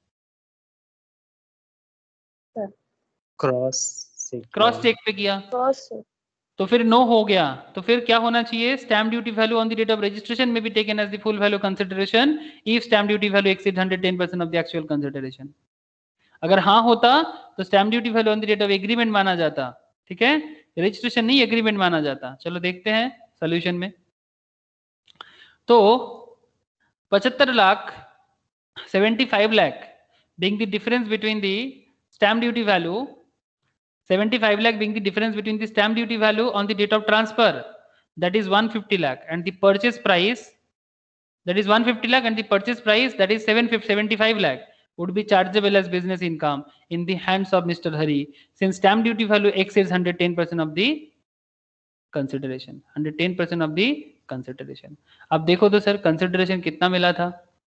S3: क्रॉस
S2: क्रॉस चेक पे किया,
S4: क्रॉस
S2: तो फिर नो हो गया. तो फिर क्या होना चाहिए? Stamp duty value on the date of registration में be taken as the full value consideration if stamp duty value exceed one hundred ten percent of the actual consideration. अगर हाँ होता तो stamp duty value on the date of agreement माना जाता, ठीक है, रजिस्ट्रेशन नहीं एग्रीमेंट माना जाता. चलो देखते हैं सोल्यूशन में. तो पचहत्तर lakh seventy-five lakh being the difference between the stamp duty value, seventy-five lakh being the difference between the stamp duty value on the date of transfer, that is one hundred fifty lakh, and the purchase price, that is one hundred fifty lakh, and the purchase price, that is seven hundred seventy-five lakh, would be chargeable as business income in the hands of Mister Hari, since stamp duty value exceeds one hundred ten percent of the consideration, one hundred ten percent of the consideration. अब देखो तो सर कंसिडरेशन कितना मिला था?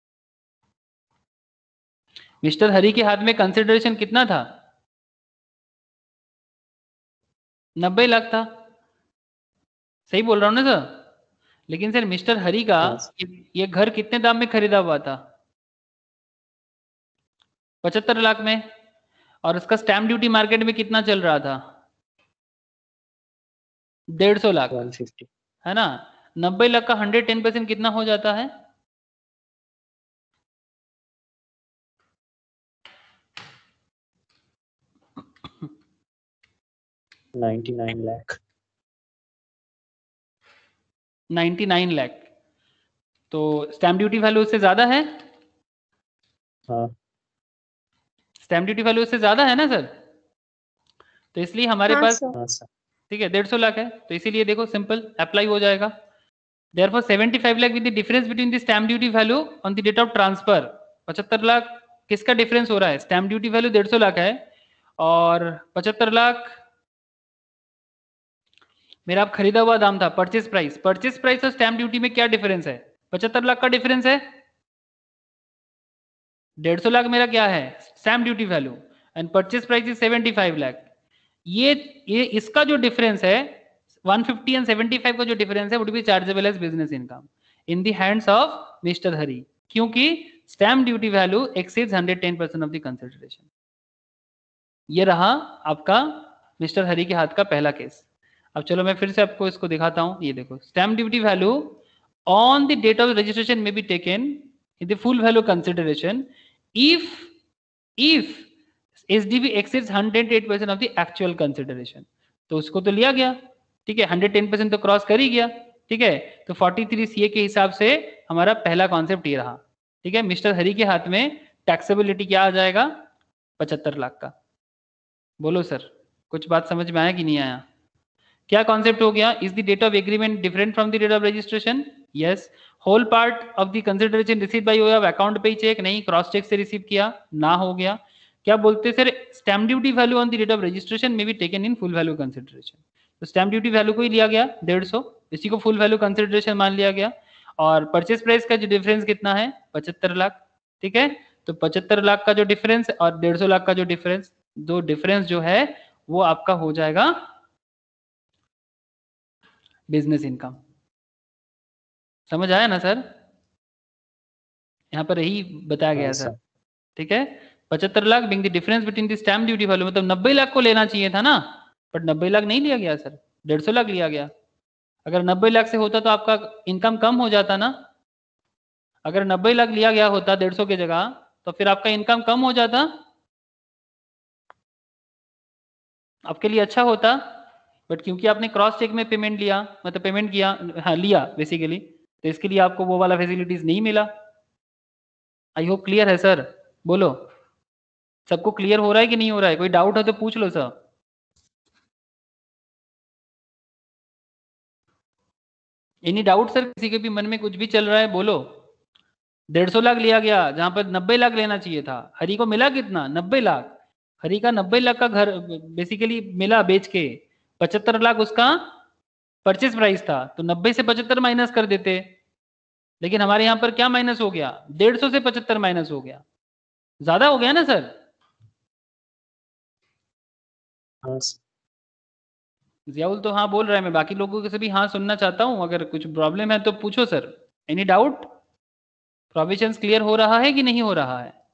S2: मिस्टर हरी के हाथ में कंसिडरेशन कितना था? नब्बे लाख था. सही बोल रहा हूं ना सर? लेकिन सर मिस्टर हरी का ये, ये घर कितने दाम में खरीदा हुआ था? पचहत्तर लाख में. और उसका स्टैम्प ड्यूटी मार्केट में कितना चल रहा था? डेढ़ सौ लाख,
S3: one fifty,
S2: है ना. नब्बे लाख का हंड्रेड टेन परसेंट कितना हो जाता है?
S3: ninety-nine lakh.
S2: निन्यानवे लाख. तो स्टैम्प ड्यूटी वैल्यू उससे ज्यादा है?
S3: हाँ
S2: स्टैम्प ड्यूटी वैल्यू उससे ज्यादा है ना सर? तो इसलिए हमारे
S4: हाँ
S2: पास,
S4: सर
S3: हाँ सर.
S2: ठीक है, डेढ़ सौ लाख है, तो इसीलिए देखो सिंपल अप्लाई हो जाएगा. Therefore seventy-five lakh with the difference between the stamp duty value on the date of transfer. पचहत्तर लाख किसका डिफरेंस हो रहा है? स्टैम्प ड्यूटी वैल्यू डेढ़ सौ लाख है और पचहत्तर लाख मेरा आप खरीदा हुआ दाम था, परचेस प्राइस. परचेस प्राइस और स्टैम्प ड्यूटी में क्या डिफरेंस है? पचहत्तर लाख का डिफरेंस है. डेढ़ सौ लाख मेरा क्या है? Stamp duty value, and purchase price is पचहत्तर लाख. ये ये इसका जो डिफरेंस है one fifty एंड seventy-five का जो डिफरेंस है would be chargeable as business income in the hands of mister Hari, क्योंकि stamp duty value exceeds one hundred ten percent of the consideration. ये रहा आपका मिस्टर हरी के हाथ का पहला केस. अब चलो मैं फिर से आपको इसको दिखाता हूं. ये देखो, stamp duty value on the date of registration में be taken in the full value consideration if if SDV exceeds one hundred eight percent of the actual consideration. तो उसको तो लिया गया, ठीक है, one hundred ten percent तो क्रॉस कर ही गया, ठीक है. तो forty-three C A के हिसाब से हमारा पहला कॉन्सेप्ट ये रहा, ठीक है. मिस्टर हरी के हाथ में टैक्सेबिलिटी क्या आ जाएगा? पचहत्तर लाख का. बोलो सर, कुछ बात समझ में आया कि नहीं आया? क्या कॉन्सेप्ट हो गया? Is the date of agreement different from the date of registration? Yes. Whole part of the consideration receive by way of account payee cheque? नहीं, क्रॉस चेक से रिसीव किया, ना हो गया। क्या बोलते sir, stamp duty value on the date of registration में be taken in full value consideration. तो स्टैम्प ड्यूटी वैल्यू को ही लिया गया डेढ़ सौ, इसी को फुल वैल्यू कंसिडरेशन मान लिया गया। और परचेस प्राइस का जो डिफरेंस कितना है? पचहत्तर लाख। ठीक है, तो पचहत्तर लाख का जो डिफरेंस और डेढ़ सौ लाख का जो डिफरेंस, दो डिफरेंस जो है वो आपका हो जाएगा बिजनेस इनकम। समझ आया ना सर? यहाँ पर यही बताया गया सर। ठीक है, पचहत्तर lakh being the difference between the stamp duty value, मतलब नब्बे लाख को लेना चाहिए था ना, बट नब्बे लाख नहीं लिया गया सर, डेढ़ सौ लाख लिया गया। अगर नब्बे लाख से होता तो आपका इनकम कम हो जाता ना। अगर नब्बे लाख लिया गया होता डेढ़ सौ की जगह, तो फिर आपका इनकम कम हो जाता, आपके लिए अच्छा होता। बट क्योंकि आपने क्रॉस चेक में पेमेंट लिया, मतलब पेमेंट किया, हाँ लिया बेसिकली, तो इसके लिए आपको वो वाला फैसिलिटीज नहीं मिला। आई होप क्लियर है सर? बोलो, सबको क्लियर हो रहा है कि नहीं हो रहा है? कोई डाउट है तो पूछ लो सर। Any doubt sir? किसी के भी मन में कुछ भी चल रहा है बोलो। डेढ़ सौ लाख लिया गया जहां पर नब्बे लाख लेना चाहिए था। हरी को मिला कितना? नब्बे लाख। हरी का नब्बे लाख का घर बेसिकली मिला बेच के, पचहत्तर लाख उसका परचेस प्राइस था, तो नब्बे से पचहत्तर माइनस कर देते। लेकिन हमारे यहाँ पर क्या माइनस हो गया? डेढ़ सौ से पचहत्तर माइनस हो गया, ज्यादा हो गया ना सर?
S3: हाँ
S2: जियाउल तो हाँ बोल रहा है, मैं बाकी लोगों से भी हाँ सुनना चाहता हूँ। अगर कुछ प्रॉब्लम है तो पूछो sir. Any doubt? Provisions clear हो रहा है कि नहीं हो रहा है?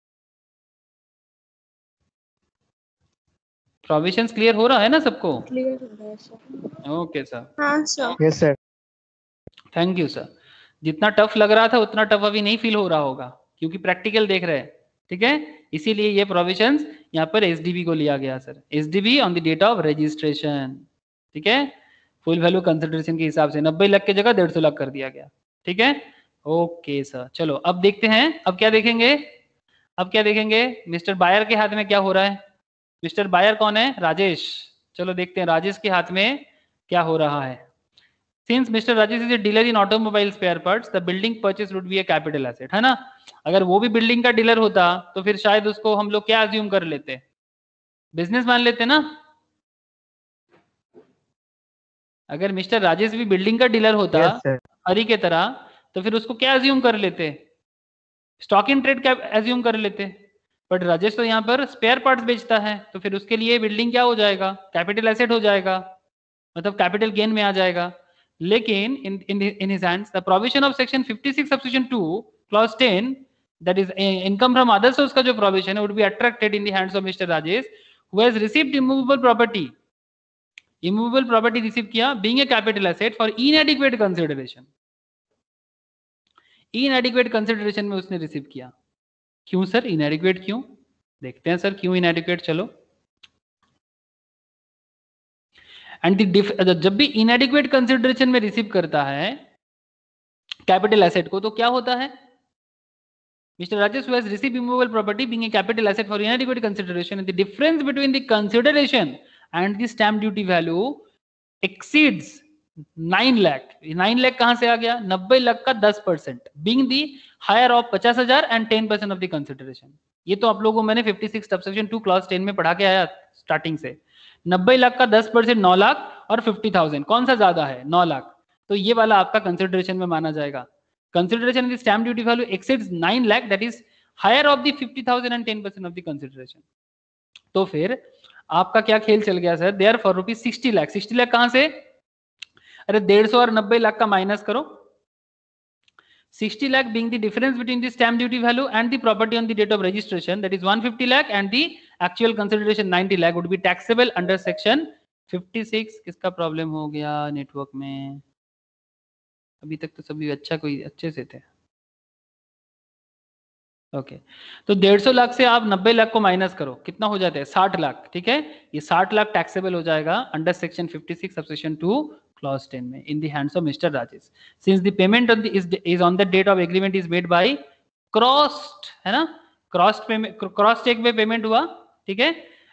S2: प्रोविजंस क्लियर हो रहा है ना सबको?
S4: क्लियर हो रहा है सर।
S2: ओके सर,
S4: हाँ sir.
S5: Yes sir.
S2: Thank you sir. जितना टफ लग रहा था उतना टफ अभी नहीं फील हो रहा होगा, क्योंकि प्रैक्टिकल देख रहे हैं। ठीक है, इसीलिए ये प्रोविजंस यहाँ पर एसडीबी को लिया गया sir. SDV on the date of registration. ठीक है, फुल वैल्यू कंसिडरेशन के हिसाब से नब्बे लाख की जगह डेढ़ सौ लाख कर दिया गया। ठीक है, ओके सर। चलो अब देखते हैं, अब क्या देखेंगे? अब क्या देखेंगे? मिस्टर बायर के हाथ में क्या हो रहा है? मिस्टर बायर कौन है? राजेश। चलो देखते हैं राजेश के हाथ में क्या हो रहा है। Since Mister Rajesh is a dealer in automobile spare parts, the building purchase would be a capital asset, है ना? अगर वो भी बिल्डिंग का डीलर होता तो फिर शायद उसको हम लोग क्या अज्यूम कर लेते? बिजनेस मान लेते ना। अगर मिस्टर राजेश भी बिल्डिंग का डीलर होता
S5: यस सर।
S2: हरी के तरह, तो फिर उसको क्या अज्यूम कर लेते? स्टॉक इन ट्रेड क्या अज्यूम कर लेते। बट राजेश तो यहाँ पर स्पेयर पार्ट्स बेचता है, तो फिर उसके लिए बिल्डिंग क्या हो जाएगा? कैपिटल एसेट हो जाएगा, मतलब कैपिटल गेन में आ जाएगा। लेकिन in in in his hands the provision of section fifty-six subsection two clause ten, that is uh, income from other source का जो provision है would be attracted in the hands of Mister Rajesh who has received immovable property. immovable property receive किया being a capital asset for inadequate consideration. inadequate consideration में उसने रिसीव किया। क्यों सर inadequate क्यों? देखते हैं सर क्यों inadequate। चलो, एंड जब भी इनएडिक्वेट कंसिडरेशन में रिसीव करता है कैपिटल एसेट को, तो क्या होता है? Mister Rajesh has receive immovable property being a capital asset for inadequate consideration, the difference between the consideration and the stamp duty value exceeds nine lakh. Nine lakh कहां से आ गया? नब्बे लाख का दस percent being the higher of पचास हजार and ten percent of the consideration. ये तो आप लोगों को मैंने fifty six subsection two clause ten में पढ़ा के आया स्टार्टिंग से। नब्बे लाख का दस परसेंट नौ लाख और फिफ्टी थाउजेंड कौन सा ज्यादा है? नौ लाख। तो ये वाला आपका कंसिडरेशन में माना जाएगा। Consideration in the stamp duty value exceeds nine lakh, that is higher of the fifty thousand and ten percent of the consideration. तो फिर आपका क्या खेल चल गया sir? Therefore rupees sixty lakh. Sixty lakh कहां से? अरे डेढ़ सौ और नब्बे लाख का माइनस करो। sixty lakh being the difference between the stamp duty value and the property on the date of registration, that is one hundred fifty lakh, and the actual consideration ninety lakh would be taxable under section fifty-six। किसका प्रॉब्लम हो गया नेटवर्क में? अभी तक तो सभी अच्छा कोई अच्छे से थे। Okay okay. तो डेढ़ सौ लाख से आप नब्बे लाख को माइनस करो, कितना हो जाता है? साठ लाख। ठीक है, ये साठ लाख टैक्सेबल हो जाएगा under section fifty six subsection two clause ten में in the hands of mister Rajesh, since the payment on the is on the date of agreement is made by crossed, है ना? क्रॉस पेमेंट, क्रॉस चेक पे पेमेंट हुआ। ठीक है,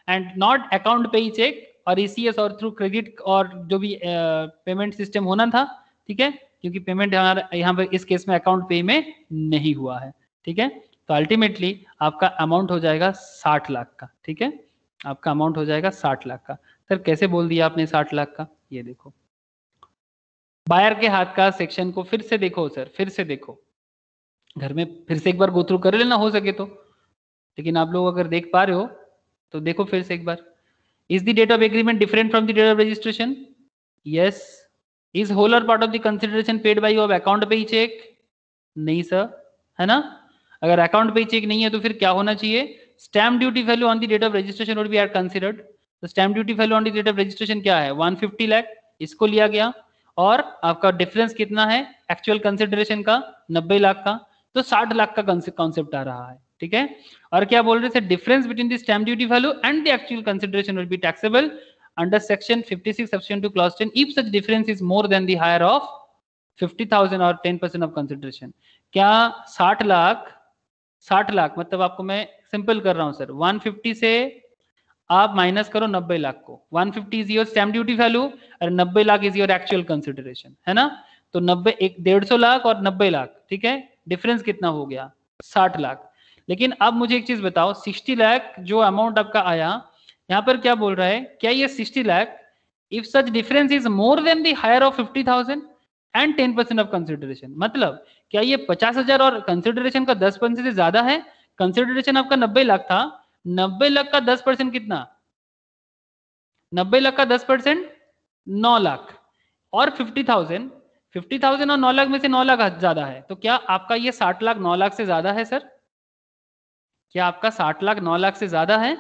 S2: and not account payee cheque और ईसीएस और थ्रू क्रेडिट और जो भी पेमेंट uh, सिस्टम होना था, ठीक है, क्योंकि पेमेंट हमारा यहाँ पर इस केस में अकाउंट पे में नहीं हुआ है, ठीक है। तो अल्टीमेटली आपका अमाउंट हो जाएगा साठ लाख का, ठीक है, आपका अमाउंट हो जाएगा साठ लाख का। सर कैसे बोल दिया आपने साठ लाख का? ये देखो बायर के हाथ का सेक्शन को फिर से देखो सर, फिर से देखो, घर में फिर से एक बार गो थ्रू कर लेना हो सके तो, लेकिन आप लोग अगर देख पा रहे हो तो देखो फिर से एक बार। Is the date of agreement different from the date of registration? Yes. Is whole और part of the consideration paid by you of account payee check? नहीं सर, है ना। अगर अकाउंट पे ही चेक नहीं है तो फिर क्या होना चाहिए? Stamp duty value on the date of registration would be are considered. तो stamp duty value on the date of registration क्या है? एक सौ पचास लाख, इसको लिया गया और आपका डिफरेंस कितना है एक्चुअल कंसिडरेशन का? नब्बे लाख का। तो साठ लाख का कॉन्सेप्ट आ रहा है, ठीक है। और क्या बोल रहे थे? Difference between the stamp duty value and the actual consideration will be taxable under section छप्पन section two clause ten if such difference is more than the higher of fifty thousand और टेन परसेंट ऑफ कंसिडरेशन। क्या साठ लाख साठ लाख मतलब आपको मैं सिंपल कर रहा हूं सर, एक सौ पचास से आप माइनस करो नब्बे लाख को। एक सौ पचास is your stamp duty value और नब्बे lakh is your actual consideration, है ना। तो नब्बे एक डेढ़ सौ लाख और नब्बे लाख, ठीक है, डिफरेंस कितना हो गया? साठ लाख। लेकिन अब मुझे एक चीज बताओ, साठ लाख जो अमाउंट आपका आया, यहाँ पर क्या बोल रहा है? क्या ये साठ lakh if such difference is more than the higher of fifty thousand and ten percent of consideration, मतलब क्या ये पचास हजार और कंसिडरेशन का दस परसेंट से ज्यादा है? कंसिडरेशन आपका नब्बे लाख था, नब्बे लाख का दस परसेंट कितना? नब्बे लाख का दस परसेंट नौ लाख और फिफ्टी थाउजेंड फिफ्टी थाउजेंड और नौ लाख में से नौ लाख ज्यादा है। तो क्या आपका ये साठ लाख नौ लाख से ज्यादा है सर? क्या आपका साठ लाख नौ लाख से ज्यादा है?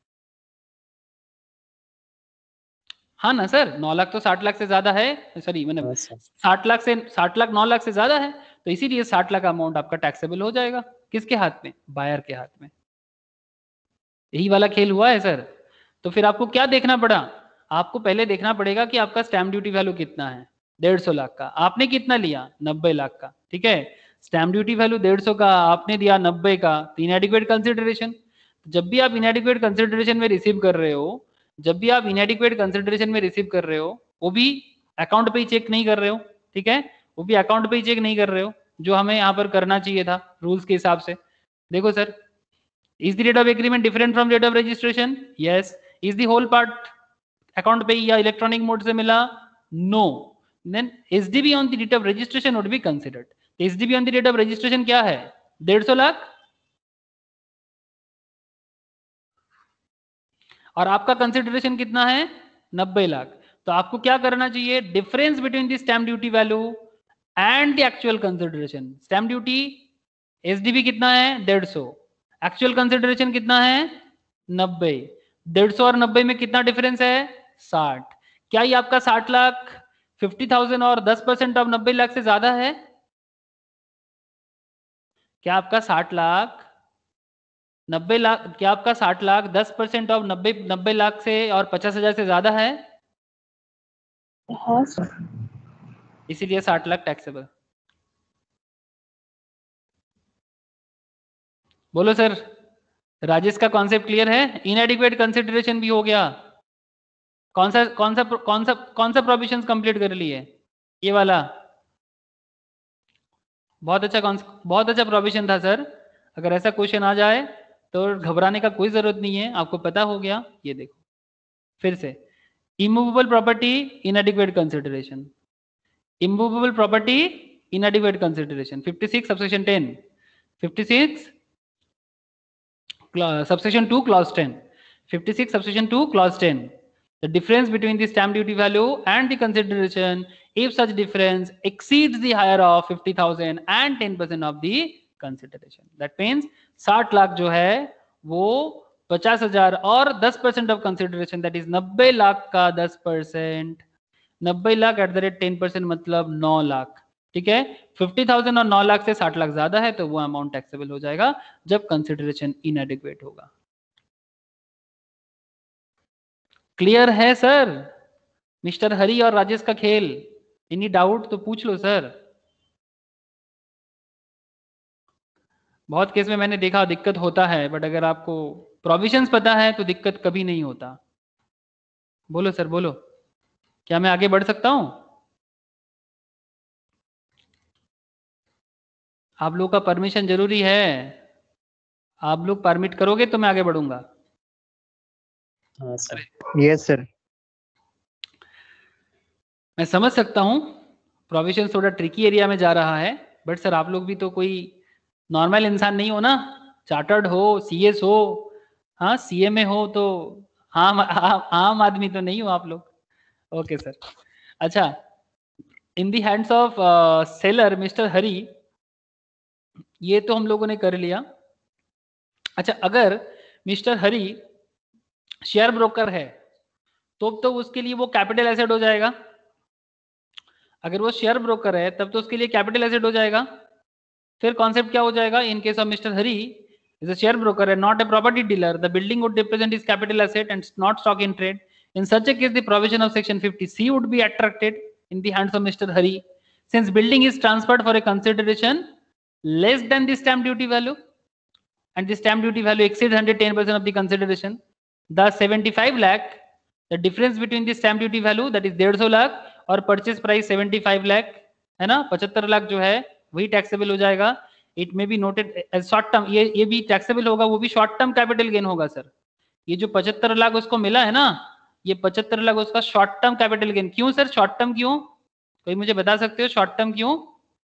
S2: हाँ ना सर, नौ लाख तो साठ लाख से ज्यादा है, सॉरी मतलब साठ लाख से साठ लाख नौ लाख से ज्यादा है, तो इसीलिए साठ लाख अमाउंट आपका टैक्सेबल हो जाएगा। किसके हाथ में? बायर के हाथ में। यही वाला खेल हुआ है सर। तो फिर आपको क्या देखना पड़ा? आपको पहले देखना पड़ेगा कि आपका स्टैम्प ड्यूटी वैल्यू कितना है। डेढ़ सौ लाख का आपने कितना लिया? नब्बे लाख का, ठीक है। स्टैम्प ड्यूटी वैल्यू डेढ़ सौ का, आपने दिया नब्बे का, तो इनएडिक्वेट कंसिडरेशन। जब भी आप इनएडिक्वेट कंसिडरेशन में रिसीव कर रहे हो जब भी आप इनएडिक्वेट कंसिडरेशन में रिसीव कर रहे हो वो भी अकाउंट पे ही चेक नहीं कर रहे हो, ठीक है, वो भी अकाउंट पे ही चेक नहीं कर रहे हो, जो हमें यहाँ पर करना चाहिए था रूल्स के हिसाब से। देखो sir, is the date of agreement different from date of registration? Yes. Is the whole part account payee electronic mode से मिला? No. Then SDV on the date of registration would be considered. SDV on the date of registration क्या है? डेढ़ सौ लाख और आपका कंसिडरेशन कितना है? नब्बे लाख। तो आपको क्या करना चाहिए? Difference between the stamp duty value and the actual consideration. Stamp duty SDV कितना है? डेढ़ सौ। एक्चुअल कंसिडरेशन कितना है? नब्बे। डेढ़ सौ और नब्बे में कितना डिफरेंस है? साठ। क्या ये आपका साठ लाख फिफ्टी थाउजेंड और दस परसेंट ऑफ नब्बे लाख से ज्यादा है? क्या आपका साठ लाख नब्बे लाख क्या आपका साठ लाख दस परसेंट ऑफ नब्बे नब्बे लाख से और पचास हजार से ज्यादा है?
S4: हाँ सर।
S2: इसीलिए साठ लाख टैक्सेबल। बोलो सर, राजेश का कॉन्सेप्ट क्लियर है? इनएडिक्वेट कंसिडरेशन भी हो गया। कौन सा कौन सा कौन सा कौन सा प्रोविजन कंप्लीट कर लिए? ये वाला बहुत अच्छा बहुत अच्छा प्रोविजन था सर। अगर ऐसा क्वेश्चन आ जाए तो घबराने का कोई जरूरत नहीं है, आपको पता हो गया। ये देखो फिर से, immovable property inadequate consideration, immovable property inadequate consideration, fifty six subsection ten, fifty six subsection two clause ten, fifty-six subsection two clause ten, the difference between the stamp duty value and the consideration if such difference exceeds the higher of fifty thousand and ten percent of the consideration, that means साठ लाख जो है वो पचास हजार और दस percent of consideration, that is नब्बे लाख का दस परसेंट, नब्बे lakh at the rate ten percent मतलब नौ लाख, ठीक है। फिफ्टी थाउजेंड और नौ लाख से साठ लाख ज्यादा है तो वो अमाउंट टैक्सेबल हो जाएगा जब कंसिडरेशन इनएडिक्वेट होगा। क्लियर है सर मिस्टर हरी और राजेश का खेल? एनी डाउट तो पूछ लो सर। बहुत केस में मैंने देखा दिक्कत होता है, बट अगर आपको प्रोविजंस पता है तो दिक्कत कभी नहीं होता। बोलो सर बोलो, क्या मैं आगे बढ़ सकता हूं? आप लोग का परमिशन जरूरी है, आप लोग परमिट करोगे तो मैं आगे बढ़ूंगा।
S3: हाँ सर।
S5: Yes sir.
S2: मैं समझ सकता हूं प्रोविजन थोड़ा ट्रिकी एरिया में जा रहा है, बट सर आप लोग भी तो कोई नॉर्मल इंसान नहीं हो ना, चार्टर्ड हो, सीएस हो, हाँ सीएमए हो, तो आम आम, आम आदमी तो नहीं हो आप लोग। Okay sir. अच्छा, in the hands of seller mister Hari, ये तो हम लोगों ने कर लिया। अच्छा, अगर मिस्टर हरी शेयर ब्रोकर है तो तो उसके लिए वो कैपिटल एसेट हो जाएगा। अगर वो शेयर ब्रोकर है तब तो उसके लिए कैपिटल एसेट हो जाएगा। फिर कॉन्सेप्ट क्या हो जाएगा? In case of mister Hari is a share broker and not a property dealer, the building would represent is capital asset and not stock in trade. In such a case the provision of section fifty C would be attracted in the hands of Mr. Hari, since building is transferred for a consideration less than the stamp duty value and the stamp duty value exceeds one hundred ten percent of the consideration. The seventy-five lakh, the difference between the stamp duty value that is one hundred fifty lakh और परचेज प्राइस seventy-five lakh है ना, पचहत्तर लाख जो है वही टैक्सेबल हो जाएगा। It may be noted as short term, ये ये भी टैक्सेबल होगा, वो भी शॉर्ट टर्म कैपिटल गेन होगा सर। ये जो पचहत्तर लाख उसको मिला है ना, ये पचहत्तर लाख उसका शॉर्ट टर्म कैपिटल गेन। क्यों सर शॉर्ट टर्म क्यों? कोई मुझे बता सकते हो शॉर्ट टर्म क्यों?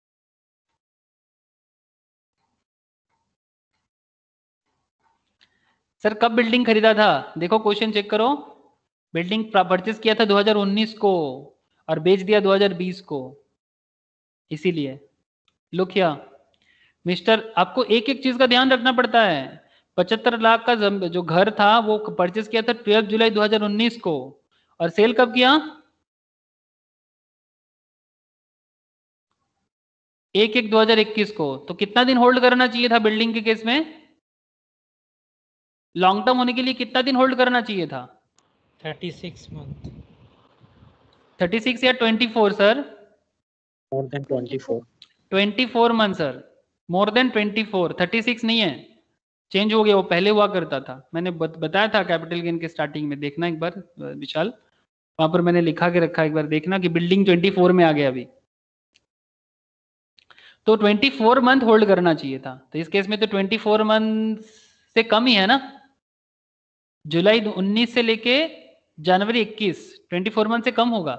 S2: सर कब बिल्डिंग खरीदा था? देखो क्वेश्चन चेक करो। बिल्डिंग परचेज किया था दो हज़ार उन्नीस को और बेच दिया दो हज़ार बीस को, इसीलिए। लुक हियर मिस्टर, आपको एक एक चीज का ध्यान रखना पड़ता है। पचहत्तर लाख का जो घर था वो परचेज किया था बारह जुलाई दो हज़ार उन्नीस को और सेल कब किया? एक एक दो हज़ार इक्कीस को। तो कितना दिन होल्ड करना चाहिए था बिल्डिंग के केस में? लॉन्ग टर्म होने के लिए कितना दिन होल्ड करना चाहिए था?
S7: thirty-six month.
S2: छत्तीस या चौबीस सर?
S3: More than twenty-four.
S2: चौबीस मंथ सर, मोर देन चौबीस, छत्तीस नहीं है, चेंज हो गया, वो पहले हुआ करता था। मैंने बत, बताया था कैपिटल गेन के स्टार्टिंग में, देखना एक बार विशाल, वहां पर मैंने लिखा के रखा, एक बार देखना कि बिल्डिंग चौबीस में आ गया अभी। तो चौबीस मंथ होल्ड करना चाहिए था, तो इस केस में तो चौबीस मंथ से कम ही है ना। जुलाई उन्नीस से लेके जनवरी इक्कीस, चौबीस मंथ से कम होगा।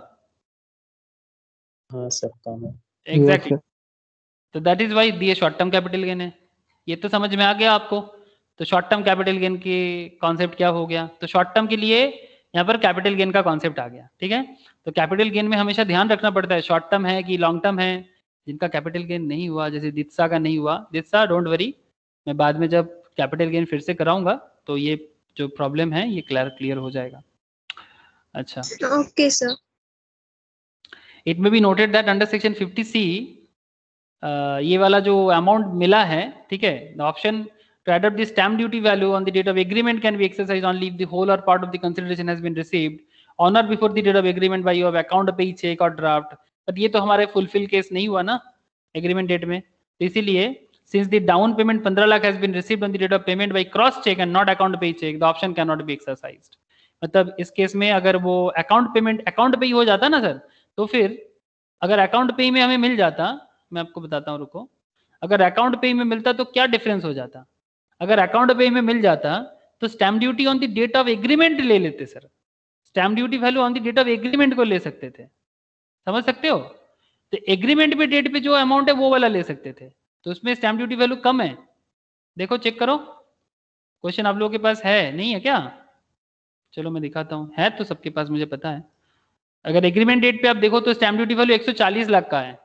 S3: हाँ सर कम है।
S2: एग्जैक्टली, तो दैट इज वाई दिए शॉर्ट टर्म कैपिटल गेन है। ये तो समझ में आ गया आपको। तो शॉर्ट टर्म कैपिटल गेन की कॉन्सेप्ट क्या हो गया? तो शॉर्ट टर्म के लिए यहाँ पर कैपिटल गेन का कॉन्सेप्ट आ गया, ठीक है। तो कैपिटल गेन में हमेशा ध्यान रखना पड़ता है शॉर्ट टर्म है कि लॉन्ग टर्म है। जिनका कैपिटल गेन नहीं हुआ, जैसे दित्सा का नहीं हुआ, दित्सा डोंट वरी, मैं बाद में जब कैपिटल गेन फिर से कराऊंगा तो ये जो प्रॉब्लम है ये क्लियर क्लियर हो जाएगा। अच्छा,
S8: okay sir.
S2: It may be noted that under section fifty C ये वाला जो अमाउंट मिला है, ठीक है, the option to adopt the stamp duty value on the date of agreement can be exercised only if the whole or part of the consideration has been received on or before the date of agreement by your account pay check or draft। but ये तो हमारे फुलफिल केस नहीं हुआ ना एग्रीमेंट डेट में, तो इसीलिए since the down payment पंद्रह lakh has been received on the date of payment by cross check and not account pay check, the option cannot be exercised। मतलब इस केस में अगर वो अकाउंट पेमेंट अकाउंट पे ही हो जाता ना सर, तो फिर अगर अकाउंट पे में हमें मिल जाता, मैं आपको बताता हूँ रुको, अगर अकाउंट पे में मिलता तो क्या डिफरेंस हो जाता? अगर अकाउंट पे में मिल जाता तो stamp duty on the date of agreement ले लेते sir, stamp duty value on the date of agreement को ले सकते थे, समझ सकते हो। तो एग्रीमेंट पे डेट पे जो अमाउंट है वो वाला ले सकते थे, तो उसमें स्टैम्प ड्यूटी वैल्यू कम है। देखो चेक करो, क्वेश्चन आप लोगों के पास है नहीं है क्या? चलो मैं दिखाता हूँ, है तो सबके पास मुझे पता है। अगर एग्रीमेंट डेट पे आप देखो तो स्टैम्प ड्यूटी वैल्यू एक सौ चालीस लाख का है,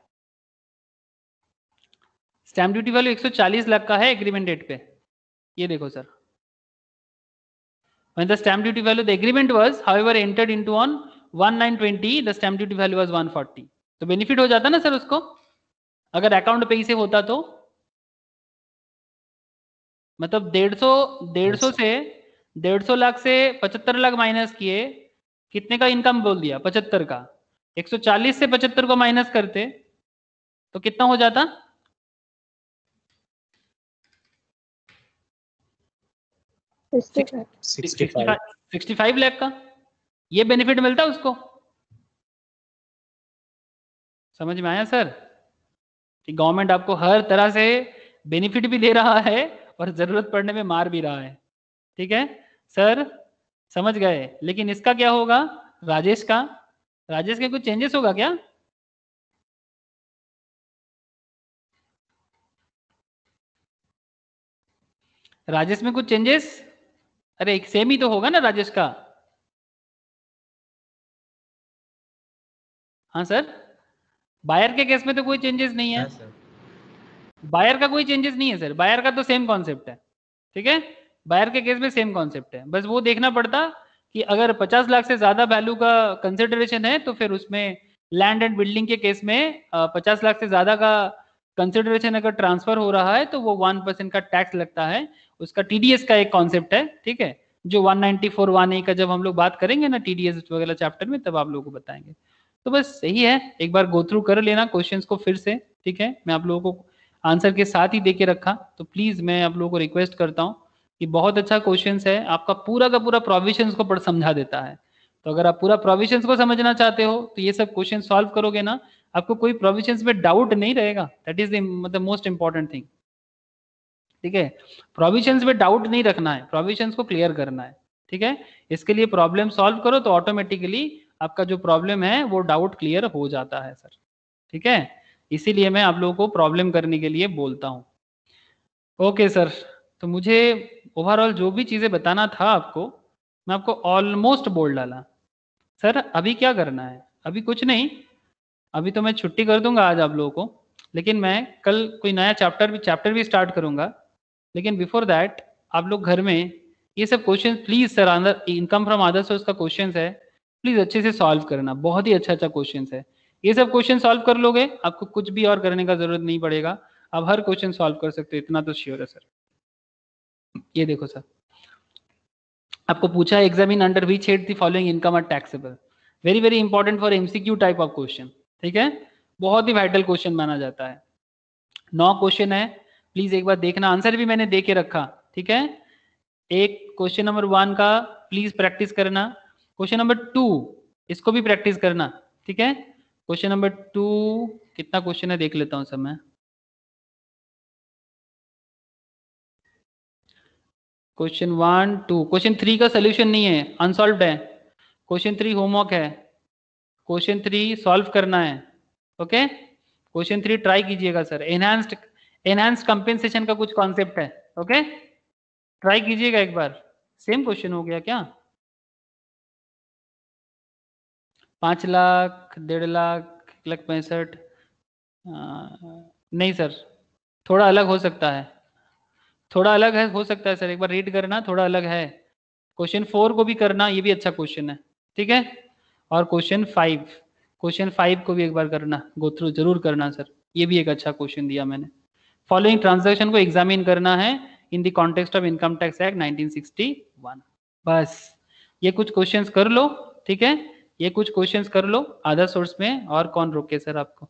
S2: स्टैम्प ड्यूटी वैल्यू एक सौ चालीस लाख का है एग्रीमेंट डेट पे। ये देखो sir, when the stamp duty value the agreement was however entered into on nineteen twenty, the stamp duty value was one forty। तो बेनिफिट हो जाता ना सर उसको, अगर अकाउंट पे से होता तो। मतलब डेढ़ सौ डेढ़ सौ से डेढ़ सौ लाख से पचहत्तर लाख माइनस किए, कितने का इनकम बोल दिया? पचहत्तर का। एक सौ चालीस से पचहत्तर को माइनस करते तो कितना हो जाता?
S4: Sixty five
S3: sixty five
S2: sixty five lakh का ये बेनिफिट मिलता है उसको? समझ में आया सर कि गवर्नमेंट आपको हर तरह से बेनिफिट भी दे रहा है और जरूरत पड़ने में मार भी रहा है। ठीक है सर, समझ गए। लेकिन इसका क्या होगा राजेश का? राजेश के कुछ चेंजेस होगा क्या? राजेश में कुछ चेंजेस? अरे एक सेम ही तो होगा ना राजेश का। हाँ सर, बायर के केस में तो कोई चेंजेस नहीं है।
S6: हाँ सर।
S2: बायर का कोई चेंजेस नहीं है सर, बायर का तो सेम कॉन्सेप्ट है। ठीक है, बायर के केस में सेम कॉन्सेप्ट है, बस वो देखना पड़ता कि अगर पचास लाख से ज्यादा वैल्यू का कंसिडरेशन है तो फिर उसमें लैंड एंड बिल्डिंग के केस में पचास लाख से ज्यादा का कंसिडरेशन अगर ट्रांसफर हो रहा है तो वो वन परसेंट का टैक्स लगता है। उसका टीडीएस का एक कॉन्सेप्ट है, ठीक है, जो one ninety four one A का जब हम लोग बात करेंगे ना टीडीएस वगैरह चैप्टर में तब आप लोगों को बताएंगे। तो बस सही है, एक बार गो थ्रू कर लेना क्वेश्चंस को फिर से। ठीक है, मैं आप लोगों को आंसर के साथ ही देके रखा, तो प्लीज मैं आप लोगों को रिक्वेस्ट करता हूँ कि बहुत अच्छा क्वेश्चंस है, आपका पूरा का पूरा प्रोविजंस को पढ़ समझा देता है। तो अगर आप पूरा प्रोविजंस को समझना चाहते हो तो ये सब क्वेश्चन सॉल्व करोगे ना, आपको कोई प्रोविजंस में डाउट नहीं रहेगा। That is the most important thing. ठीक है, प्रोविजंस में डाउट नहीं रखना है, प्रोविजंस को क्लियर करना है। ठीक है, इसके लिए प्रॉब्लम सॉल्व करो तो ऑटोमेटिकली आपका जो प्रॉब्लम है वो डाउट क्लियर हो जाता है सर। ठीक है, इसीलिए मैं आप लोगों को प्रॉब्लम करने के लिए बोलता हूँ। ओके सर, तो मुझे ओवरऑल जो भी चीज़ें बताना था आपको, मैं आपको ऑलमोस्ट बोल डाला। सर अभी क्या करना है? अभी कुछ नहीं, अभी तो मैं छुट्टी कर दूंगा आज आप लोगों को, लेकिन मैं कल कोई नया चैप्टर भी चैप्टर भी स्टार्ट करूंगा। लेकिन बिफोर दैट आप लोग घर में ये सब क्वेश्चन प्लीज सर, अंदर इनकम फ्रॉम अदर सोर्स का क्वेश्चन है, प्लीज अच्छे से सॉल्व करना। बहुत ही अच्छा अच्छा क्वेश्चन है, ये सब क्वेश्चन सॉल्व कर लोगे आपको कुछ भी और करने का जरूरत नहीं पड़ेगा, आप हर क्वेश्चन सॉल्व कर सकते हो, इतना तो श्योर है सर। ये देखो सर, आपको पूछा examine under which head the following income are taxable, very very important for MCQ type of question. ठीक है, बहुत ही वाइटल क्वेश्चन माना जाता है। नौ क्वेश्चन है, प्लीज एक बार देखना, आंसर भी मैंने दे के रखा। ठीक है, एक क्वेश्चन नंबर वन का प्लीज प्रैक्टिस करना, क्वेश्चन नंबर टू इसको भी प्रैक्टिस करना। ठीक है, क्वेश्चन नंबर टू कितना क्वेश्चन है देख लेता हूं सब मैं। Question one two, question three का सोल्यूशन नहीं है, अनसॉल्व्ड है। क्वेश्चन थ्री होमवर्क है, क्वेश्चन थ्री सॉल्व करना है। ओके, क्वेश्चन थ्री ट्राई कीजिएगा सर, एनहांस्ड एनहांस्ड कंपेंसेशन का कुछ कॉन्सेप्ट है। ओके, ट्राई कीजिएगा एक बार। सेम क्वेश्चन हो गया क्या? पांच लाख, डेढ़ लाख, एक लाख पैंसठ, नहीं सर, थोड़ा अलग हो सकता है, थोड़ा अलग है हो सकता है सर, एक बार रीड करना, थोड़ा अलग है। क्वेश्चन फोर को भी करना, ये भी अच्छा क्वेश्चन है। ठीक है, और क्वेश्चन फाइव, क्वेश्चन फाइव को भी एक बार करना, गो थ्रू जरूर करना सर, ये भी एक अच्छा क्वेश्चन दिया मैंने। फॉलोइंग ट्रांजैक्शन को एग्जामिन करना है in the context of income tax act nineteen sixty one. बस ये कुछ क्वेश्चंस कर लो। ठीक है, ये कुछ क्वेश्चंस कर लो अदर सोर्स में, और कौन रोके सर आपको?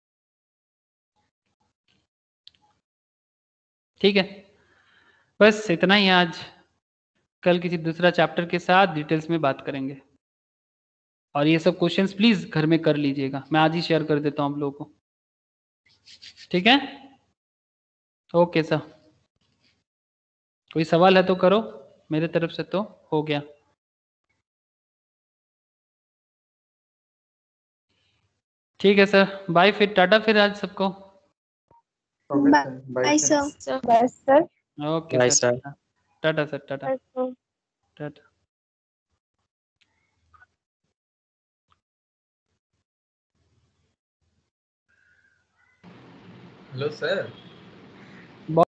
S2: ठीक है, बस इतना ही आज, कल किसी दूसरा चैप्टर के साथ डिटेल्स में बात करेंगे। और ये सब क्वेश्चंस प्लीज घर में कर लीजिएगा, मैं आज ही शेयर कर देता हूँ आप लोगों को। ठीक है, ओके सर, कोई सवाल है तो करो, मेरे तरफ से तो हो गया। ठीक है सर, बाय, फिर टाटा फिर आज सबको।
S4: Bye sir.
S1: Sir
S4: bye sir.
S2: Okay
S3: bye
S2: sir,
S3: sir.
S2: Tata sir, tata
S4: bye sir.
S2: Tata.
S6: Hello sir.